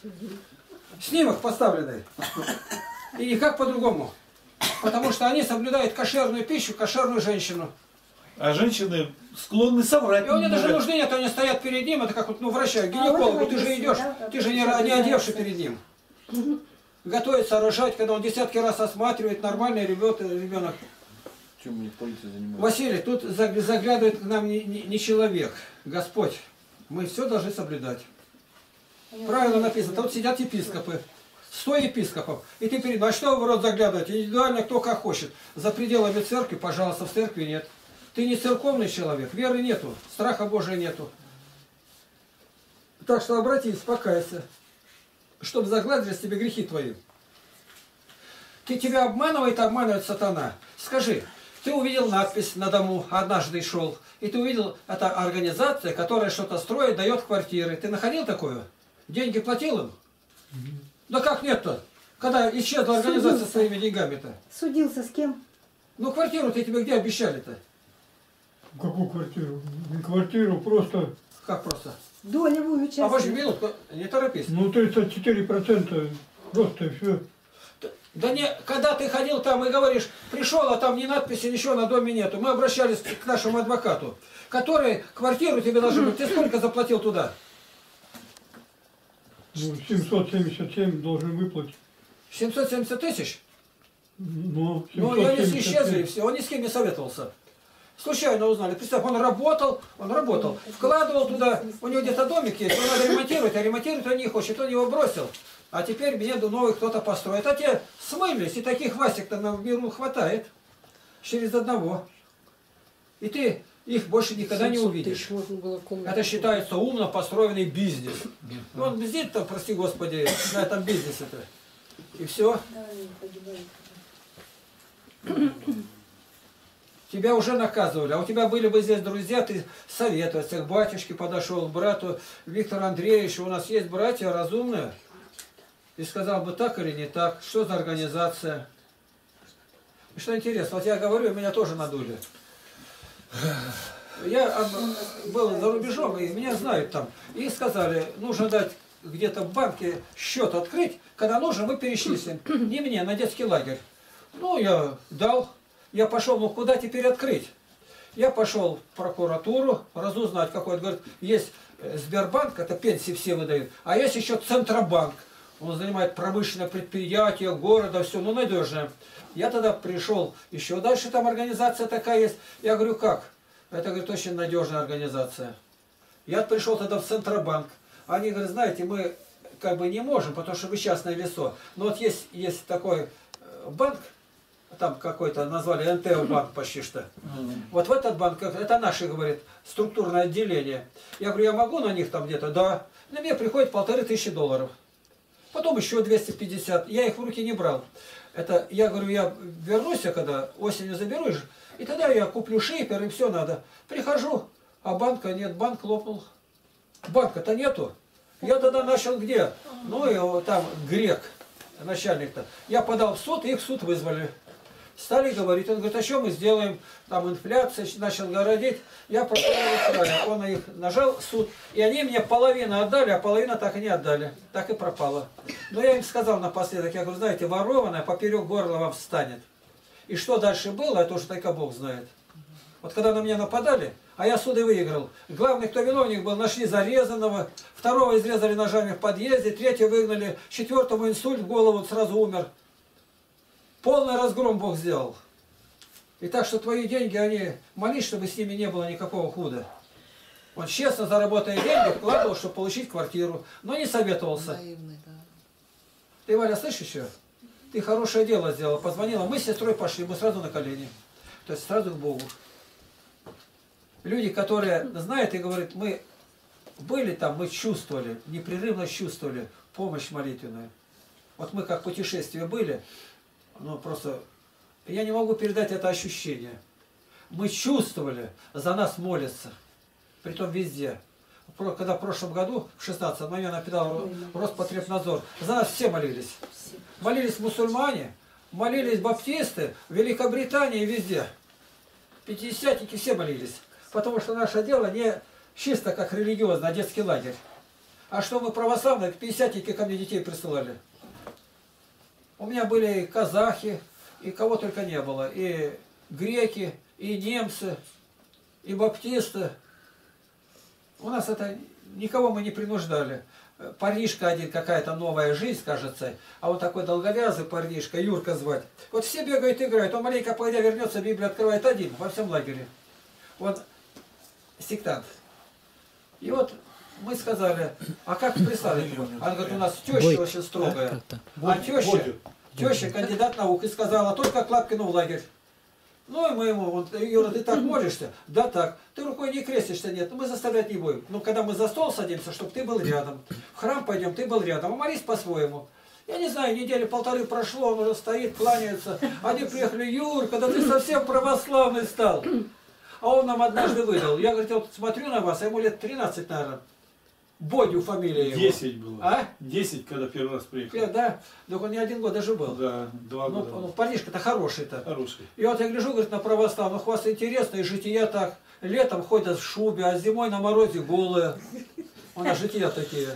Снимок поставленный. И никак по-другому. Потому что они соблюдают кошерную пищу, кошерную женщину. А женщины склонны соврать. И у них даже нужды нет, они стоят перед ним, это как вот, врача, гинекологу, ты же идешь, ты же не одевший перед ним. Готовится рожать, когда он десятки раз осматривает, нормальный ребенок. Чем у них полиция занимается? Василий, тут заглядывает к нам не человек, Господь. Мы все должны соблюдать. Правильно написано. Тут сидят епископы. 100 епископов. И ты перед... А что вы в рот заглядывать? Индивидуально кто как хочет. За пределами церкви, пожалуйста, в церкви нет. Ты не церковный человек. Веры нету. Страха Божия нету. Так что обратись, покайся. Чтобы загладились тебе грехи твои. Тебя обманывает сатана. Скажи, ты увидел надпись на дому, однажды шел. И ты увидел, это организация, которая что-то строит, дает квартиры. Ты находил такое? Деньги платил им? Да как нет-то? Когда исчезла организация своими деньгами-то? Судился с кем? Ну квартиру-то тебе где обещали-то? Какую квартиру? Не квартиру, просто... Как просто? Долевую часть. А больше минутку, не торопись. Ну 34% просто и все. Да не, когда ты ходил там и говоришь, пришел, а там ни надписи, ничего на доме нету. Мы обращались к нашему адвокату, который квартиру тебе должен быть. Ты сколько заплатил туда? Ну, 777 должен выплатить. 770 тысяч? Ну, и они исчезли, и все. Он ни с кем не советовался. Случайно узнали. Представь, он работал, вкладывал туда, у него где-то домик есть, его надо ремонтировать, а ремонтировать он не хочет, он его бросил. А теперь мне новый кто-то построит. А те смылись, и таких Васик-то в миру хватает. Через одного. И ты их больше никогда не увидишь. Это считается умно построенный бизнес. Ну, он бздит-то, прости господи, на этом бизнесе-то. И все. Тебя уже наказывали, а у тебя были бы здесь друзья, ты советовался, к батюшке подошел, к брату Виктору Андреевичу, у нас есть братья разумные, и сказал бы так или не так, что за организация. И что интересно, вот я говорю, меня тоже надули. Я был за рубежом, и меня знают там, и сказали, нужно дать где-то в банке счет открыть, когда нужно, мы перечислим. Не мне, на детский лагерь. Ну, я дал. Я пошел, ну куда теперь открыть? Я пошел в прокуратуру разузнать какой-то. Говорит, есть Сбербанк, это пенсии все выдают, а есть еще Центробанк. Он занимает промышленное предприятие, города, все, ну надежное. Я тогда пришел, еще дальше там организация такая есть. Я говорю, как? Это, говорит, очень надежная организация. Я пришел тогда в Центробанк. Они говорят, знаете, мы как бы не можем, потому что вы частное лицо. Но вот есть такой банк, там какой-то назвали НТО банк почти что. Вот в этот банк, это наше, говорит, структурное отделение. Я говорю, я могу на них там где-то? Да. На мне приходит $1500. Потом еще 250. Я их в руки не брал. Это, я говорю, я вернусь, когда осенью заберу, и тогда я куплю шейпер, и все надо. Прихожу, а банка нет, банк лопнул. Банка-то нету. Я тогда начал где? Ну, и там грек, начальник-то. Я подал в суд, и их в суд вызвали. Стали говорить, он говорит, а что мы сделаем? Там инфляция, начал городить. Я прокурор края, он их нажал в суд, и они мне половину отдали, а половину так и не отдали. Так и пропало. Но я им сказал напоследок, я говорю, знаете, ворованное поперек горла вам встанет. И что дальше было, это уже только Бог знает. Вот когда на меня нападали, а я суды выиграл. Главный, кто виновник был, нашли зарезанного, второго изрезали ножами в подъезде, третьего выгнали, четвертому инсульт в голову, он сразу умер. Полный разгром Бог сделал. И так что твои деньги, они молись, чтобы с ними не было никакого худа. Он честно заработая деньги, вкладывал, чтобы получить квартиру, но не советовался. Наивный, да. Ты, Валя, слышишь еще? Ты хорошее дело сделала, позвонила. Мы с сестрой пошли, мы сразу на колени. То есть сразу к Богу. Люди, которые знают и говорят, мы были там, мы чувствовали, непрерывно чувствовали помощь молитвенную. Вот мы как путешествие были, ну просто, я не могу передать это ощущение. Мы чувствовали, за нас молятся, притом везде. Когда в прошлом году, в 16-м, я напитал Роспотребнадзор, за нас все молились. Молились мусульмане, молились баптисты, в Великобритании, везде. Пятидесятники все молились. Потому что наше дело не чисто как религиозно, а детский лагерь. А что мы православные, пятидесятники ко мне детей присылали. У меня были и казахи, и кого только не было. И греки, и немцы, и баптисты. У нас это, никого мы не принуждали. Парнишка один, какая-то новая жизнь, кажется. А вот такой долговязый парнишка, Юрка звать. Вот все бегают, играют. Он маленько пойдя вернется, Библию открывает один во всем лагере. Вот сектант. И вот мы сказали, а как прислали его? Она говорит, у нас теща очень строгая. А теща кандидат наук, и сказала, только к Лапкину в лагерь. Ну и мы ему, вот, Юра, ты так молишься? Да так. Ты рукой не крестишься? Нет. Ну мы заставлять не будем. Но когда мы за стол садимся, чтобы ты был рядом. В храм пойдем, ты был рядом. А молись по-своему. Я не знаю, недели полторы прошло, он уже стоит, кланяется. Они приехали, Юр, когда ты совсем православный стал. А он нам однажды выдал. Я, говорит, вот смотрю на вас, а ему лет 13, наверное. Бодю фамилия его. 10 было. А? 10, когда первый раз приехал. Да, так он не 1 год даже был. Да, 2 года. Ну, парнишка-то хороший-то. Хороший. И вот я гляжу, говорит, на православных, у вас интересно, и жития так. Летом ходят в шубе, а зимой на морозе голые. У нас жития такие.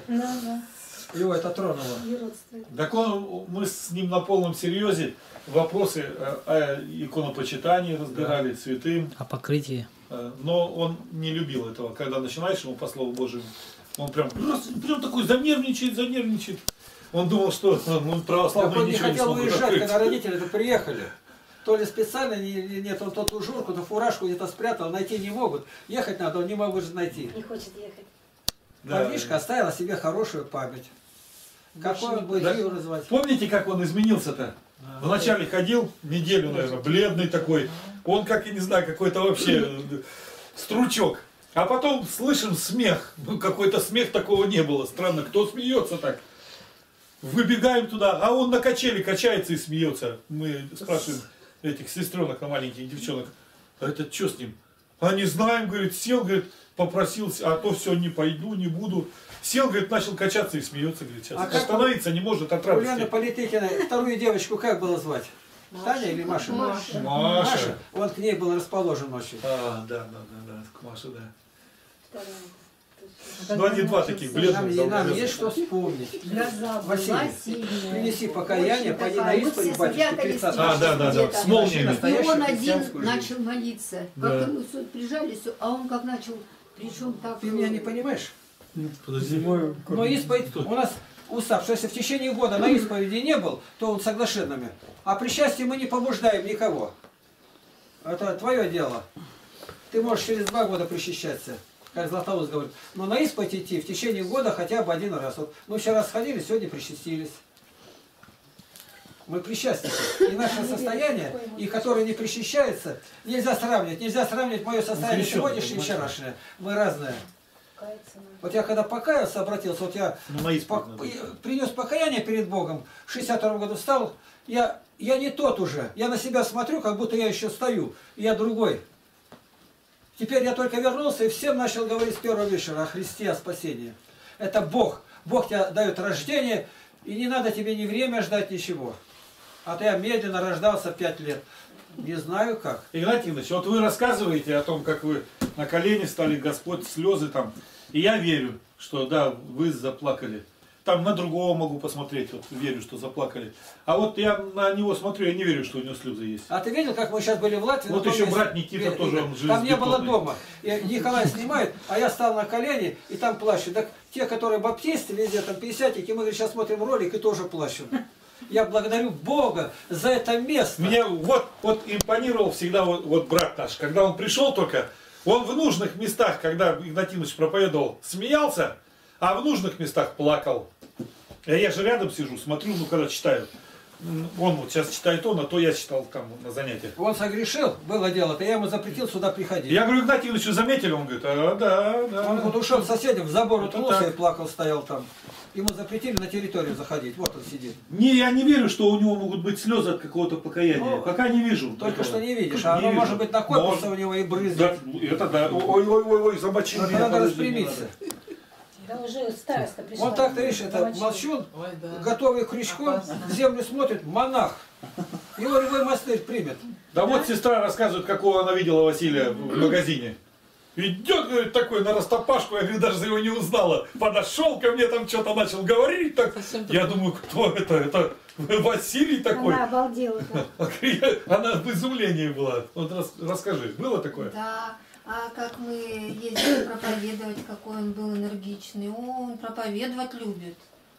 Его это тронуло. Так мы с ним на полном серьезе вопросы о иконопочитании разбирали, святым. О покрытии. Но он не любил этого. Когда начинаешь ему по Слову Божьему, он прям такой занервничает. Он думал, что он православный, он ничего не хотел выезжать, открыть. когда родители-то приехали. То ли специально нет, он тот ужурку, то фуражку где-то спрятал, найти не могут. Ехать надо, он не может найти. Не хочет ехать. Парнишка оставил себе хорошую память. Какой он будет Юру звать? Помните, как он изменился-то? Вначале ходил, неделю, наверное, бледный такой. Он, как я не знаю, какой-то вообще стручок. А потом слышим смех. Ну, какой-то смех такого не было. Странно, кто смеется так? Выбегаем туда, а он на качели качается и смеется. Мы спрашиваем этих сестренок, маленьких девчонок, а это что с ним? А не знаем, говорит, сел, говорит, попросился, а то все, не пойду, не буду. Сел, говорит, начал качаться и смеется, говорит, сейчас. Остановиться не может от радости. У Лены Политыкиной вторую девочку как было звать? Таня или Маша? Маша. Он к ней был расположен очень. А, да, к Маше, да. Ну, они два таких бледных. Нам есть что вспомнить. Гроза была Василий, сильная. принеси покаяние, Очень пойди на такая. Мы исповедь, все батюшке, спрятались 30. Да, с молниями. И он один христианскую жизнь. начал молиться. Да. Как-то мы все прижались, а он как начал, причем так... Ты меня не понимаешь? Подожди. Но исповедь у нас устав, что если в течение года на исповеди не был, то он соглашенными. А при счастье мы не побуждаем никого. Это твое дело. Ты можешь через 2 года причащаться, как Златоуст говорит. Но на исповедь идти в течение года хотя бы 1 раз. Вот мы вчера сходили, сегодня причастились. Мы причастники. И наше состояние, и которое не причащается, нельзя сравнивать. Нельзя сравнивать мое состояние сегодняшнее и вчерашнее. Мы разные. Вот я когда покаялся, обратился, вот я принес покаяние перед Богом, в 62 году встал, я не тот уже, я на себя смотрю, как будто я еще стою, я другой. Теперь я только вернулся и всем начал говорить с первого вечера о Христе, о спасении. Это Бог. Бог тебе дает рождение, и не надо тебе ни время ждать, ничего. А то я медленно рождался 5 лет. Не знаю как. Игнатий Иванович, вот вы рассказываете о том, как вы на колени стали, Господь, слезы там. И я верю, что да, вы заплакали. Там на другого могу посмотреть, вот верю, что заплакали. А вот я на него смотрю, я не верю, что у него слезы есть. А ты видел, как мы сейчас были в Латвии? Вот еще брат Никита тоже, он там не было железобетонный. дома. И Николай снимает, а я стал на колени и там плачу. Так те, которые баптисты, везде там 50-ки, мы говорит, сейчас смотрим ролик и тоже плачем. Я благодарю Бога за это место. Мне вот импонировал всегда вот брат наш, когда он пришел только, он в нужных местах, когда Игнатий Иванович проповедовал, смеялся, а в нужных местах плакал. Я же рядом сижу, смотрю, ну когда читаю. Он вот сейчас читает он, а то я читал там на занятиях. Он согрешил, было дело-то, я ему запретил сюда приходить. Я говорю, Игнатий Иванович, вы заметили? Он говорит, да. Он вот ушел к соседям, в забор Это уткнулся так. и плакал, стоял там. Ему запретили на территорию заходить, вот он сидит. Не, я не верю, что у него могут быть слезы от какого-то покаяния. Ну, пока не вижу. Только этого. что не видишь, а Не оно вижу. может быть накопится у него и брызжет. Да, это да. Ой, замочил Это меня. надо подожди, распрямиться. Да уже староста пришла. Вот так, ты видишь, это молчун, готовый крючком, в землю смотрит, монах. Его любой монастырь примет. Да вот сестра рассказывает, какого она видела Василия в магазине. Идет, говорит, такой на растопашку, я, говорит, даже его не узнала. Подошел ко мне, там что-то начал говорить. Так. Я думаю, кто это? Это Василий такой? Она обалдела. Она в изумлении была. Вот расскажи, было такое? Да, а как мы ездили проповедовать, какой он был энергичный. Он проповедовать любит.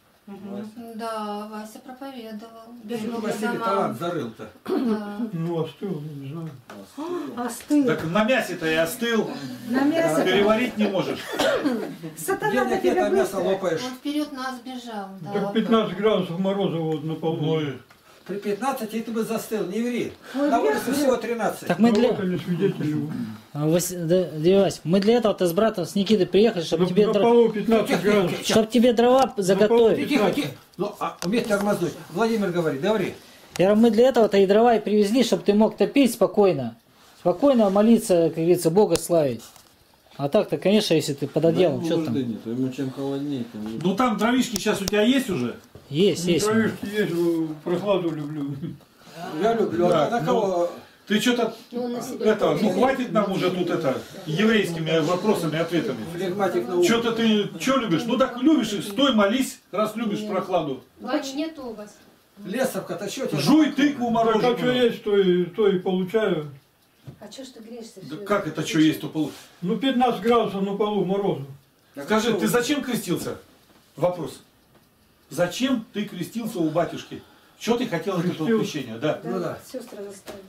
Да, Вася проповедовал. Бегал по Василий домам. талант зарыл-то. Да. Ну, остыл, не знаю. Остыл. Так на мясе-то и остыл. На мясо. Переварить не можешь. Сатана Денег на нет, тебя а мясо быстро. лопаешь. Он вперед нас бежал. Да. Так 15 градусов мороза вот на полу. Ой. При 15 и ты бы застыл, не ври. Ой, На вверх, улице вверх. всего 13. Так мы для... Вот они свидетели. Дядя Вась, мы для этого-то с братом, с Никитой приехали, чтобы тебе, На полу 15 градусов. чтоб тебе дрова заготовить. Тихо, тихо. Ну, уметь тормознуть. Владимир говорит, говори. Я говорю, мы для этого-то и дрова и привезли, чтобы ты мог топить спокойно. Спокойно молиться, как говорится, Бога славить. А так-то, конечно, если ты под одеялом, что там? Ему чем холоднее, тем Ну там дровишки сейчас у тебя есть уже? Есть, есть. Травишки есть, прохладу люблю. Я люблю. Да, А на кого? Ты что-то, ну хватит нам уже тут это, еврейскими вопросами, ответами. Флегматик науки. Что-то ты, что любишь? Ну так любишь, и стой, молись, раз любишь прохладу. Бач, нету у вас. Лесовка-то что тебе? Жуй тыкву Так, а что мороженую. есть, то и получаю. А что ж ты греешься? Да как это что есть, то получишь? Ну, 15 градусов на полу морозу. Скажи, ты зачем крестился? Вопрос. Зачем ты крестился у батюшки? Что ты хотел от этого крещения? Да. Ну да. Сестры заставить.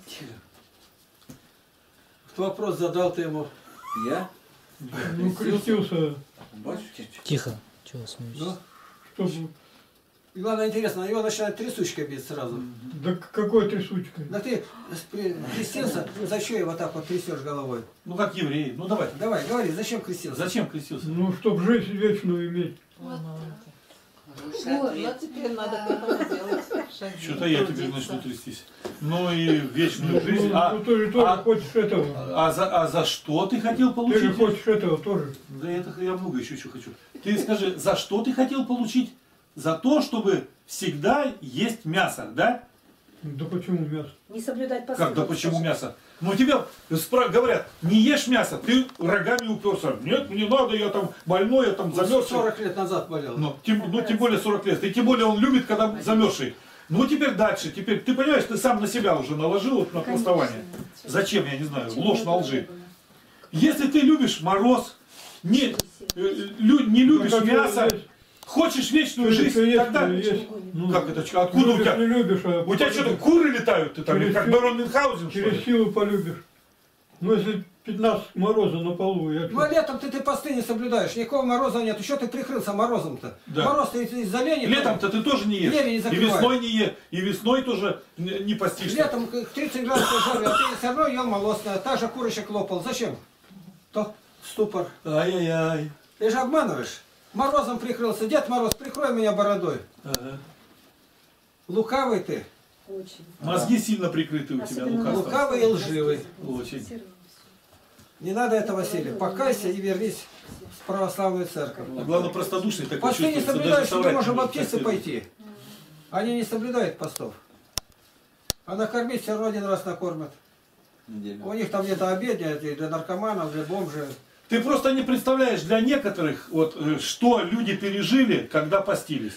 Кто вопрос задал ты ему? Я? Ну, крестился, Тихо. Чего смеешься? Ну, чтобы... и главное, интересно, на него начинает трясучка бить сразу. Да какой трясучкой? Да ты крестился, зачем его так вот трясешь головой? Ну как евреи. Ну давай. Давай, говори, зачем крестился? Зачем крестился? Ну, чтобы жизнь вечную иметь. Вот теперь надо к этому делать. Что-то я теперь начну трястись. Ну и вечную жизнь. Ну, ты же тоже хочешь этого. А за что ты хотел Ты же получить? хочешь этого тоже. Да это я много еще что хочу. Ты скажи, за что ты хотел получить? За то, чтобы всегда есть мясо, да? Да почему мясо? Не соблюдать посты. Как, да почему мясо? Ну тебе говорят, не ешь мясо, ты рогами уперся. Нет, мне надо, я там больной, я там замерзший. 40 лет назад болел. Ну, тем более 40 лет. И тем более он любит, когда замерзший. Ну теперь дальше, теперь, ты понимаешь, ты сам на себя уже наложил вот на пластование. Зачем, я не знаю, ложь на лжи. Если ты любишь мороз, не любишь мясо, хочешь вечную жизнь, тогда... Ну, как это? Откуда у тебя? Не любишь, У тебя что-то куры летают, ты там, как барон Мюнхгаузен, что ли? Через силу полюбишь. Ну, если 15 мороза на полу, я Ну, а летом ты посты не соблюдаешь, никакого мороза нет. Еще ты прикрылся морозом-то. Да. Мороз-то из-за лени. Летом-то ты тоже не ешь. Двери не И закрывай. весной не ешь. И весной тоже не постишься. Летом 30 градусов жары, а ты все равно ел молочное. Та же курочек лопал. Зачем? То ступор. Ай-яй-яй. Ты же обманываешь. Морозом прикрылся. Дед Мороз, прикрой меня бородой. Ага. Лукавый ты. Очень. Мозги сильно прикрыты у тебя, лукавство. Лукавый и лживый. Очень. Не надо это, Василий. Покайся и вернись в православную церковь. Главное, простодушный такой Посты не чувствуется, соблюдаешь, даже ты соврать можешь не в может, баптисты так пойти. Они не соблюдают постов. А накормить все равно один раз накормят. У них там где-то обедня для наркоманов, для бомжей. Ты просто не представляешь для некоторых, вот, что люди пережили, когда постились.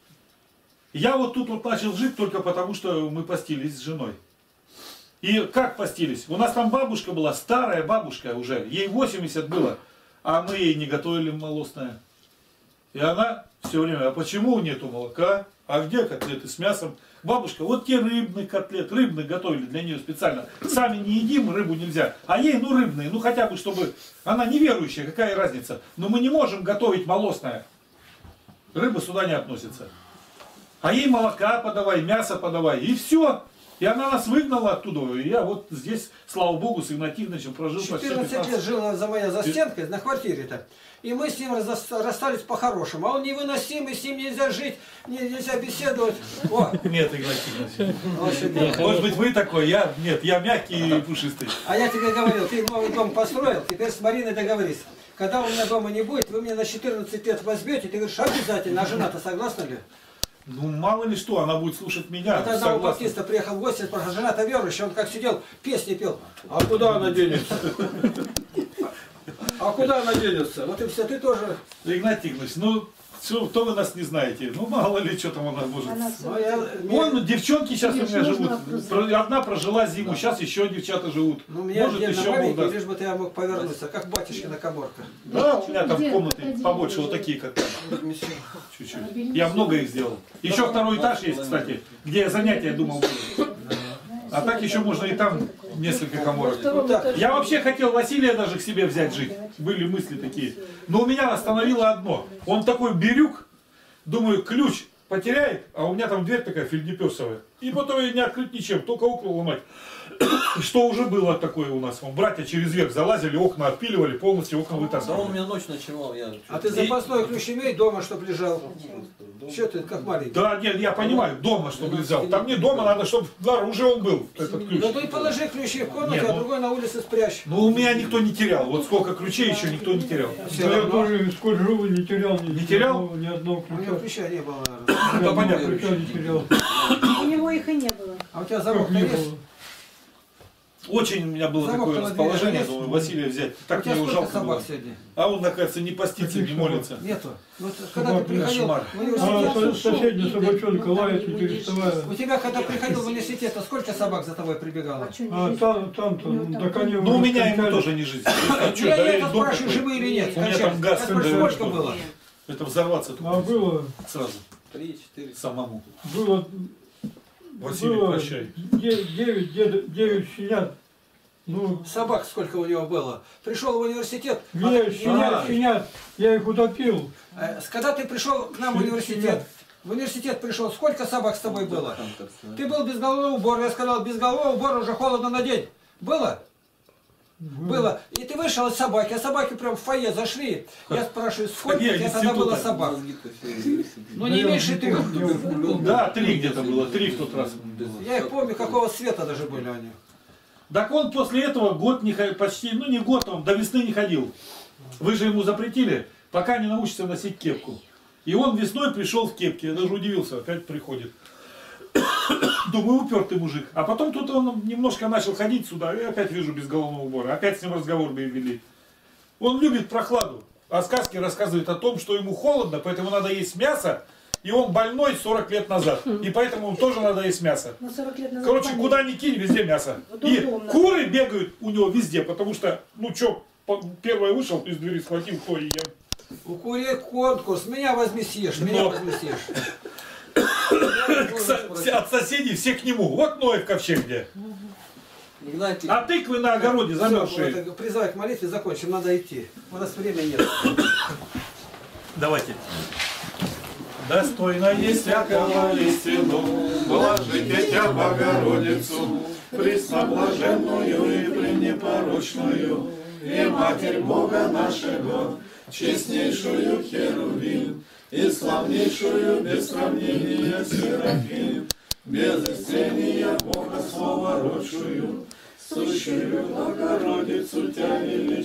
Я вот тут вот начал жить только потому, что мы постились с женой. И как постились? У нас там бабушка была, старая бабушка уже, ей 80 было, а мы ей не готовили молочное. И она все время, а почему нету молока? А где котлеты с мясом? Бабушка, вот те рыбные котлеты, рыбные готовили для нее специально. Сами не едим, рыбу нельзя. А ей, ну, рыбные, ну, хотя бы, чтобы... Она неверующая, какая разница? Но мы не можем готовить молочное. Рыба сюда не относится. А ей молока подавай, мясо подавай, и все. И она нас выгнала оттуда. И я вот здесь, слава Богу, с Игнатием Игнатьевичем прожил почти 14 лет жила за моя застенкой на квартире-то. И мы с ним расстались по-хорошему. А он невыносимый, с ним нельзя жить, нельзя беседовать. О. Нет, Игнатий Игнатьевич. Может быть, вы такой, нет, я мягкий и пушистый. А я тебе говорил, ты новый дом построил, теперь с Мариной договорись. Когда у меня дома не будет, вы меня на 14 лет возьмете, ты говоришь, обязательно, а жена-то согласна ли? Ну, мало ли что, она будет слушать меня. Это одного баптиста приехал в гости, спрашивал, жена-то верующая, он как сидел, песни пел. А куда она денется? А куда она денется? Вот и все, ты тоже. Игнатий Игнатьевич, ну, то вы нас не знаете. Ну, мало ли, что там она может. Вон, девчонки сейчас у меня живут. Одна прожила зиму, сейчас еще девчата живут. Ну, у меня может, еще Бог даст. лишь бы ты мог повернуться, как батюшкина коморка. Да, у меня там комнаты побольше, вот такие, как там. Чуть-чуть. Я много их сделал. Еще второй этаж есть, кстати, где я занятия думал будет. А так еще можно и там несколько коморок. Я вообще хотел Василия даже к себе взять жить. Были мысли такие. Но у меня остановило одно. Он такой бирюк. Думаю, ключ потеряет, а у меня там дверь такая фельдеперсовая. И потом ее не открыть ничем, только окна ломать. Что уже было такое у нас. Братья через верх залазили, окна отпиливали, полностью окна вытаскивали. Да он у меня ночь ночевал. А ты запасной ключ имей дома, чтобы лежал? Что ты, как маленький? Да, нет, я понимаю, дома, чтобы лежал. Там не дома, надо, чтобы уже он был, этот ключ. Ну ты положи ключи в комнате, а другой на улице спрячь. Ну у меня никто не терял. Вот сколько ключей еще никто не терял. Я тоже сколько живу не терял ни одного У него ключа. ключа не было, Да, понятно. Ключа не терял. У него их и не было. А у тебя замок Не есть? было. Очень у меня было Замок такое на расположение, двери думаю, Василия взять. У Так тебя мне сколько жалко собак было. сегодня? А он, оказывается, не постится, не молится. Нету. Вот когда ты приходил кошмар. в университет, Соседняя собачонка лает, не переставая. у тебя когда приходил в университет, сколько собак за тобой прибегало? А там-то, так они Ну у уже меня ему скончались. тоже не жизнь. А что, Я доверить это дом спрашиваю, такой? живые или нет? У меня Кончались. там газ Я спрашиваю, доверить сколько дом. было? Это взорваться А было, сразу. 3-4. Самому. Василий, было прощай. 9 щенят. Ну, Собак сколько у него было? Пришел в университет. щенят, я их утопил. Когда ты пришел к нам в университет, пришел, сколько собак с тобой было? Ты был без головного убора, я сказал, без головного убора уже холодно на день. Было? Было. И ты вышел от собаки, а собаки прям в фойе зашли. Я спрашиваю, сколько у тебя тогда было собак? Ну не меньше 3. Да, 3 где-то было, 3 в тот раз. Я их помню, какого цвета даже были они. Так он после этого год не ходил, почти, ну не год, он до весны не ходил. Вы же ему запретили, пока не научится носить кепку. И он весной пришел в кепке, я даже удивился, опять приходит. Думаю, упертый мужик. А потом тут он немножко начал ходить сюда, и опять вижу без головного убора. Опять с ним разговор вели. Он любит прохладу. А сказки рассказывают о том, что ему холодно, поэтому надо есть мясо. И он больной 40 лет назад. И поэтому ему тоже надо есть мясо. Короче, куда ни кинь, везде мясо. И куры бегают у него везде, потому что, ну что, первый вышел из двери, схватил, то и ем. У курей конкурс. Меня возьми съешь, меня возьми съешь. От соседей все к нему. Вот Ноев ковчег где. Игнатий, а тыквы на огороде замерзшие. Призывать к молитве закончим, надо идти. У нас времени нет. Давайте. Достойно есть всякого истину, блажите Тя Богородицу, пресноблаженную и пренепорочную, и Матерь Бога нашего, честнейшую Херувим, и славнейшую без сравнения Серафим, без истления Бога Слова родшую, сущую Богородицу Тя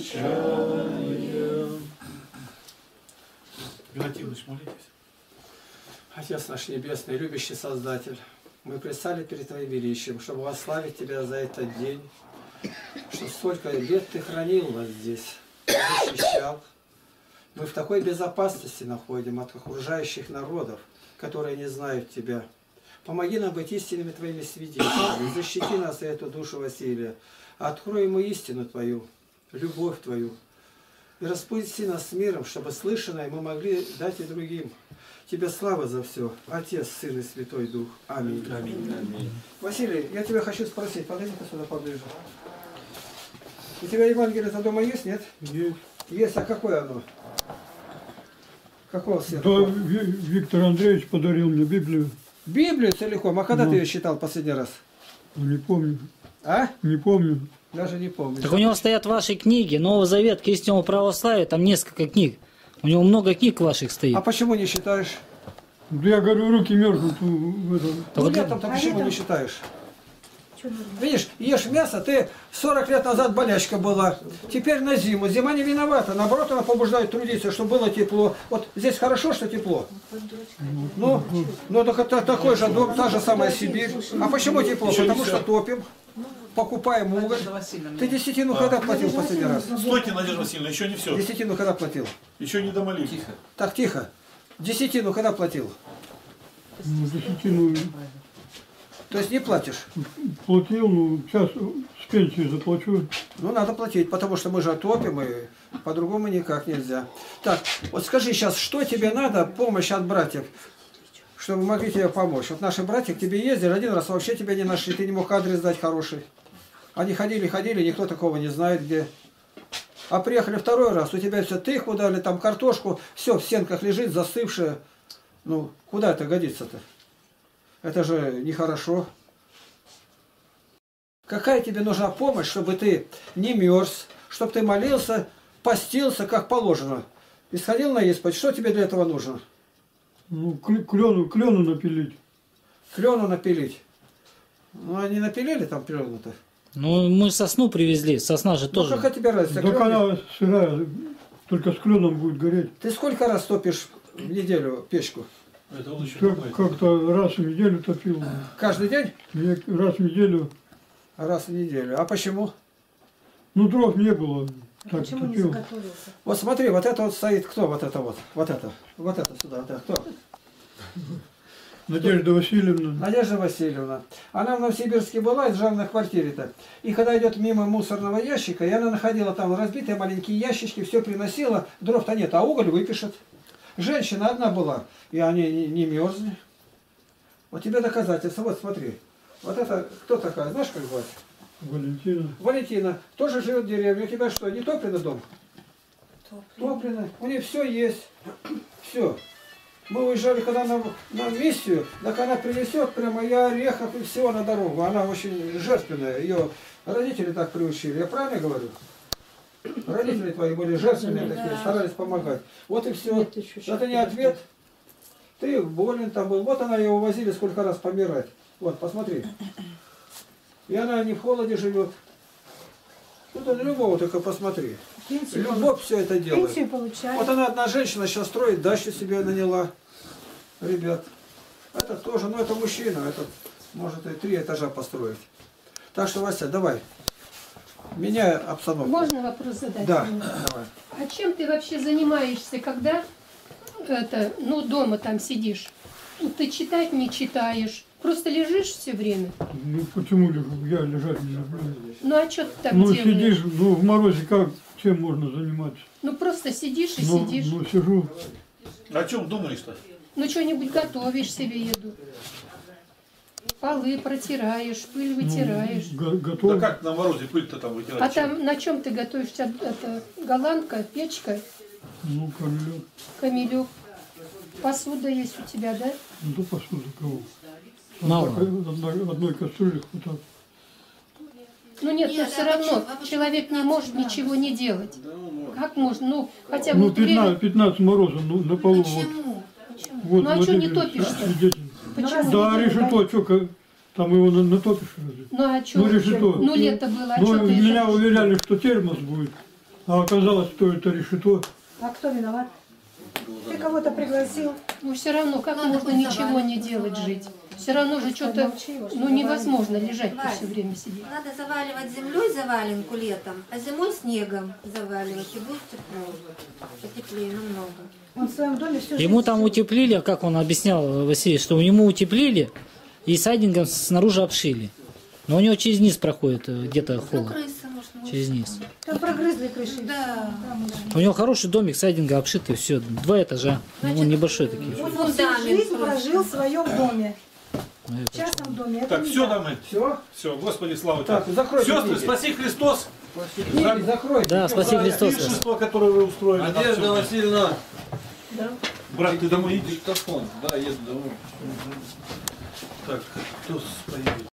величаем. Игнатьевич, молитесь. Отец наш Небесный, любящий Создатель, мы предстали перед Твоим величием, чтобы восславить Тебя за этот день, что столько лет Ты хранил нас здесь, защищал. Мы в такой безопасности находим от окружающих народов, которые не знают Тебя. Помоги нам быть истинными Твоими свидетелями, защити нас и эту душу Василия, открой ему истину Твою, любовь Твою, и распусти нас с миром, чтобы слышанное мы могли дать и другим. Тебе слава за все, Отец, Сын и Святой Дух. Аминь. Аминь. Аминь. Василий, я тебя хочу спросить, подойди-ка сюда поближе. У тебя Евангелие-то дома есть, нет? Есть. Есть, а какое оно? Какого цвета? Да, Виктор Андреевич подарил мне Библию. Библию целиком? А когда ты ее читал последний раз? Не помню. А? Не помню. Даже не помню. Так у него стоят ваши книги, Новый Завет к истинному православию, там несколько книг. У него много книг ваших стоит. А почему не считаешь? Да я говорю, руки мерзнут в этом. Ну летом-то почему не считаешь? Видишь, ешь мясо, ты 40 лет назад болячка была, теперь на зиму. Зима не виновата, наоборот, она побуждает трудиться, чтобы было тепло. Вот здесь хорошо, что тепло. Ну так это такой же дом, та же самая Сибирь. А почему тепло? Потому что топим. Покупаем уголь. Ты десятину когда платил последний раз? Стойте, Надежда Васильевна, еще не все. Десятину когда платил? Еще не домолились. Тихо. Так, тихо. Десятину когда платил? Ну, десятину То есть не платишь? платил, ну сейчас с пенсии заплачу. Ну, надо платить, потому что мы же топим, и по-другому никак нельзя. Так, вот скажи сейчас, что тебе надо, помощь от братьев, чтобы могли тебе помочь? Вот наши братья к тебе ездили, один раз вообще тебя не нашли, ты не мог адрес дать хороший. Они ходили, никто такого не знает где. А приехали второй раз, у тебя все тыкву дали, там картошку, все в стенках лежит, застывшее. Ну, куда это годится-то? Это же нехорошо. Какая тебе нужна помощь, чтобы ты не мерз, чтобы ты молился, постился, как положено, и сходил на исповедь? Что тебе для этого нужно? Ну, клену напилить. Клену напилить. Ну, они напилили там клену-то? Ну, мы сосну привезли, сосна же тоже. Ну, какая тебе разница? Так она сырая, только с кленом будет гореть. Ты сколько раз топишь в неделю печку? Это он еще Как-то раз в неделю топил. Каждый день? Нет, раз в неделю. Раз в неделю. А почему? Ну, дров не было. Так Почему не топил. заготовился? Вот смотри, вот это вот стоит кто? Вот это вот. Вот это сюда. Вот это. Кто? Надежда Васильевна. Надежда Васильевна. Она в Новосибирске была, из на квартире-то. И когда идет мимо мусорного ящика, и она находила там разбитые маленькие ящички, все приносила, дров-то нет, а уголь выпишет. Женщина одна была, и они не мерзли. Вот тебе доказательства, вот смотри. Вот это кто такая, знаешь, как звать? Валентина. Валентина. Тоже живет в деревне. У тебя что, не топленый дом? Топленый. У нее все есть. Все. Мы уезжали, когда на миссию, так она принесет прямо и орехов, и всего на дорогу. Она очень жертвенная. Ее родители так приучили. Я правильно говорю? Родители твои были жертвенные такие, старались помогать. Вот и все. Это не ответ. Ты болен там был. Вот она ее увозили сколько раз помирать. Вот, посмотри. И она не в холоде живет. Тут он любого только посмотри. Любовь все это делает. Вот она одна женщина сейчас строит, дачу себе наняла. Ребят. Это тоже, ну это мужчина, этот может и 3 этажа построить. Так что, Вася, давай. Меняй обстановку. Можно вопрос задать? Да, давай. А чем ты вообще занимаешься, когда дома там сидишь? Ты читать не читаешь, просто лежишь все время. Ну почему лежу? Я лежать не люблю. Ну а что ты так Ну делаешь? сидишь, ну в морозе как, чем можно заниматься? Ну просто сидишь и Ну, сидишь. ну сижу. О чем думаешь-то? Ну что-нибудь готовишь себе еду. Полы протираешь, пыль вытираешь. Готов. Да как на морозе пыль-то там вытирать? А там на чем ты готовишь? Это голландка, печка, Ну, камелек. камелек. Посуда есть у тебя, да? Ну, да посуда кого? Мало. Одной кастрюли хватает. Ну нет, но все равно человек не может ничего не делать. Как можно? Ну, хотя бы Ну, вот время... 15 мороза, ну, на полу. Почему? Вот, Ну а вот что не эти топишь-то? свидетели. Почему? Да, решето, что, там его натопишь разве? Ну а что? Ну, решето. Ну лето было, а Ну, что ты меня решаешь? уверяли, что термос будет, а оказалось, что это решето. А кто виноват? Ты кого-то пригласил? Ну все равно, как Надо можно хоть ничего заваливать, не делать, заваливать. жить? Все равно же что-то, Молчи его, что ну невозможно лежать Вась, все время сидеть. Надо заваливать землей заваленку летом, а зимой снегом заваливать, и будет тепло. Потеплее намного. Он в своем доме всю Ему жизнь там жил. утеплили, как он объяснял, Василий, что у него утеплили и сайдингом снаружи обшили. Но у него через низ проходит где-то Ну, холод. крыса, может, Через низ. Там прогрызли крыши. Да. У него хороший домик, сайдинга обшитый, все, 2 этажа. Ну, он небольшой такие. Он всю жизнь прожил в своем доме. Ну, В частном доме. Это Так, не все, так. дамы. Все? Все, Господи, слава тебе. Так, закройте Сестры, книги. спаси Христос. Книги закройте. Да, спаси Христос. вас. Пиршество, которое вы устроили. нам Надежда сегодня. Васильевна. Брат, ты домой едешь? Диктофон. Да, еду домой. Так, кто споет?